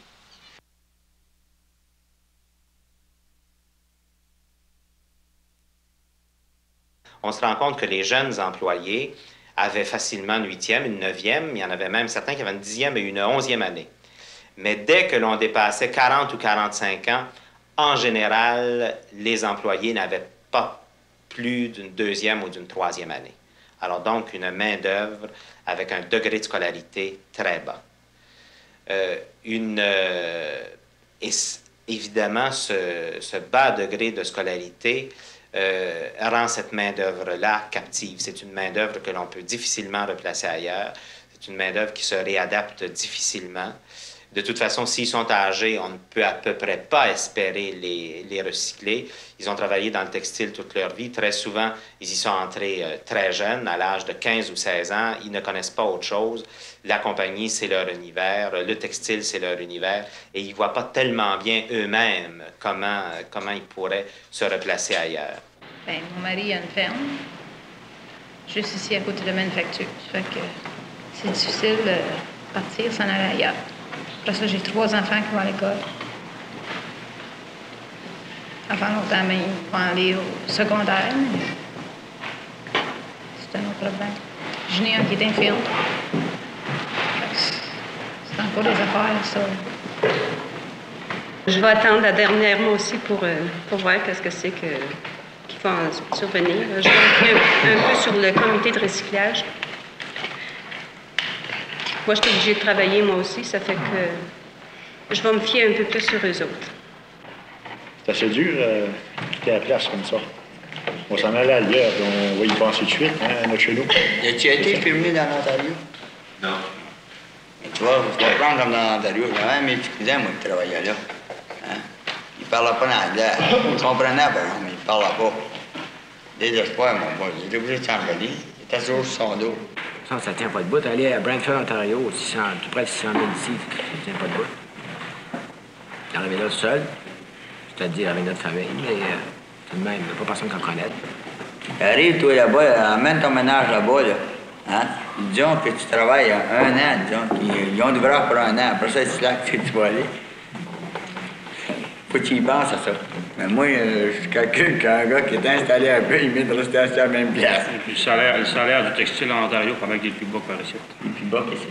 On se rend compte que les jeunes employés avaient facilement une huitième, une neuvième, il y en avait même certains qui avaient une dixième et une onzième année. Mais dès que l'on dépassait quarante ou quarante-cinq ans, en général, les employés n'avaient pas plus d'une deuxième ou d'une troisième année. Alors donc, une main-d'œuvre avec un degré de scolarité très bas. Euh, une, euh, et évidemment, ce, ce bas degré de scolarité Euh, rend cette main-d'œuvre-là captive. C'est une main-d'œuvre que l'on peut difficilement replacer ailleurs. C'est une main-d'œuvre qui se réadapte difficilement. De toute façon, s'ils sont âgés, on ne peut à peu près pas espérer les, les recycler. Ils ont travaillé dans le textile toute leur vie. Très souvent, ils y sont entrés euh, très jeunes, à l'âge de quinze ou seize ans. Ils ne connaissent pas autre chose. La compagnie, c'est leur univers. Le textile, c'est leur univers. Et ils ne voient pas tellement bien eux-mêmes comment, comment ils pourraient se replacer ailleurs. Bien, mon mari a une ferme, juste ici à côté de la manufacture. Ça fait que c'est difficile de partir, s'en aller ailleurs. Après ça, j'ai trois enfants qui vont à l'école. Avant longtemps, mais ils vont aller au secondaire. Mais c'est un autre problème. Je n'ai un qui est infirme. C'est encore des affaires, ça. Je vais attendre la dernière mois aussi pour, euh, pour voir qu'est-ce que c'est que, qu'il faut en survenir. Je vais me fier un peu sur le comité de recyclage. Moi, je suis obligée de travailler, moi aussi. Ça fait que je vais me fier un peu plus sur eux autres. C'est assez dur euh, quitter la place comme ça. On s'en allait ailleurs, puis on va y penser tout de suite, hein, à notre chez nous. As-tu été filmé dans l'Ontario? Non. Tu vois, tu vas prendre comme dans l'Ontario. J'avais un de mes petits cousins, moi, qui travaillait là. Hein? Il parlait pas l'anglais. Il comprenait, par exemple, mais il parlait pas. Désespoir, mon boy. Il était obligé de s'en venir. Il était toujours sur son dos. Ça, ça tient pas de bout. Aller à Brantford, Ontario, six cents, tout près de six cent mille ici, ça tient pas de bout. Arrivé là tout seul, c'est-à-dire avec notre famille, mais euh, tout de même, il n'y a pas personne qui comprenait. Arrive, toi, là-bas, amène ton ménage là-bas, là. Hein? Disons que tu travailles un an, disons, qu'ils ont d'ouvrage pour un an. Après ça, tu lacs, tu vas aller. Faut que tu y penses à ça. Mais moi, euh, je calcule qu'un gars qui est installé un peu, il met de rester assis à la même place. Et puis le salaire, le salaire du textile en Ontario, pendant qu'il est plus bas que par ici. Il est plus bas qu'ici.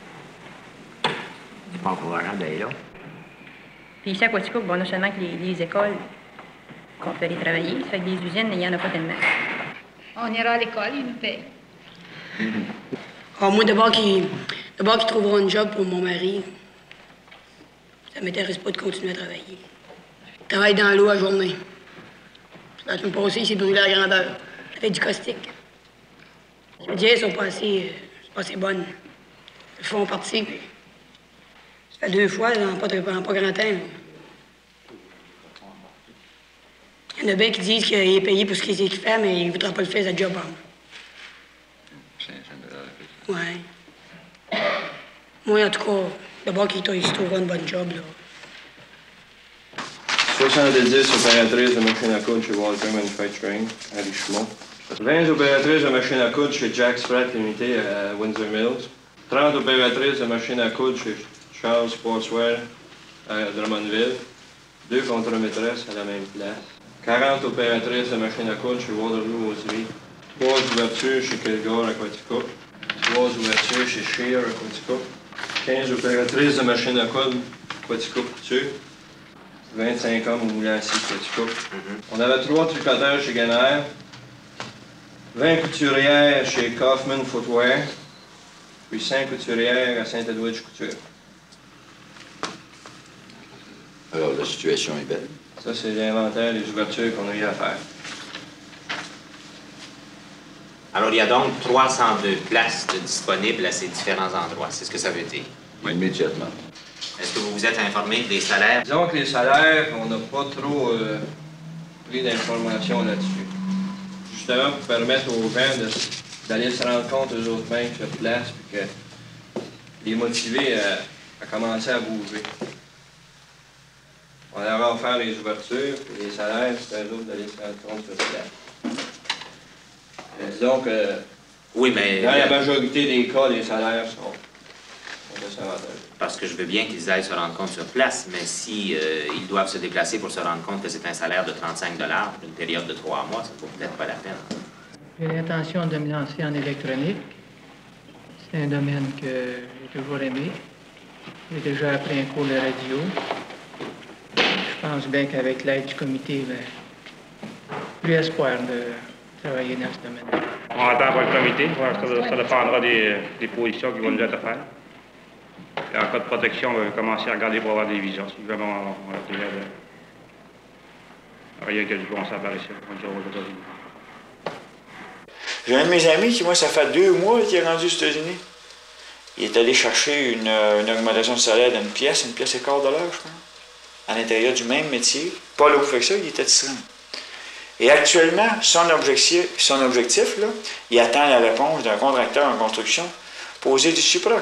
C'est pas encourageant d'aller là. Puis ici à Quaticook, bon, on a seulement que les, les écoles qu'on peut aller travailler. Ça fait que des usines, il n'y en a pas tellement. On ira à l'école, ils nous payent. Ah, moi, d'abord qu'ils d'abord qu'ils trouveront un job pour mon mari. Ça ne m'intéresse pas de continuer à travailler. Je travaille dans l'eau à journée. La semaine passée, il s'est brûlé à grandeur. Ça fait du caustique. Je me dis, elles sont pas assez, euh, pas assez bonnes. Elles font partie, puis ça fait deux fois, en pas, en pas grand temps. Il y en a bien qui disent qu'il est payé pour ce qu'il fait, mais il ne voudra pas le faire, ce job. Ouais. Moi, en tout cas, d'abord qu'il se trouvera une bonne job, là. soixante-dix opératrices de machines à coudre chez Walter Manufacturing à Richemont. vingt opératrices de machines à coudre chez Jack Spratt Limité à Windsor Mills. trente opératrices de machines à coudre chez Charles Sportswear à Drummondville. Deux contre-maîtresses à la même place. quarante opératrices de machines à coudre chez Waterloo Osby. trois ouvertures chez Kilgore à Quaticook. trois ouvertures chez Shear à Quaticook. quinze opératrices de machines à coudre Quaticook Couture. vingt-cinq hommes au moulin à scie Quaticook. Mm-hmm. On avait trois tricoteurs chez Ganaire. vingt couturières chez Kaufman Footwear. Puis cinq couturières à Saint-Edwidge Couture. Alors, la situation est belle. Ça, c'est l'inventaire des ouvertures qu'on a eu à faire. Alors, il y a donc trois cent deux places de disponibles à ces différents endroits. C'est ce que ça veut dire? Oui, immédiatement. Est-ce que vous vous êtes informé des salaires? Disons que les salaires, on n'a pas trop euh, pris d'informations là-dessus. Justement, pour permettre aux gens d'aller se rendre compte eux autres mêmes sur place, puis que les motiver à, à commencer à bouger. On leur a offert les ouvertures, puis les salaires, c'est eux autres d'aller se rendre compte sur place. Et disons que oui, mais dans la majorité des cas, les salaires sont, sont de ce avantage. Parce que je veux bien qu'ils aillent se rendre compte sur place, mais si euh, ils doivent se déplacer pour se rendre compte que c'est un salaire de trente-cinq dollars pour une période de trois mois, ça ne vaut peut-être pas la peine. J'ai l'intention de me lancer en électronique. C'est un domaine que j'ai toujours aimé. J'ai déjà appris un cours de radio. Je pense bien qu'avec l'aide du comité, ben, j'ai espoir de travailler dans ce domaine-là. On attend pas le comité. Ça, ça dépendra des, des positions qui vont nous être faites. Et en cas de protection, on va commencer à regarder pour avoir des visas. Si vraiment on a déjà rien que du bon ça apparaît ici. On dira aux États-Unis. J'ai un de mes amis qui, moi, ça fait deux mois qu'il est rendu aux États-Unis. Il est allé chercher une, une augmentation de salaire d'une pièce, une pièce et quart de l'heure, je crois, à l'intérieur du même métier. Pas là où fait que ça, il était tisserand. Et actuellement, son objectif, son objectif là, il attend la réponse d'un contracteur en construction posé du Supra,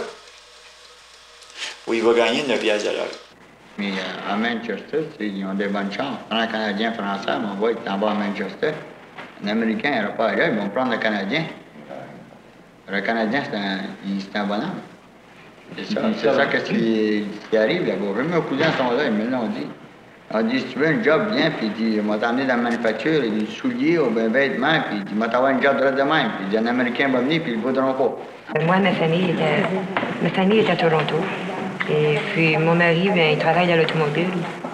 où il va gagner neuf piastres de l'heure. Mais euh, à Manchester, ils ont des bonnes chances. Un Canadien français, on va être en bas à Manchester. Un Américain, il n'aura pas à ils vont prendre le Canadien. Le Canadien, c'est un, c'est un bonhomme. C'est ça, c'est ça qu'est-ce qui, qui arrive là-bas. Même mes cousins sont là, ils me l'ont dit. On dit, si tu veux un job, viens, puis il dit, il m'a t'emmener dans la manufacture, il dit, souliers ou bien vêtements, puis il dit, il m'a t'avoir un job de de même. Puis il dit, un Américain va venir, puis ils ne le voudront pas. Moi, ma famille était, ma famille est à Toronto. Et puis, mon mari, bien, il travaille à l'automobile.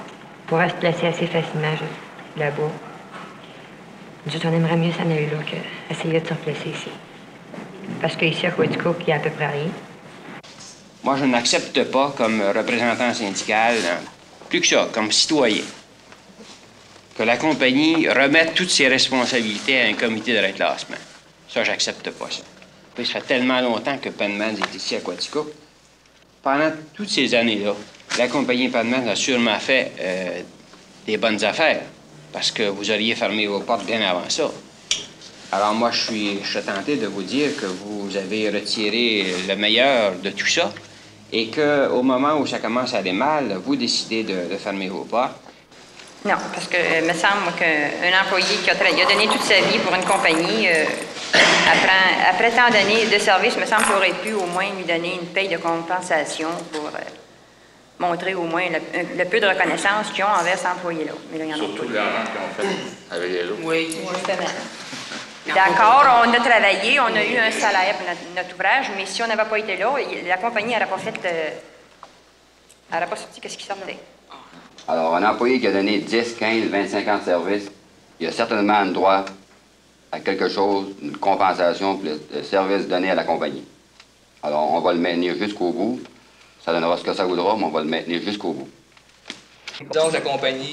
pourra se placer assez facilement juste là-bas. Nous autres, on aimerait mieux s'en aller là qu'essayer de se replacer ici. Parce qu'ici, à Quaticook, il n'y a à peu près rien. Moi, je n'accepte pas, comme représentant syndical, plus que ça, comme citoyen, que la compagnie remette toutes ses responsabilités à un comité de reclassement. Ça, j'accepte pas ça. Puis, ça fait tellement longtemps que Penmans est ici à Quaticook. Pendant toutes ces années-là, la compagnie Penmans a sûrement fait euh, des bonnes affaires, parce que vous auriez fermé vos portes bien avant ça. Alors moi, je suis, je suis tenté de vous dire que vous avez retiré le meilleur de tout ça et qu'au moment où ça commence à aller mal, vous décidez de, de fermer vos portes. Non, parce que il me semble qu'un employé qui a, il a donné toute sa vie pour une compagnie, euh, après, après tant d'années de service, il me semble qu'il aurait pu au moins lui donner une paye de compensation pour euh, montrer au moins le, le peu de reconnaissance qu'ils ont envers cet employé-là. Mais là, il y en a Surtout l'argent qu'ils ont fait avec les autres. Oui, justement. D'accord, on a travaillé, on a eu un salaire pour notre, notre ouvrage, mais si on n'avait pas été là, la compagnie n'aurait pas fait... Euh, elle n'aurait pas sorti qu'est-ce qui sortait. Alors, un employé qui a donné dix, quinze, vingt-cinq ans de service, il a certainement un droit à quelque chose, une compensation pour le service donné à la compagnie. Alors, on va le maintenir jusqu'au bout. Ça donnera ce que ça voudra, mais on va le maintenir jusqu'au bout. Donc, la compagnie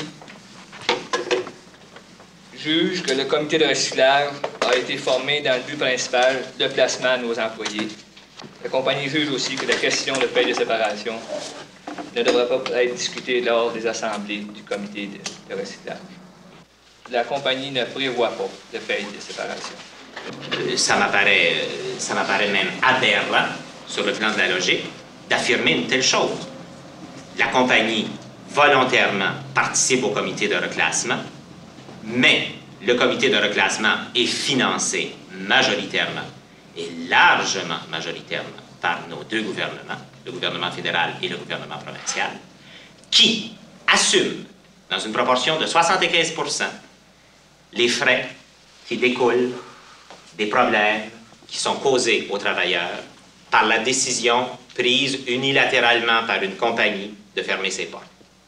juge que le comité de recyclage a été formé dans le but principal de placement de nos employés. La compagnie juge aussi que la question de paie de séparation ne devrait pas être discutée lors des assemblées du comité de, de recyclage. La compagnie ne prévoit pas de paie de séparation. Ça m'apparaît, ça m'apparaît même aberrant, sur le plan de la logique, d'affirmer une telle chose. La compagnie, volontairement, participe au comité de reclassement, mais le comité de reclassement est financé majoritairement et largement majoritairement par nos deux gouvernements, le gouvernement fédéral et le gouvernement provincial, qui assument, dans une proportion de soixante-quinze pour cent, les frais qui découlent des problèmes qui sont causés aux travailleurs par la décision prise unilatéralement par une compagnie de fermer ses portes.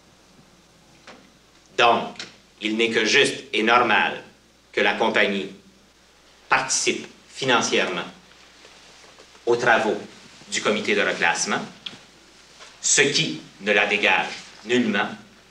Donc, il n'est que juste et normal que la compagnie participe financièrement aux travaux du comité de reclassement, ce qui ne la dégage nullement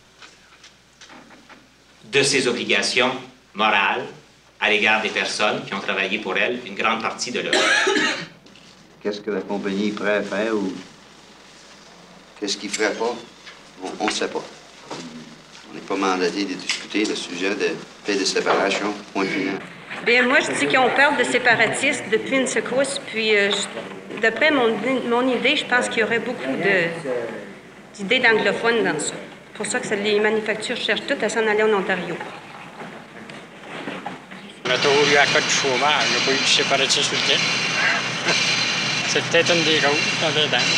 de ses obligations morales à l'égard des personnes qui ont travaillé pour elle une grande partie de leur vie. Qu'est-ce que la compagnie est prête à faire ou qu'est-ce qu'il ne ferait pas? On ne sait pas. On n'est pas mandaté de discuter le sujet de paix de séparation, point final. Bien, moi, je dis qu'ils ont peur de séparatistes depuis une secousse, puis euh, d'après mon, mon idée, je pense qu'il y aurait beaucoup d'idées d'anglophones dans ça. C'est pour ça que ça, les manufactures cherchent toutes à s'en aller en Ontario. On a toujours eu à cause du chômage, il n'y a pas eu du séparatisme sur le quai. C'est peut-être une des causes dans le dents.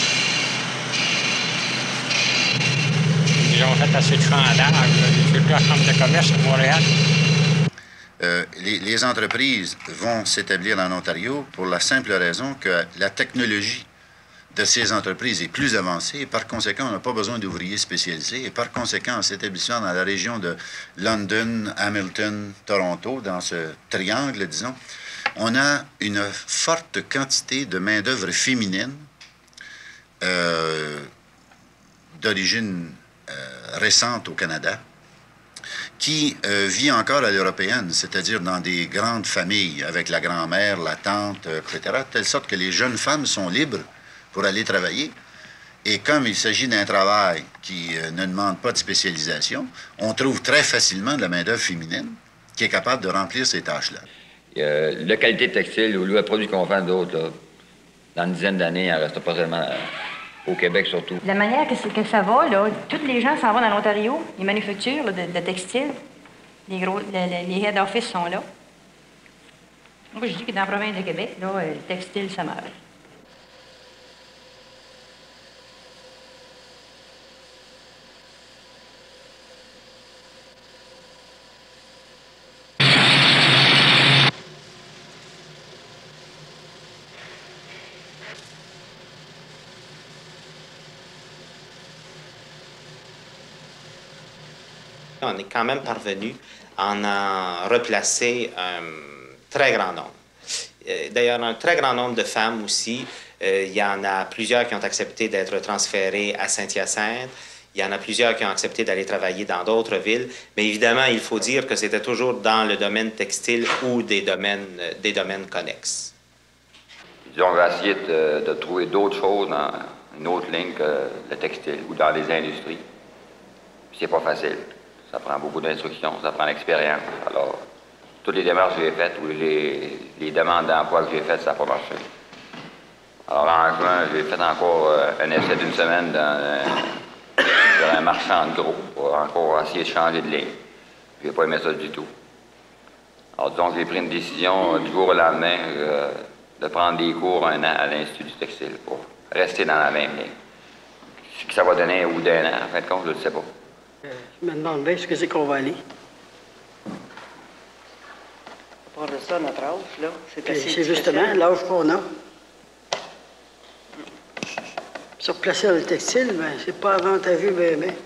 Ils ont fait assez de chandages, surtout à la Chambre de commerce à Montréal. Euh, les, les entreprises vont s'établir en Ontario pour la simple raison que la technologie de ces entreprises est plus avancée et par conséquent, on n'a pas besoin d'ouvriers spécialisés et par conséquent, en s'établissant dans la région de London, Hamilton, Toronto, dans ce triangle, disons, on a une forte quantité de main-d'œuvre féminine euh, d'origine euh, récente au Canada, qui euh, vit encore à l'européenne, c'est-à-dire dans des grandes familles, avec la grand-mère, la tante, euh, et cetera, de telle sorte que les jeunes femmes sont libres pour aller travailler. Et comme il s'agit d'un travail qui euh, ne demande pas de spécialisation, on trouve très facilement de la main-d'œuvre féminine qui est capable de remplir ces tâches-là. Euh, la qualité textile ou le produit qu'on vend d'autres, là, dans une dizaine d'années, il n'en reste pas tellement... Euh, au Québec, surtout. La manière que, que ça va, là, tous les gens s'en vont dans l'Ontario, les manufactures là, de, de textiles, les, gros, les, les head office sont là. Moi, je dis que dans la province de Québec, là, le textile, ça meurt. On est quand même parvenu à en, en replacer un très grand nombre. D'ailleurs, un très grand nombre de femmes aussi. Euh, il y en a plusieurs qui ont accepté d'être transférées à Saint-Hyacinthe. Il y en a plusieurs qui ont accepté d'aller travailler dans d'autres villes. Mais évidemment, il faut dire que c'était toujours dans le domaine textile ou des domaines, des domaines connexes. Disons, on va essayer de, de trouver d'autres choses dans une autre ligne que le textile ou dans les industries. Puis c'est pas facile. Ça prend beaucoup d'instruction, ça prend l'expérience. Alors, toutes les démarches que j'ai faites ou les, les demandes d'emploi que j'ai faites, ça n'a pas marché. Alors, en juin, j'ai fait encore euh, un essai d'une semaine dans, euh, dans un marchand de gros pour encore essayer de changer de ligne. Je n'ai pas aimé ça du tout. Alors, disons que j'ai pris une décision euh, du jour au lendemain euh, de prendre des cours un an à l'Institut du textile pour rester dans la même ligne. Ce que ça va donner au bout d'un an, en fin de compte, je ne le sais pas. Je me demande bien ce que c'est qu'on va aller. À part de ça, notre âge, là, c'est assez C'est justement l'âge qu'on a. Se replacer dans le textile, ben, c'est pas avantageux, ben, ben.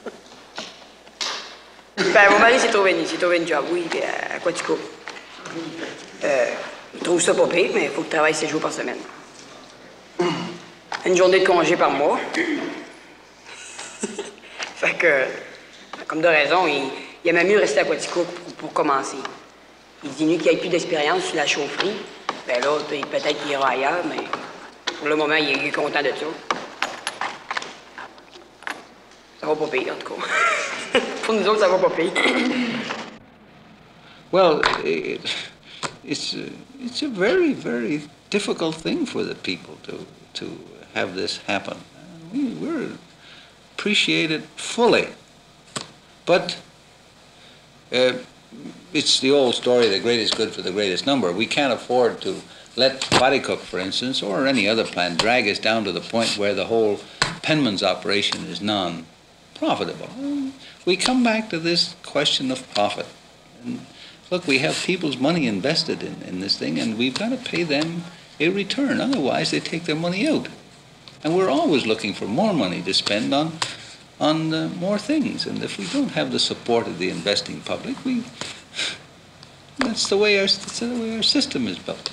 Ben, mon mari s'est trouvé, s'est trouvé une job, oui, puis à, à Quatico. Euh, il trouve ça pas pire, mais il faut qu'il travaille sept jours par semaine. Une journée de congé par mois. Fait que, comme de raison, il, il aimait mieux rester à Quatico pour, pour commencer. Il dit, lui, qu'il n'ait plus d'expérience sur la chaufferie. Ben là, peut-être qu'il ira ailleurs, mais pour le moment, il est, il est content de ça. Ça va pas pire, en tout cas. Pour nous autres, ça va pas pire. Well, it, it's, a, it's a very, very difficult thing for the people to, to have this happen. We, we're appreciated fully. But uh, it's the old story, the greatest good for the greatest number. We can't afford to let Bodycook, for instance, or any other plant drag us down to the point where the whole Penman's operation is non-profitable. We come back to this question of profit. And look, we have people's money invested in, in this thing, and we've got to pay them a return. Otherwise, they take their money out. And we're always looking for more money to spend on, on uh, more things. And if we don't have the support of the investing public, we, that's the way our, that's the way our system is built.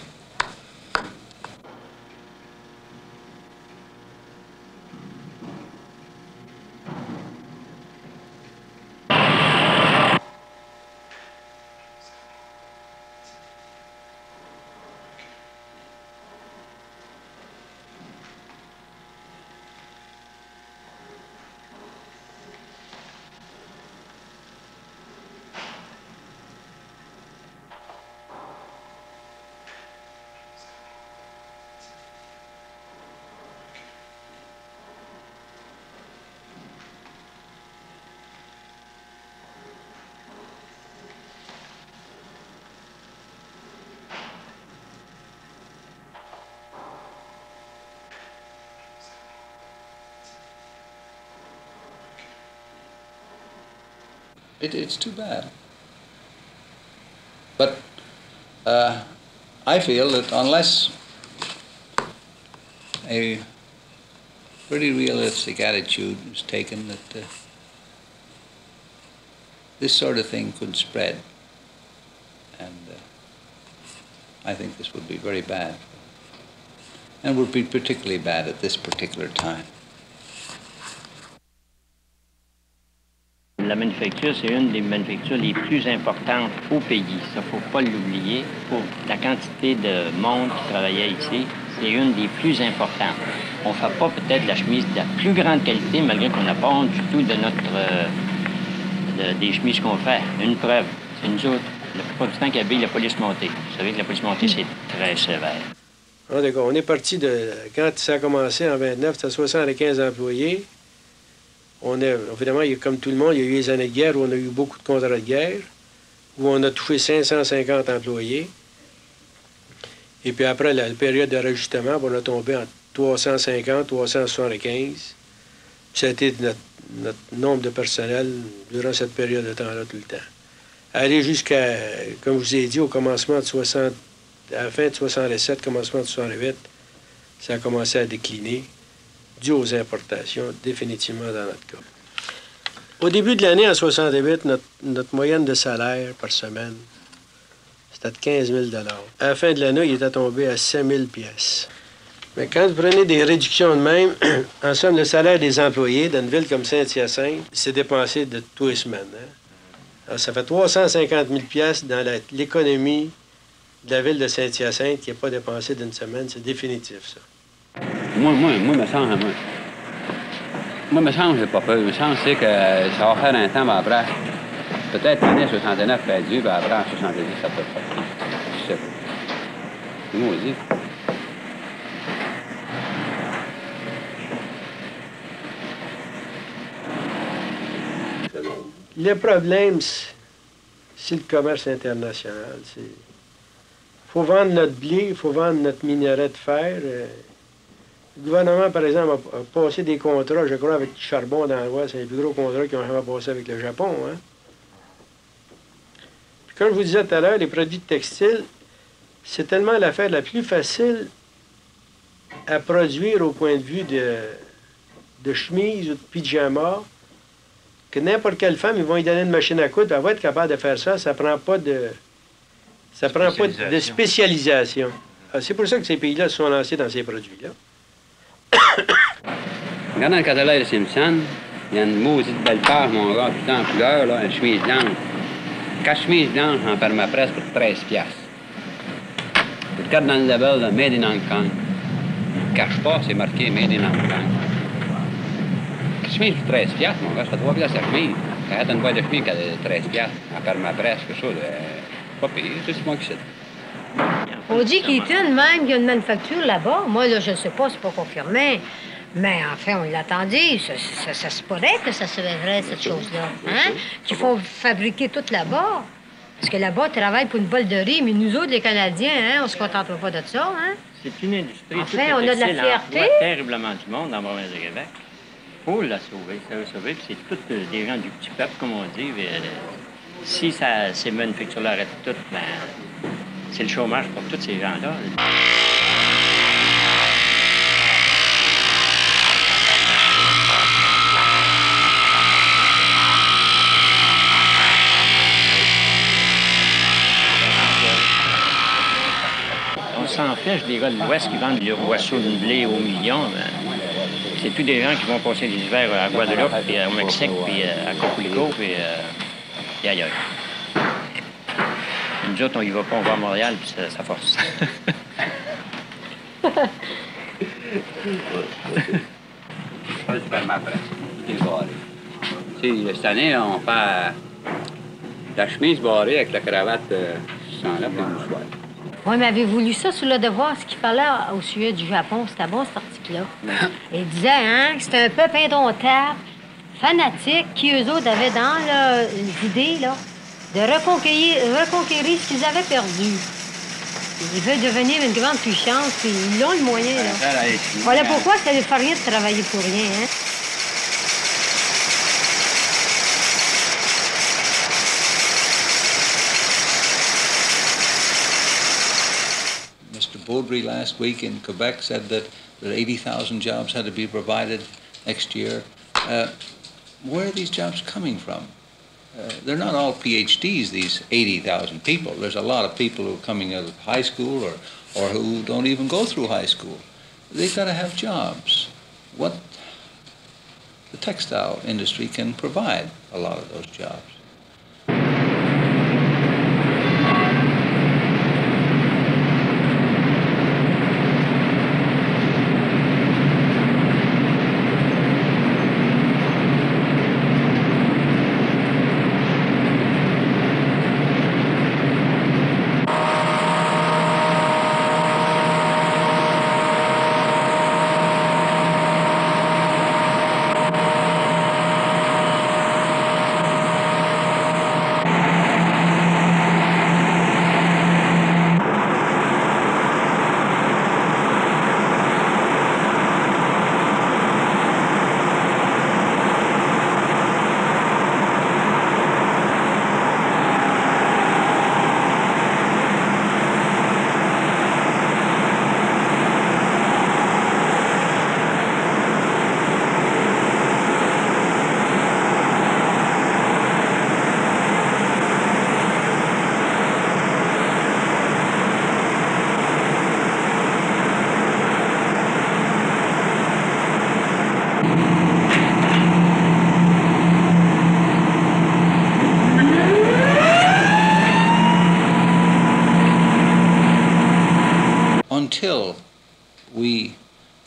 It, it's too bad. But uh, I feel that unless a pretty realistic attitude is taken, that uh, this sort of thing could spread. And uh, I think this would be very bad. And would be particularly bad at this particular time. La manufacture, c'est une des manufactures les plus importantes au pays. Ça, il ne faut pas l'oublier. Pour la quantité de monde qui travaillait ici, c'est une des plus importantes. On ne fait pas peut-être la chemise de la plus grande qualité, malgré qu'on n'a pas honte du tout de notre, euh, de, des chemises qu'on fait. Une preuve, c'est nous autres, la plupart du temps, qui habillent la police montée. Vous savez que la police montée, c'est très sévère. Ah, d'accord. On est parti de... Quand ça a commencé en vingt-neuf, c'était soixante-quinze employés. On a, évidemment, il y a, comme tout le monde, il y a eu les années de guerre où on a eu beaucoup de contrats de guerre, où on a touché cinq cent cinquante employés. Et puis après la, la période de rajustement, on a tombé en trois cent cinquante, trois cent soixante-quinze. Ça a été notre, notre nombre de personnel durant cette période de temps-là tout le temps. Aller jusqu'à, comme je vous ai dit, au commencement de soixante, à la fin de soixante-sept, commencement de soixante-huit, ça a commencé à décliner, dû aux importations, définitivement dans notre cas. Au début de l'année, en soixante-huit, notre, notre moyenne de salaire par semaine, c'était de quinze mille dollars. À la fin de l'année, il était tombé à cinq mille pièces. Mais quand vous prenez des réductions de même, en somme, le salaire des employés dans une ville comme Saint-Hyacinthe, s'est dépensé de tous les semaines. Hein? Alors, ça fait trois cent cinquante mille pièces dans la, l'économie de la ville de Saint-Hyacinthe qui n'est pas dépensée d'une semaine. C'est définitif, ça. Moi, moi, moi, me semble, moi. Moi, me semble, j'ai pas peur. Me semble, c'est que ça va faire un temps, ben après, peut-être l'année soixante-neuf perdu, ben après, en soixante-dix, ça peut faire. Je sais pas. C'est maudit. Le problème, c'est le commerce international. Il faut vendre notre blé, il faut vendre notre minerai de fer. Le gouvernement, par exemple, a passé des contrats, je crois, avec Charbon dans l'Ouest. C'est les plus gros contrats qu'ils ont jamais passé avec le Japon. Hein? Puis comme je vous disais tout à l'heure, les produits textiles, c'est tellement l'affaire la plus facile à produire au point de vue de, de chemise ou de pyjama que n'importe quelle femme, ils vont lui donner une machine à coudre, elle va être capable de faire ça. Ça prend pas de, ça prend pas de spécialisation. Alors, c'est pour ça que ces pays-là se sont lancés dans ces produits-là. Regardant le catalogue de Simpson, il y a une maudite belle paire, mon gars, tout en couleur, là, une chemise blanche. Quatre chemises blanches en permapresse pour treize piastres. Tu regardes dans le label de Made in Hong Kong. Ne cache pas, c'est marqué Made in Hong Kong. Une chemise pour treize piastres, mon gars, ça fait trois piastres la chemise. Quand tu as une boîte de chemise qui a treize piastres en permapresse, quelque chose, euh, pas pire, c'est moi qui sais. On dit qu'Eaton, même, il y a une manufacture là-bas. Moi, là, je ne sais pas, c'est pas confirmé. Mais enfin, on l'attendait. Ça, ça, ça se pourrait que ça serait vrai, cette chose-là. Hein? Qu'il faut fabriquer tout là-bas. Parce que là-bas, ils travaillent pour une bol de riz. Mais nous autres, les Canadiens, hein, on ne se contentera pas de ça. Hein? C'est une industrie. Enfin, on a de la fierté. Terriblement du monde dans la province de Québec. Il faut la sauver, ça veut sauver. Puis c'est tous des gens du petit peuple, comme on dit. Et, euh, si ça, ces manufactures-là arrêtent toutes, ben, c'est le chômage pour tous ces gens-là. On s'empêche des gars de l'Ouest qui vendent le boisseau de blé au million. Ben, c'est tous des gens qui vont passer les hivers à Guadeloupe, puis au Mexique, puis à Acapulco, puis, euh, puis ailleurs. Nous autres, on y va pas, on va à Montréal, puis ça, ça force. Cette année, là, on fait la chemise barrée avec la cravate euh, sans la mouchoir. Oui, mais avez-vous lu ça sur Le Devoir, ce qu'il parlait au sujet du Japon? C'était bon, cet article-là. Il disait, hein, que c'était un peuple indomptable, fanatique, qui, eux autres, avaient dans l'idée, là, de reconquérir, reconquérir ce qu'ils avaient perdu. Ils veulent devenir une grande puissance, puis ils ont le moyen, là. Voilà pourquoi ça ne fait rien de travailler pour rien, hein. Mister Baudry last week in Quebec said that, that eighty thousand jobs had to be provided next year. Uh, where are these jobs coming from? Uh, they're not all P H Ds, these eighty thousand people. There's a lot of people who are coming out of high school or, or who don't even go through high school. They've got to have jobs. What the textile industry can provide a lot of those jobs.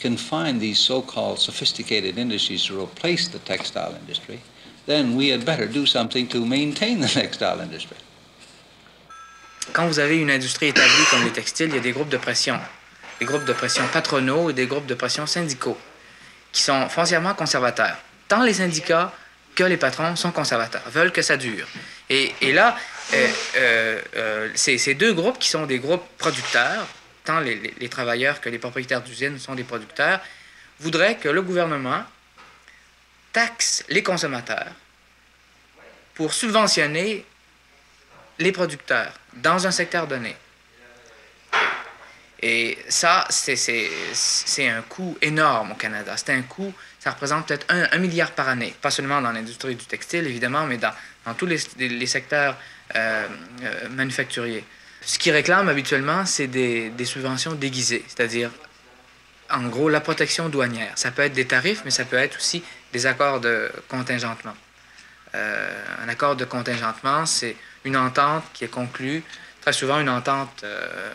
can find these so-called sophisticated industries to replace the textile industry, then we had better do something to maintain the textile industry. Quand vous avez une industrie établie comme les textiles, il y a des groupes de pression. Des groupes de pression patronaux et des groupes de pression syndicaux qui sont foncièrement conservateurs. Tant les syndicats que les patrons sont conservateurs, veulent que ça dure. Et, et là, euh, euh, euh, ces, ces deux groupes qui sont des groupes producteurs, tant les, les, les travailleurs que les propriétaires d'usines sont des producteurs, voudraient que le gouvernement taxe les consommateurs pour subventionner les producteurs dans un secteur donné. Et ça, c'est un coût énorme au Canada. C'est un coût, ça représente peut-être un, un milliard par année, pas seulement dans l'industrie du textile, évidemment, mais dans, dans tous les, les secteurs euh, euh, manufacturiers. Ce qu'ils réclament habituellement, c'est des, des subventions déguisées, c'est-à-dire, en gros, la protection douanière. Ça peut être des tarifs, mais ça peut être aussi des accords de contingentement. Euh, un accord de contingentement, c'est une entente qui est conclue, très souvent une entente euh,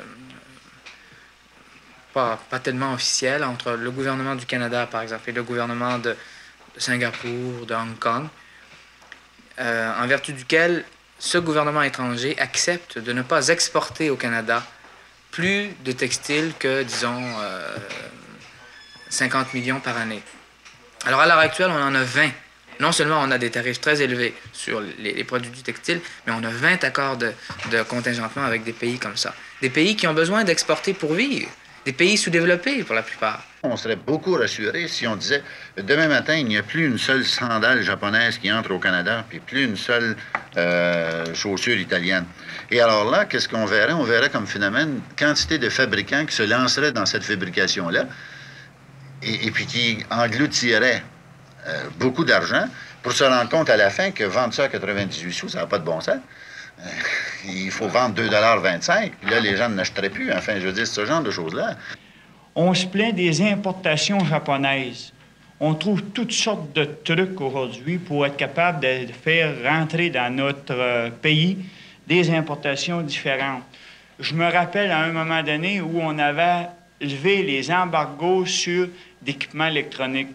pas, pas tellement officielle, entre le gouvernement du Canada, par exemple, et le gouvernement de, de Singapour, de Hong Kong, euh, en vertu duquel ce gouvernement étranger accepte de ne pas exporter au Canada plus de textiles que, disons, euh, cinquante millions par année. Alors, à l'heure actuelle, on en a vingt. Non seulement on a des tarifs très élevés sur les, les produits du textile, mais on a vingt accords de, de contingentement avec des pays comme ça. Des pays qui ont besoin d'exporter pour vivre. Des pays sous-développés pour la plupart. On serait beaucoup rassuré si on disait demain matin, il n'y a plus une seule sandale japonaise qui entre au Canada, puis plus une seule euh, chaussure italienne. Et alors là, qu'est-ce qu'on verrait? On verrait comme phénomène quantité de fabricants qui se lanceraient dans cette fabrication-là et, et puis qui engloutiraient Euh, beaucoup d'argent pour se rendre compte à la fin que vendre ça à quatre-vingt-dix-huit sous, ça n'a pas de bon sens. Euh, il faut vendre deux dollars vingt-cinq, puis là, les gens n'achèteraient plus. Enfin, je veux dire, ce genre de choses-là. On se plaint des importations japonaises. On trouve toutes sortes de trucs aujourd'hui pour être capable de faire rentrer dans notre euh, pays des importations différentes. Je me rappelle à un moment donné où on avait levé les embargos sur d'équipements électroniques.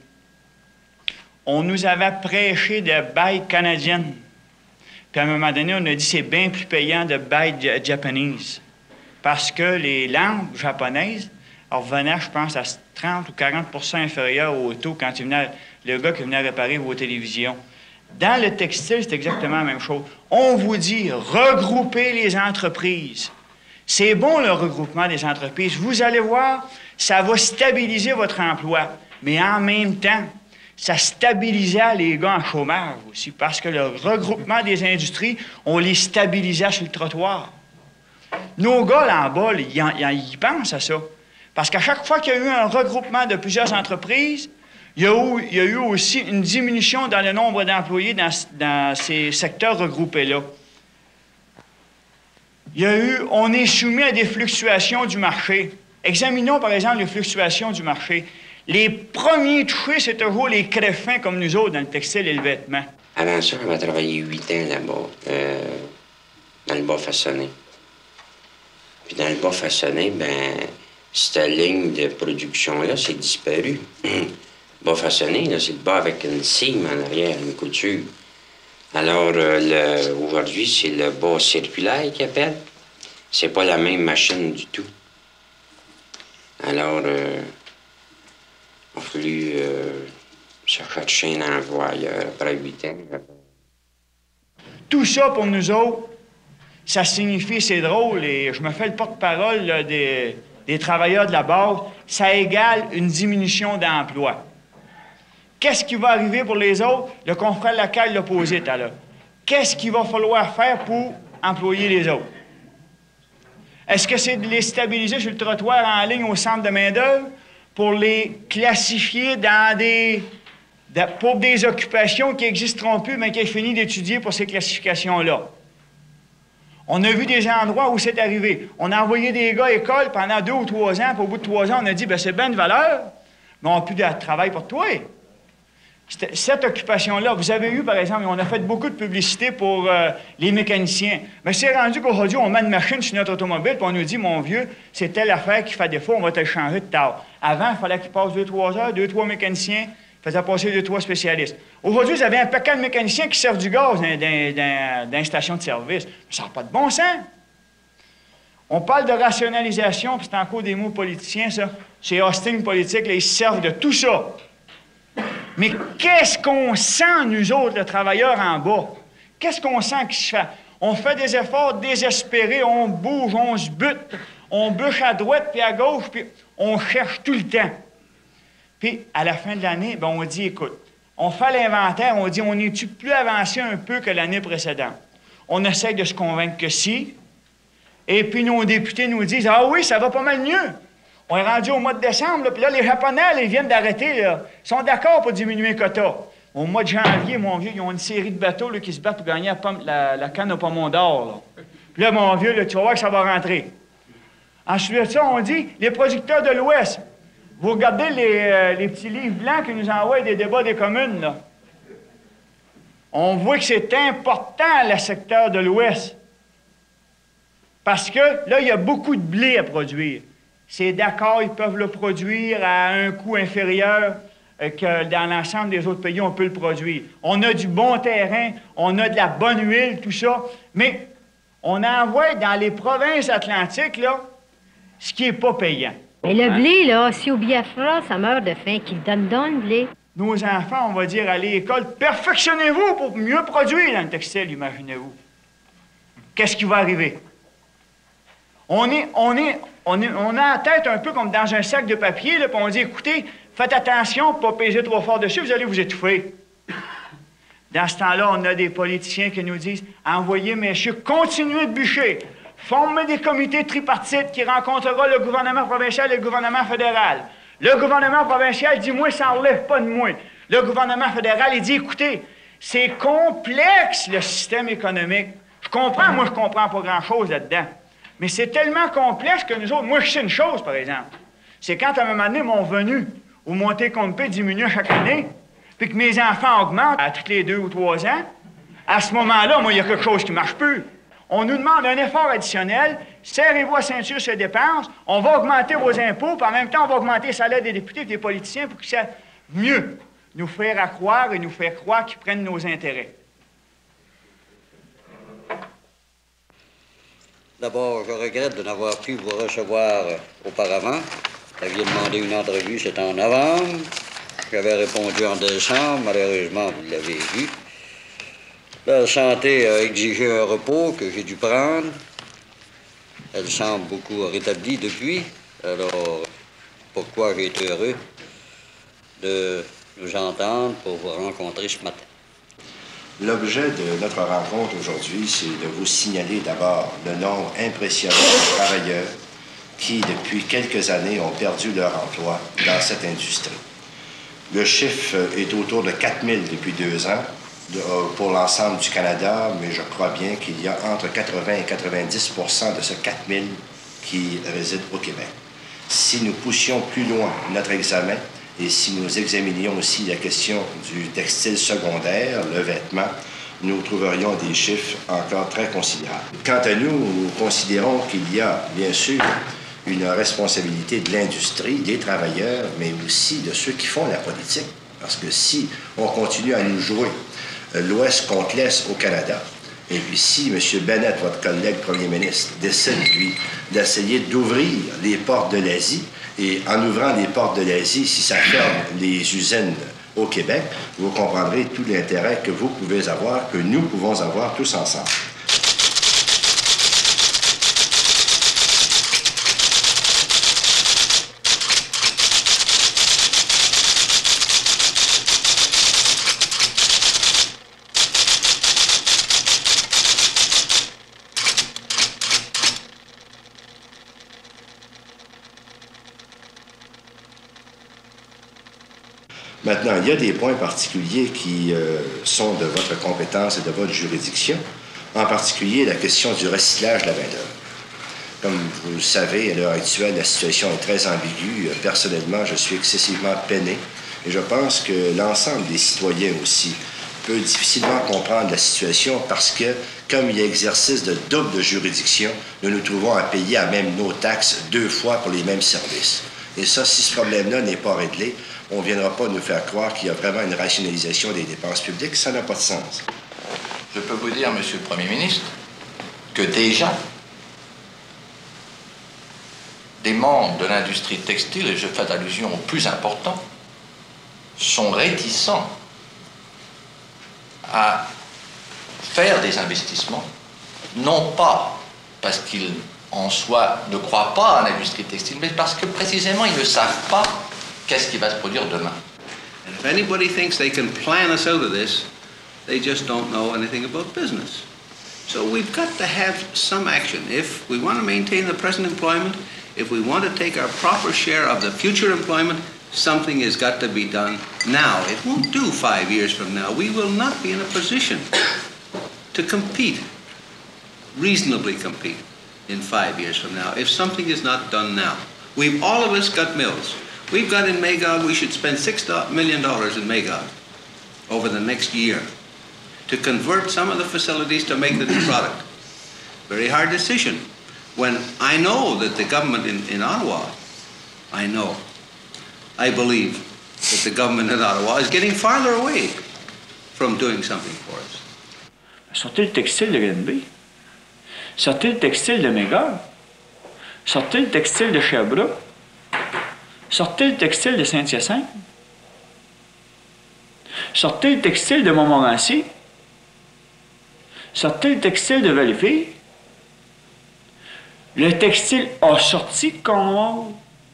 On nous avait prêché de buy canadienne. Puis à un moment donné, on a dit c'est bien plus payant de buy japanese. Parce que les lampes japonaises revenaient, je pense, à trente ou quarante pour cent inférieurs au taux quand il venait, le gars qui venait réparer vos télévisions. Dans le textile, c'est exactement la même chose. On vous dit regroupez les entreprises. C'est bon le regroupement des entreprises. Vous allez voir, ça va stabiliser votre emploi. Mais en même temps, ça stabilisait les gars en chômage aussi, parce que le regroupement des industries, on les stabilisait sur le trottoir. Nos gars, là en bas, ils, ils pensent à ça. Parce qu'à chaque fois qu'il y a eu un regroupement de plusieurs entreprises, il y a eu, il y a eu aussi une diminution dans le nombre d'employés dans, dans ces secteurs regroupés-là. Il y a eu, on est soumis à des fluctuations du marché. Examinons, par exemple, les fluctuations du marché. Les premiers touchés, c'est toujours les crèves-fins comme nous autres dans le textile et le vêtement. Avant ça, on va travailler huit ans là-bas, euh, dans le bas façonné. Puis dans le bas façonné, ben, cette ligne de production-là, c'est disparu. Bas façonné, là, c'est le bas avec une cime en arrière, une couture. Alors, euh, aujourd'hui, c'est le bas circulaire qu'ils appellent. C'est pas la même machine du tout. Alors, euh, il a fallu euh, se chercher un envoyeur après huit ans. Tout ça, pour nous autres, ça signifie, c'est drôle, et je me fais le porte-parole des, des travailleurs de la base, ça égale une diminution d'emploi. Qu'est-ce qui va arriver pour les autres? Le confrère local l'a posé tout à l'heure. Qu'est-ce qu'il va falloir faire pour employer les autres? Est-ce que c'est de les stabiliser sur le trottoir en ligne au centre de main-d'œuvre pour les classifier dans des, de, pour des occupations qui n'existeront plus, mais qui ont fini d'étudier pour ces classifications-là? On a vu des endroits où c'est arrivé. On a envoyé des gars à l'école pendant deux ou trois ans, puis au bout de trois ans, on a dit, bien, c'est bien de valeur, mais on n'a plus de travail pour toi. cette occupation-là, vous avez eu, par exemple, on a fait beaucoup de publicité pour euh, les mécaniciens. Mais c'est rendu qu'aujourd'hui, on met une machine sur notre automobile, puis on nous dit, mon vieux, c'est telle affaire qui fait défaut, on va te le changer de tard. Avant, il fallait qu'il passe deux, trois heures, deux, trois mécaniciens, faisaient passer deux, trois spécialistes. Aujourd'hui, vous avez un paquet de mécaniciens qui servent du gaz dans, dans, dans, dans une station de service. Ça n'a pas de bon sens. On parle de rationalisation, puis c'est encore des mots politiciens, ça. C'est Austin politique, là, ils se servent de tout ça. Mais qu'est-ce qu'on sent, nous autres, les travailleurs en bas? Qu'est-ce qu'on sent qui se fait? On fait des efforts désespérés, on bouge, on se bute, on bûche à droite puis à gauche, puis on cherche tout le temps. Puis, à la fin de l'année, ben, on dit, écoute, on fait l'inventaire, on dit, on n'est-tu plus avancé un peu que l'année précédente? On essaie de se convaincre que si, et puis nos députés nous disent, ah oui, ça va pas mal mieux. On est rendu au mois de décembre, là, puis là, les Japonais, là, ils viennent d'arrêter, là. Ils sont d'accord pour diminuer le quota. Au mois de janvier, mon vieux, ils ont une série de bateaux là, qui se battent pour gagner la, pomme, la, la canne au pommon d'or. Puis là, mon vieux, là, tu vas voir que ça va rentrer. Ensuite de ça, on dit, les producteurs de l'Ouest, vous regardez les, euh, les petits livres blancs qui nous envoient des débats des communes, là. On voit que c'est important, le secteur de l'Ouest. Parce que là, il y a beaucoup de blé à produire. C'est d'accord, ils peuvent le produire à un coût inférieur euh, que dans l'ensemble des autres pays, on peut le produire. On a du bon terrain, on a de la bonne huile, tout ça, mais on envoie dans les provinces atlantiques, là, ce qui n'est pas payant. Mais le blé, là, si au Biafra, ça meurt de faim, qu'il donne donc le blé. Nos enfants, on va dire à l'école, perfectionnez-vous pour mieux produire dans le textile, imaginez-vous. Qu'est-ce qui va arriver? On est, on est, on est, on a la tête un peu comme dans un sac de papier, là, puis on dit, écoutez, faites attention pour ne pas peser trop fort dessus, vous allez vous étouffer. Dans ce temps-là, on a des politiciens qui nous disent, envoyez, messieurs, continuez de bûcher, formez des comités tripartites qui rencontreront le gouvernement provincial et le gouvernement fédéral. Le gouvernement provincial dit, moi, ça n'enlève pas de moi. Le gouvernement fédéral, il dit, écoutez, c'est complexe, le système économique. Je comprends, moi, je comprends pas grand-chose là-dedans. Mais c'est tellement complexe que nous autres, moi, je sais une chose, par exemple. C'est quand, à un moment donné, mon revenu ou mon compte paie diminue chaque année, puis que mes enfants augmentent à tous les deux ou trois ans, à ce moment-là, moi, il y a quelque chose qui ne marche plus. On nous demande un effort additionnel, serrez-vous à ceinture sur les dépenses, on va augmenter vos impôts, puis en même temps, on va augmenter les salaires des députés et des politiciens pour qu'ils sachent mieux nous faire accroire et nous faire croire qu'ils prennent nos intérêts. D'abord, je regrette de n'avoir pu vous recevoir auparavant. Vous aviez demandé une entrevue, c'était en novembre. J'avais répondu en décembre. Malheureusement, vous l'avez vu. La santé a exigé un repos que j'ai dû prendre. Elle semble beaucoup rétablie depuis. Alors, pourquoi j'ai été heureux de nous entendre pour vous rencontrer ce matin. L'objet de notre rencontre aujourd'hui, c'est de vous signaler d'abord le nombre impressionnant de travailleurs qui, depuis quelques années, ont perdu leur emploi dans cette industrie. Le chiffre est autour de quatre mille depuis deux ans de, pour l'ensemble du Canada, mais je crois bien qu'il y a entre quatre-vingts et quatre-vingt-dix pour cent de ce quatre mille qui résident au Québec. Si nous poussions plus loin notre examen, et si nous examinions aussi la question du textile secondaire, le vêtement, nous trouverions des chiffres encore très considérables. Quant à nous, nous considérons qu'il y a, bien sûr, une responsabilité de l'industrie, des travailleurs, mais aussi de ceux qui font la politique. Parce que si on continue à nous jouer l'Ouest contre l'Est au Canada, et puis si M. Bennett, votre collègue premier ministre, décide, lui, d'essayer d'ouvrir les portes de l'Asie, et en ouvrant les portes de l'Asie, si ça ferme les usines au Québec, vous comprendrez tout l'intérêt que vous pouvez avoir, que nous pouvons avoir tous ensemble. Maintenant, il y a des points particuliers qui euh, sont de votre compétence et de votre juridiction, en particulier la question du recyclage de la main-d'œuvre. Comme vous le savez, à l'heure actuelle, la situation est très ambiguë. Personnellement, je suis excessivement peiné Et je pense que l'ensemble des citoyens aussi peut difficilement comprendre la situation parce que, comme il y a exercice de double juridiction, nous nous trouvons à payer à même nos taxes deux fois pour les mêmes services. Et ça, si ce problème-là n'est pas réglé, on ne viendra pas nous faire croire qu'il y a vraiment une rationalisation des dépenses publiques. Ça n'a pas de sens. Je peux vous dire, Monsieur le Premier ministre, que déjà, des membres de l'industrie textile, et je fais allusion aux plus importants, sont réticents à faire des investissements, non pas parce qu'ils en soi ne croient pas à l'industrie textile, mais parce que précisément ils ne savent pas qu'est-ce qui va se produire demain. And if anybody thinks they can plan us out of this, they just don't know anything about business. So we've got to have some action. If we want to maintain the present employment, if we want to take our proper share of the future employment, something has got to be done now. It won't do five years from now. We will not be in a position to compete, reasonably compete, in five years from now if something is not done now. We've all of us got mills. We've got in Magog, we should spend six million dollars in Magog over the next year to convert some of the facilities to make the new product. Very hard decision. When I know that the government in, in Ottawa, I know, I believe that the government in Ottawa is getting farther away from doing something for us. Sortez le textile de Granby. Sortez le textile de Magog. Sortez le textile de Sherbrooke. Sortez le textile de Saint-Hyacinthe. Sortez le textile de Montmorency. Sortez le textile de Valleyfield. Le textile a sorti de Cornwall.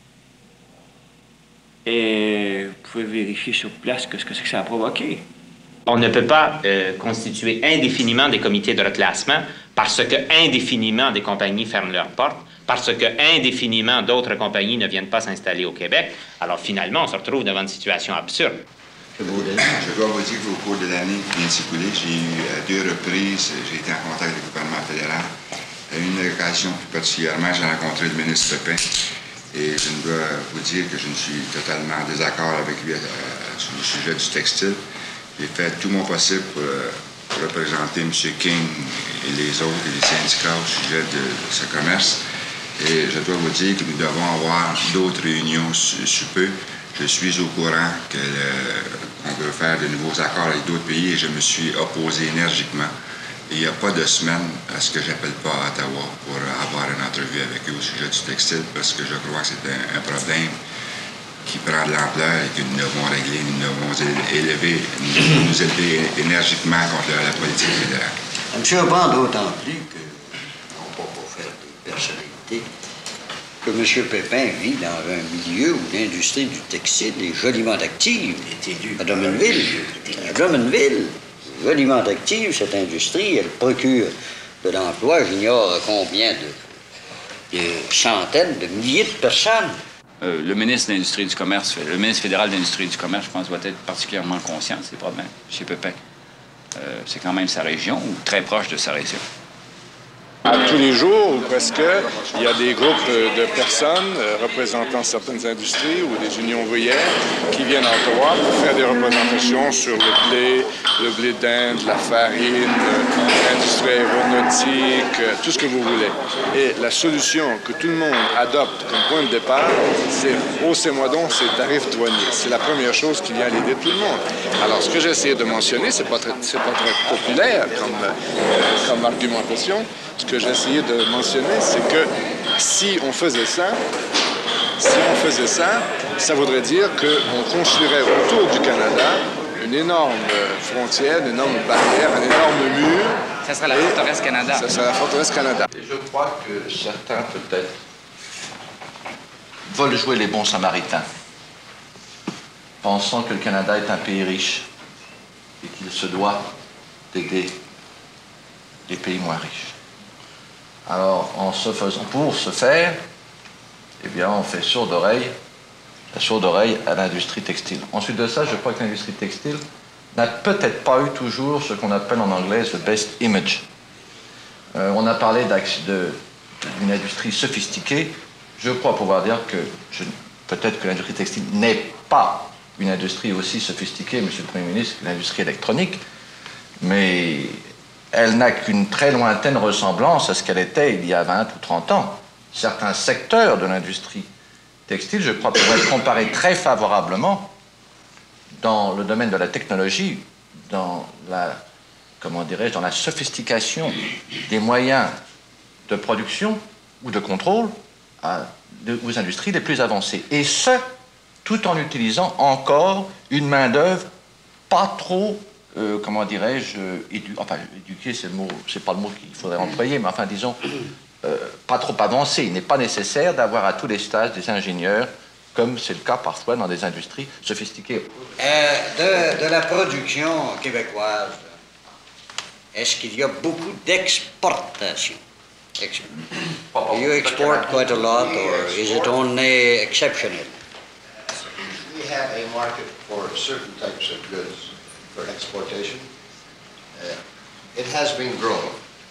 Et vous pouvez vérifier sur place que ce que c'est que ça a provoqué. On ne peut pas euh, constituer indéfiniment des comités de reclassement parce que indéfiniment des compagnies ferment leurs portes, parce que indéfiniment d'autres compagnies ne viennent pas s'installer au Québec. Alors finalement, on se retrouve devant une situation absurde. Je dois vous dire qu'au cours de l'année qui vient de s'écouler, j'ai eu à deux reprises, j'ai été en contact avec le gouvernement fédéral. À une occasion plus particulièrement, j'ai rencontré le ministre Pépin et je dois vous dire que je ne suis totalement en désaccord avec lui euh, sur le sujet du textile. J'ai fait tout mon possible pour, euh, pour représenter M. King et les autres et les syndicats au sujet de, de ce commerce. Et je dois vous dire que nous devons avoir d'autres réunions sous, sous peu. Je suis au courant que qu'on veut faire de nouveaux accords avec d'autres pays et je me suis opposé énergiquement. Et il n'y a pas de semaine à ce que j'appelle pas à Ottawa pour avoir une entrevue avec eux au sujet du textile parce que je crois que c'est un, un problème qui prend de l'ampleur et que nous devons régler, nous devons élever, nous, nous élever énergiquement contre la, la politique fédérale. M. Band, d'autant plus que, non pas pour faire des personnalités, que M. Pépin vit dans un milieu où l'industrie du textile est joliment active. À Drummondville, à Drummondville, joliment active, cette industrie, elle procure de l'emploi, j'ignore combien de, de centaines de milliers de personnes. Euh, le ministre de l'Industrie du Commerce, le ministre fédéral de l'Industrie du Commerce, je pense, doit être particulièrement conscient de ces problèmes. M. Pépin, euh, c'est quand même sa région, ou très proche de sa région. À tous les jours, ou presque, il y a des groupes de personnes euh, représentant certaines industries ou des unions ouvrières qui viennent à Ottawa pour faire des représentations sur le blé, le blé d'Inde, la farine, euh, l'industrie aéronautique, euh, tout ce que vous voulez. Et la solution que tout le monde adopte comme point de départ, c'est « haussez-moi donc ces tarifs douaniers ». C'est la première chose qui vient à l'idée de tout le monde. Alors, ce que j'ai essayé de mentionner, c'est pas très, c'est pas très populaire comme, euh, comme argumentation. Ce que j'ai essayé de mentionner, c'est que si on faisait ça, si on faisait ça, ça voudrait dire qu'on construirait autour du Canada une énorme frontière, une énorme barrière, un énorme mur. Ça serait la forteresse Canada. Ça serait la forteresse Canada. Et je crois que certains, peut-être, veulent jouer les bons samaritains, pensant que le Canada est un pays riche et qu'il se doit d'aider les pays moins riches. Alors, en se faisant, pour ce faire, eh bien, on fait sourde oreille, la sourde oreille à l'industrie textile. Ensuite de ça, je crois que l'industrie textile n'a peut-être pas eu toujours ce qu'on appelle en anglais the best image. Euh, on a parlé d'une industrie sophistiquée. Je crois pouvoir dire que peut-être que l'industrie textile n'est pas une industrie aussi sophistiquée, Monsieur le Premier ministre, que l'industrie électronique, mais elle n'a qu'une très lointaine ressemblance à ce qu'elle était il y a vingt ou trente ans. Certains secteurs de l'industrie textile, je crois, pourraient être comparés très favorablement dans le domaine de la technologie, dans la, comment dirais-je, dans la sophistication des moyens de production ou de contrôle à, de, aux industries les plus avancées. Et ce, tout en utilisant encore une main-d'œuvre pas trop, euh, comment dirais-je, édu enfin, éduquée, c'est le mot, c'est pas le mot qu'il faudrait employer, mais enfin, disons, euh, pas trop avancée. Il n'est pas nécessaire d'avoir à tous les stages des ingénieurs, comme c'est le cas parfois dans des industries sophistiquées. Euh, de, de la production québécoise, est-ce qu'il y a beaucoup d'exportation? Ex Do you export quite a lot, or is it only exceptional? We have a market for certain types of goods for exportation. Uh, it has been growing.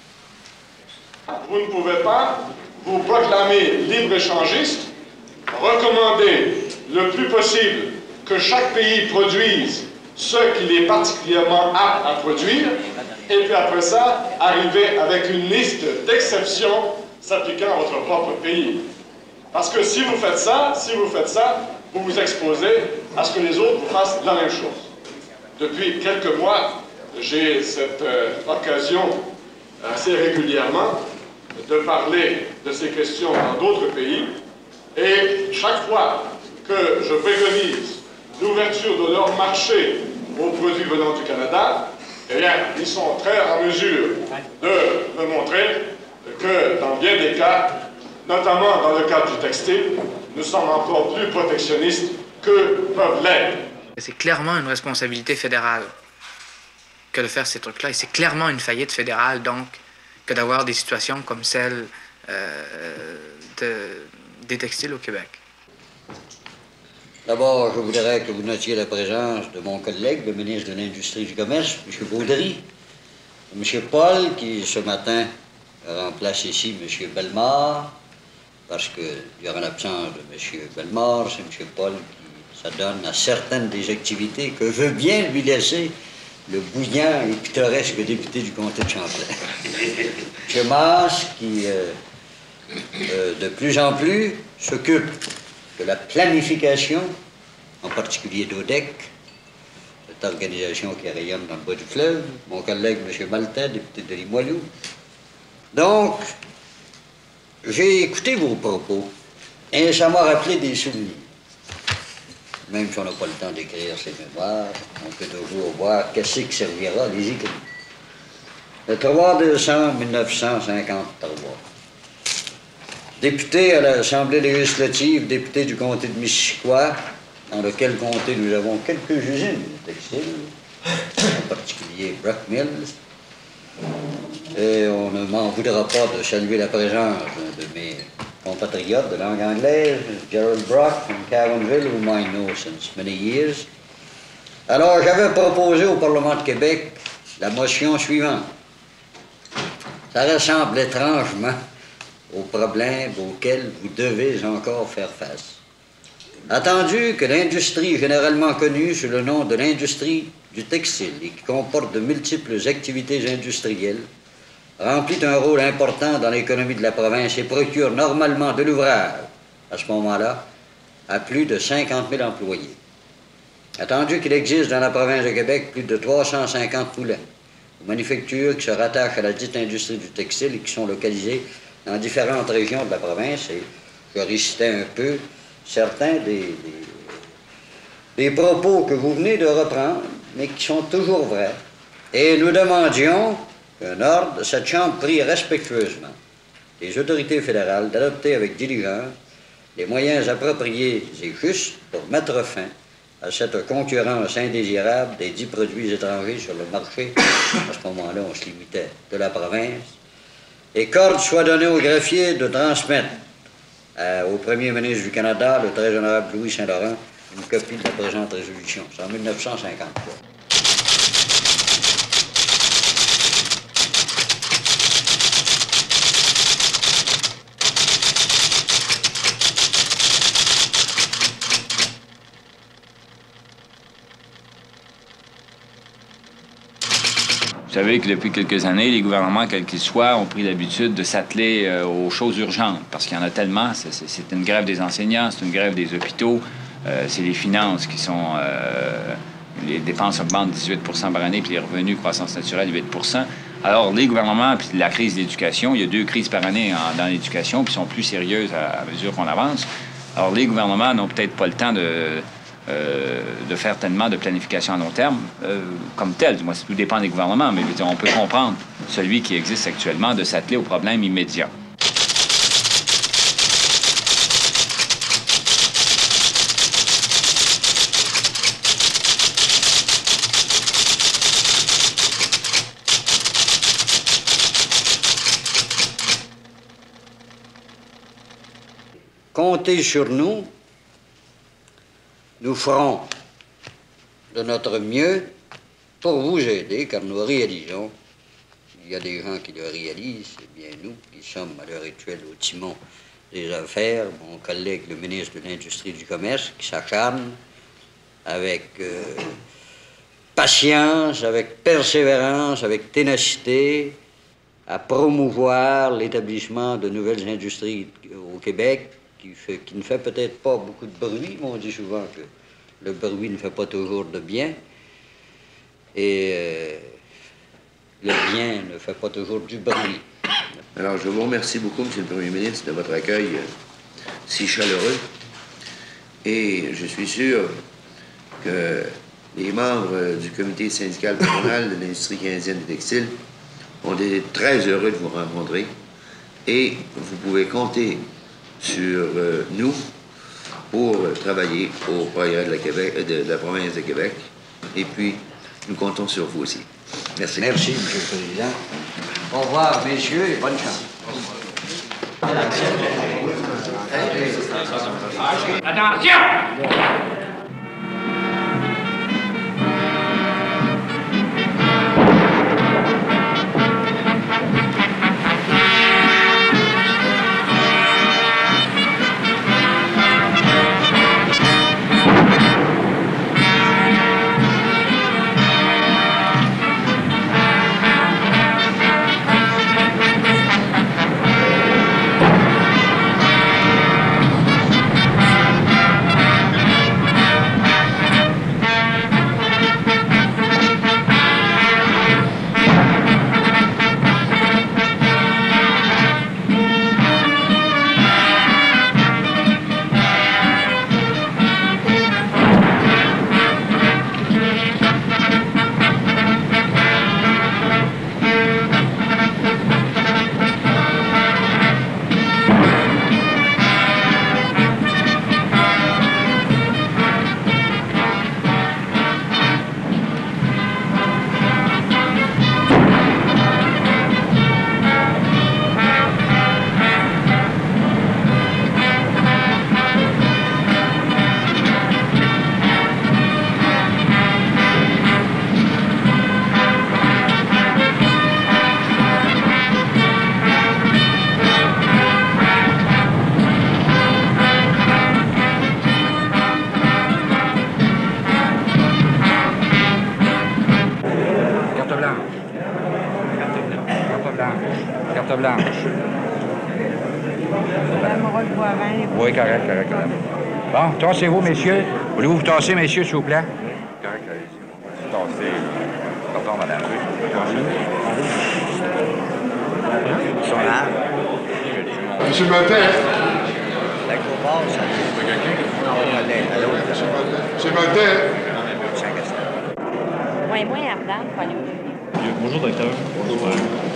Vous ne pouvez pas vous proclamer libre-échangiste, recommander le plus possible que chaque pays produise ce qu'il est particulièrement apte à produire, et puis après ça, arriver avec une liste d'exceptions s'appliquant à votre propre pays. Parce que si vous faites ça, si vous faites ça, vous vous exposez à ce que les autres vous fassent la même chose. Depuis quelques mois, j'ai cette euh, occasion assez régulièrement de parler de ces questions dans d'autres pays, et chaque fois que je préconise l'ouverture de leur marché aux produits venant du Canada, eh bien, ils sont très en mesure de me montrer que dans bien des cas, notamment dans le cadre du textile, nous sommes encore plus protectionnistes que peuvent l'être. C'est clairement une responsabilité fédérale que de faire ces trucs-là, et c'est clairement une faillite fédérale, donc, que d'avoir des situations comme celle euh, de, des textiles au Québec. D'abord, je voudrais que vous notiez la présence de mon collègue, le ministre de l'Industrie et du Commerce, M. Baudry, M. Paul, qui ce matin remplace ici M. Bellemare, parce que durant l'absence de M. Bellemare, c'est M. Paul qui s'adonne à certaines des activités que veut bien lui laisser le bouillant et pittoresque député du comté de Champlain. M. Masse, qui euh, euh, de plus en plus s'occupe de la planification, en particulier d'O D E C, cette organisation qui rayonne dans le bas du fleuve, mon collègue M. Maltais, député de Limoilou. Donc, j'ai écouté vos propos et ça m'a rappelé des souvenirs. Même si on n'a pas le temps d'écrire ces mémoires, on peut toujours voir qu'est-ce qui servira les écrits. Le trois décembre mille neuf cent cinquante-trois. Député à l'Assemblée législative, député du comté de Missisquoi, dans lequel comté nous avons quelques usines de textiles, en particulier Brock Mills. Et on ne m'en voudra pas de saluer la présence de mes compatriotes de langue anglaise, Gerald Brock from Caronville, whom I know since many years. Alors, j'avais proposé au Parlement de Québec la motion suivante. Ça ressemble étrangement aux problèmes auxquels vous devez encore faire face. Attendu que l'industrie généralement connue sous le nom de l'industrie du textile et qui comporte de multiples activités industrielles, remplit un rôle important dans l'économie de la province et procure normalement de l'ouvrage, à ce moment-là, à plus de cinquante mille employés. Attendu qu'il existe dans la province de Québec plus de trois cent cinquante moulins, manufactures qui se rattachent à la dite industrie du textile et qui sont localisées dans différentes régions de la province, et je récitais un peu certains des, des, des propos que vous venez de reprendre, mais qui sont toujours vrais. Et nous demandions qu'un ordre de cette Chambre prie respectueusement les autorités fédérales d'adopter avec diligence les moyens appropriés et justes pour mettre fin à cette concurrence indésirable des dix produits étrangers sur le marché. À ce moment-là, on se limitait de la province. Et qu'ordre soit donné au greffier de transmettre euh, au premier ministre du Canada, le très honorable Louis Saint-Laurent, une copie de la présente résolution. C'est en mille neuf cent cinquante-trois. Vous savez que depuis quelques années, les gouvernements, quels qu'ils soient, ont pris l'habitude de s'atteler euh, aux choses urgentes, parce qu'il y en a tellement. C'est une grève des enseignants, c'est une grève des hôpitaux, euh, c'est les finances qui sont... Euh, les dépenses augmentent dix-huit pour cent par année, puis les revenus, croissance naturelle, huit pour cent. Alors, les gouvernements, puis la crise de l'éducation, il y a deux crises par année en, dans l'éducation, puis sont plus sérieuses à, à mesure qu'on avance. Alors, les gouvernements n'ont peut-être pas le temps de, euh, de faire tellement de planification à long terme, euh, comme tel. Moi, tout dépend des gouvernements, mais je veux dire, on peut comprendre celui qui existe actuellement de s'atteler aux problèmes immédiats. Comptez sur nous, nous ferons de notre mieux pour vous aider, car nous réalisons, il y a des gens qui le réalisent, c'est bien nous qui sommes à l'heure actuelle au timon des affaires, mon collègue le ministre de l'Industrie et du Commerce, qui s'acharne avec euh, patience, avec persévérance, avec ténacité, à promouvoir l'établissement de nouvelles industries au Québec, Qui, fait, qui ne fait peut-être pas beaucoup de bruit, mais on dit souvent que le bruit ne fait pas toujours de bien. Et euh, le bien ne fait pas toujours du bruit. Alors, je vous remercie beaucoup, Monsieur le Premier ministre, de votre accueil euh, si chaleureux. Et je suis sûr que les membres du comité syndical patronal de l'industrie canadienne des textiles ont été très heureux de vous rencontrer. Et vous pouvez compter sur euh, nous pour euh, travailler au progrès de la, Québec, de, de la province de Québec. Et puis, nous comptons sur vous aussi. Merci. Merci, M. le Président. Au revoir, messieurs, et bonne chance. Attention! Carte blanche. Oui, correct, correct, correct. Bon, tassez-vous, messieurs. Voulez-vous vous tasser, messieurs, s'il vous plaît? Correct, correct. Tasser. Pardon, madame. Son âme. Monsieur Motet. La courbe, ça Monsieur Motet. Moins, moins ardente, pas aller. Bonjour, docteur. Bonjour.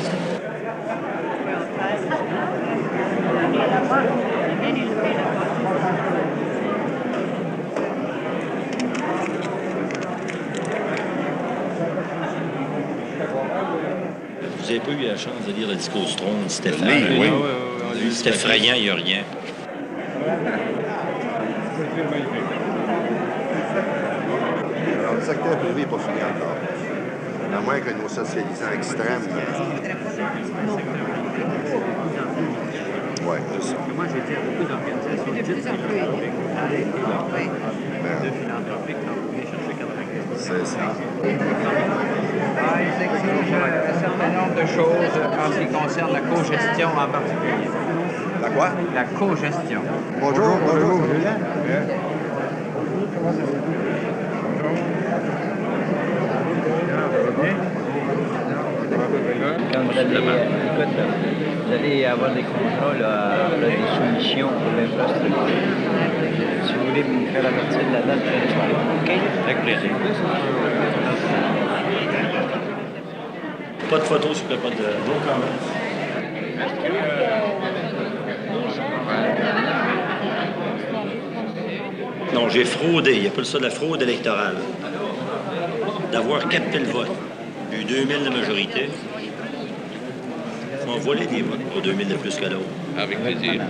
Vous n'avez pas eu la chance de lire le discours du trône, Stéphane? Oui, oui. oui. oui, oui. C'était effrayant, il n'y a rien. Alors, le secteur privé n'est pas fini encore. À moins que nos socialisants extrêmes. Oui, c'est ça. Moi, j'ai été à beaucoup d'organisations de plus en plus de philanthropiques qui ont cherché quatre-vingt-quinze. C'est ça. de choses en ce qui concerne la cogestion en particulier. La quoi? La cogestion. Bonjour, bonjour, Julien. Quand vous allez, euh, écoute, vous allez avoir des contrats, là, là, des soumissions pour l'infrastructure. Si vous voulez me faire avertir de la date, je vais le faire. OK? Avec plaisir. Pas de photos, s'il vous plaît, pas de... Non, j'ai fraudé. Il appelle ça de la fraude électorale. D'avoir capté le vote. J'ai eu deux mille de majorité. On volait des votes pour deux mille de plus que l'autre. Avec plaisir.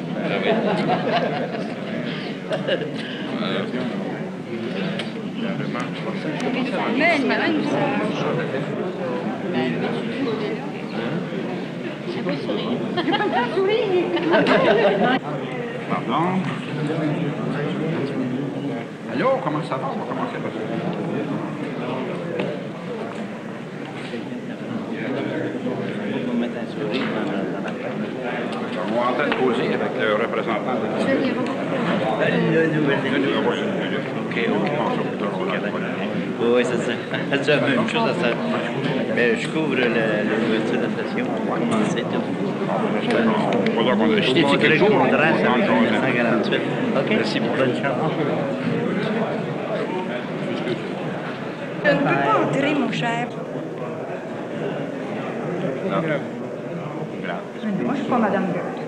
Mais, madame, Pardon? Allô, comment ça va? On va commencer par ça. On va entendre causer avec le représentant de OK, OK. Oui, c'est ça. C'est la même chose à ça. Mais je couvre l'ouverture de la station. On va commencer tout. Je t'ai mon adresse avec mille neuf cent quarante-huit. OK? Merci pour bonne chance. Je ne peux pas entrer, mon cher. Moi, je ne suis pas Madame Bertrand.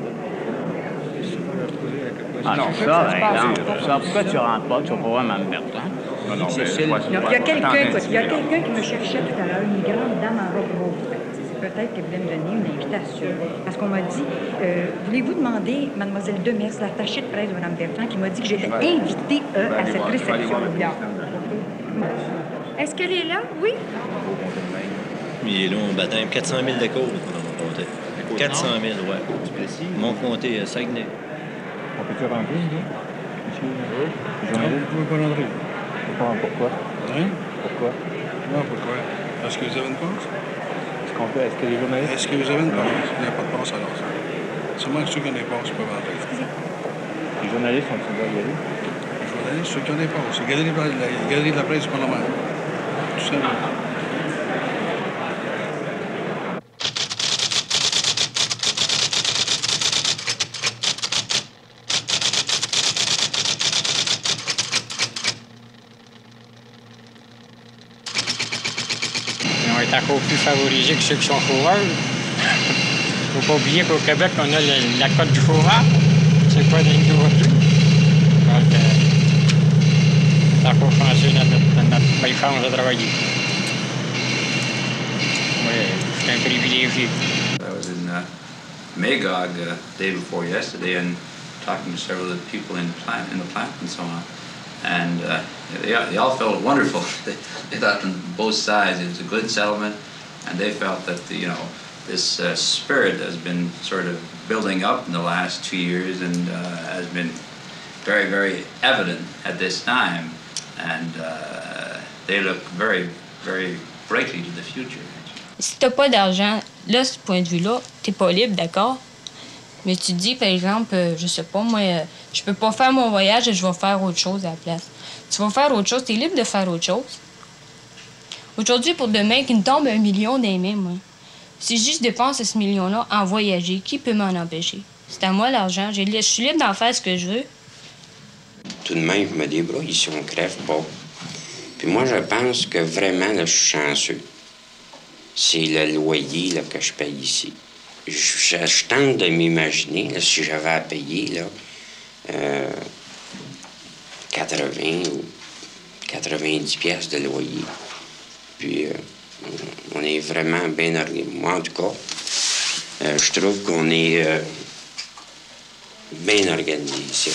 Ah non, ça, exemple, ça, pourquoi tu rentres pas? Tu vas pas voir Mme Bertrand. Non, non, mais il y a quelqu'un, écoute, il y a quelqu'un qui me cherchait tout à l'heure, une grande dame en robe rose. Peut-être qu'elle voulait me donner une invitation. Parce qu'on m'a dit, euh, voulez-vous demander Mademoiselle Demers, l'attachée de presse de Mme Bertrand, qui m'a dit que j'étais invitée euh, à cette réception-là. Est-ce qu'elle est là? Oui? Il est là au baptême. quatre cent mille d'écho, dans mon comté. quatre cent mille, ouais. Mon comté, Saguenay. On peut-tu rentrer, nous? Monsieur? Journaliste? Vous pouvez pas rentrer. Pourquoi? Hein? Pourquoi? Non, pourquoi? Est-ce que vous avez une passe? Est-ce qu'on peut? Est-ce que les journalistes... Est-ce que vous avez une passe? Il n'y a pas de passe alors. Seulement que ceux qui ont des passes peuvent rentrer. Les journalistes sont-ils là, y aller? Les journalistes, ceux qui ont des passes. La galerie, la galerie de la presse du Parlement. Tout simplement. On est encore plus favorisés que ceux qui sont fourreurs. Il ne faut pas oublier qu'au Québec, on a le, la cote du fourreur. C'est pas d'une nouveauté. Donc, euh, c'est encore chanceux dans notre, dans notre belle chance de travailler. Oui, c'est un privilégié. I was in uh, Magog uh, the day before yesterday and talking to several of the people in, plant, in the plant and so on. And uh, they, they all felt wonderful. they, they thought on both sides it was a good settlement, and they felt that the, you know this uh, spirit has been sort of building up in the last two years and uh, has been very, very evident at this time, and uh, they look very, very brightly to the future. Si t'as pas d'argent, là, ce point de vue-là, t'es pas libre, d'accord? Mais tu te dis, par exemple, euh, je sais pas, moi, euh, je peux pas faire mon voyage et je vais faire autre chose à la place. Tu vas faire autre chose, t'es libre de faire autre chose. Aujourd'hui, pour demain, qu'il me tombe un million dans les mains, moi. Si je dépense ce million-là en voyager, qui peut m'en empêcher? C'est à moi l'argent, je suis libre d'en faire ce que je veux. Tout de même, je me débrouille si on crève pas. Puis moi, je pense que vraiment, là, je suis chanceux. C'est le loyer là, que je paye ici. Je, je, je tente de m'imaginer, si j'avais à payer, là, euh, quatre-vingts ou quatre-vingt-dix piastres de loyer. Puis, euh, on est vraiment bien organisé. Moi, en tout cas, euh, je trouve qu'on est euh, bien organisé ici.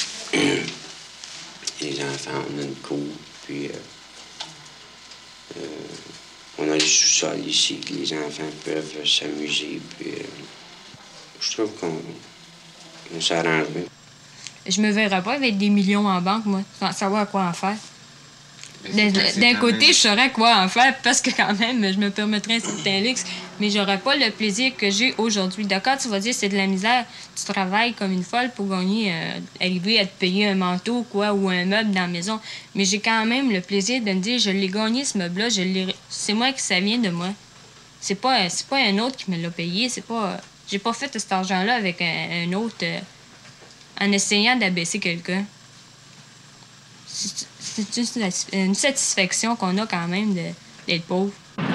Les enfants, on a une cour, puis euh, euh, on a le sous-sol ici, que les enfants peuvent s'amuser, puis euh, je trouve qu'on on s'arrange bien. Je me verrais pas avec des millions en banque, moi, sans savoir quoi en faire. D'un côté, je saurais quoi en faire parce que quand même, je me permettrais un certain luxe, mais j'aurais pas le plaisir que j'ai aujourd'hui. D'accord, tu vas dire c'est de la misère, tu travailles comme une folle pour gagner, euh, arriver à te payer un manteau quoi ou un meuble dans la maison, mais j'ai quand même le plaisir de me dire je l'ai gagné ce meuble-là, je l'ai, c'est moi que ça vient de moi. C'est pas, c'est pas un autre qui me l'a payé, c'est pas, j'ai pas fait cet argent-là avec un, un autre euh, en essayant d'abaisser quelqu'un. C'est une, une satisfaction qu'on a quand même d'être pauvre.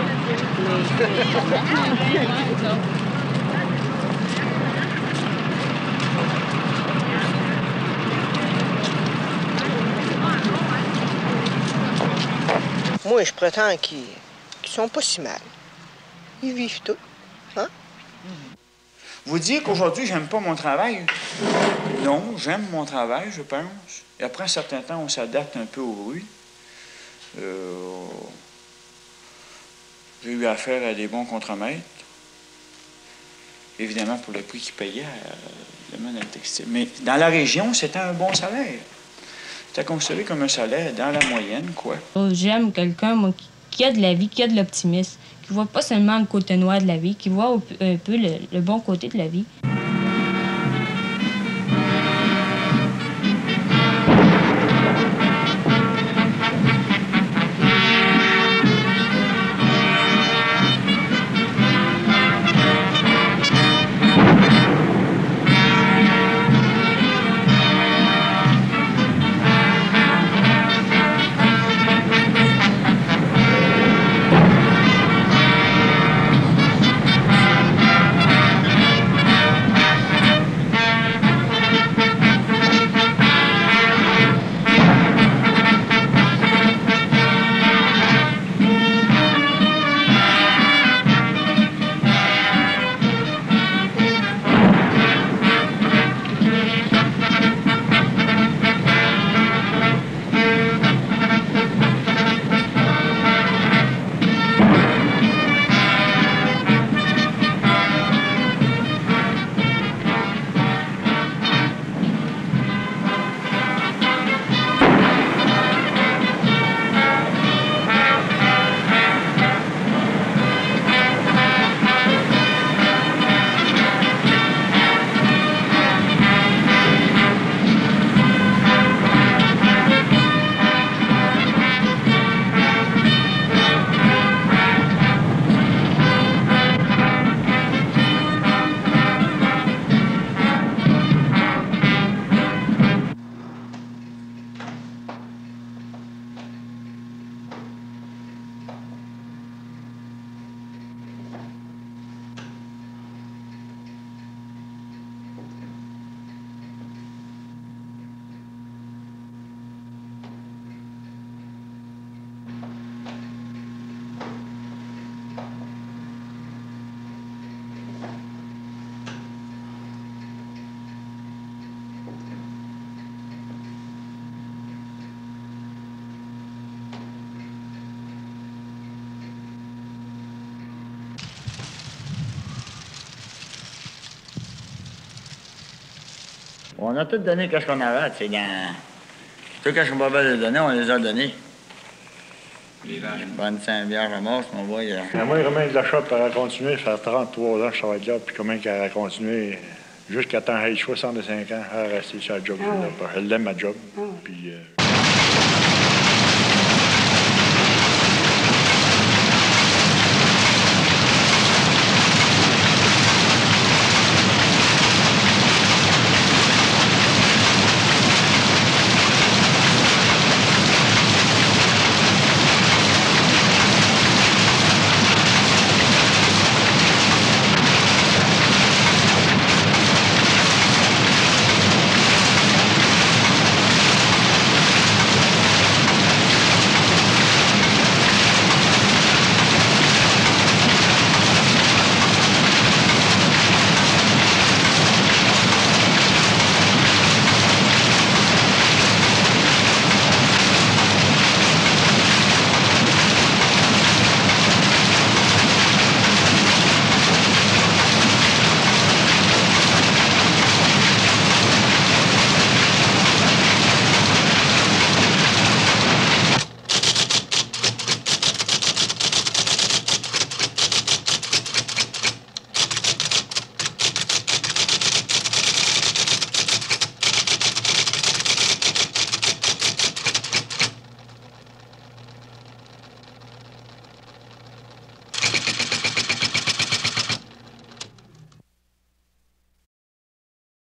Moi, je prétends qu'ils ne sont pas si mal. Ils vivent tout. Hein? Vous dire qu'aujourd'hui, j'aime pas mon travail? Non, j'aime mon travail, je pense. Et après un certain temps, on s'adapte un peu au bruit. Euh, j'ai eu affaire à des bons contremaîtres. Évidemment, pour le prix qu'ils payaient euh, le domaine du textile. Mais dans la région, c'était un bon salaire. C'était considéré comme un salaire dans la moyenne, quoi. J'aime quelqu'un, moi, qui a de la vie, qui a de l'optimisme, qui voit pas seulement le côté noir de la vie, qui voit un peu le, le bon côté de la vie. On a tout donné qu'est-ce qu'on avait, tu sais, dans... Tout qu'est-ce qu'on pouvait les donner, on les a donnés. Les vaches. Une bonne Saint-Vierge à mort, on voit. Il... Moi, Romain de la Chope, elle a continué, ça fait trente-trois ans que je travaille là, puis comment qu'elle a continué jusqu'à temps, elle a soixante-cinq ans, elle a resté sur la job. Ah ouais. Elle aime ma job. Ah ouais. Puis, euh,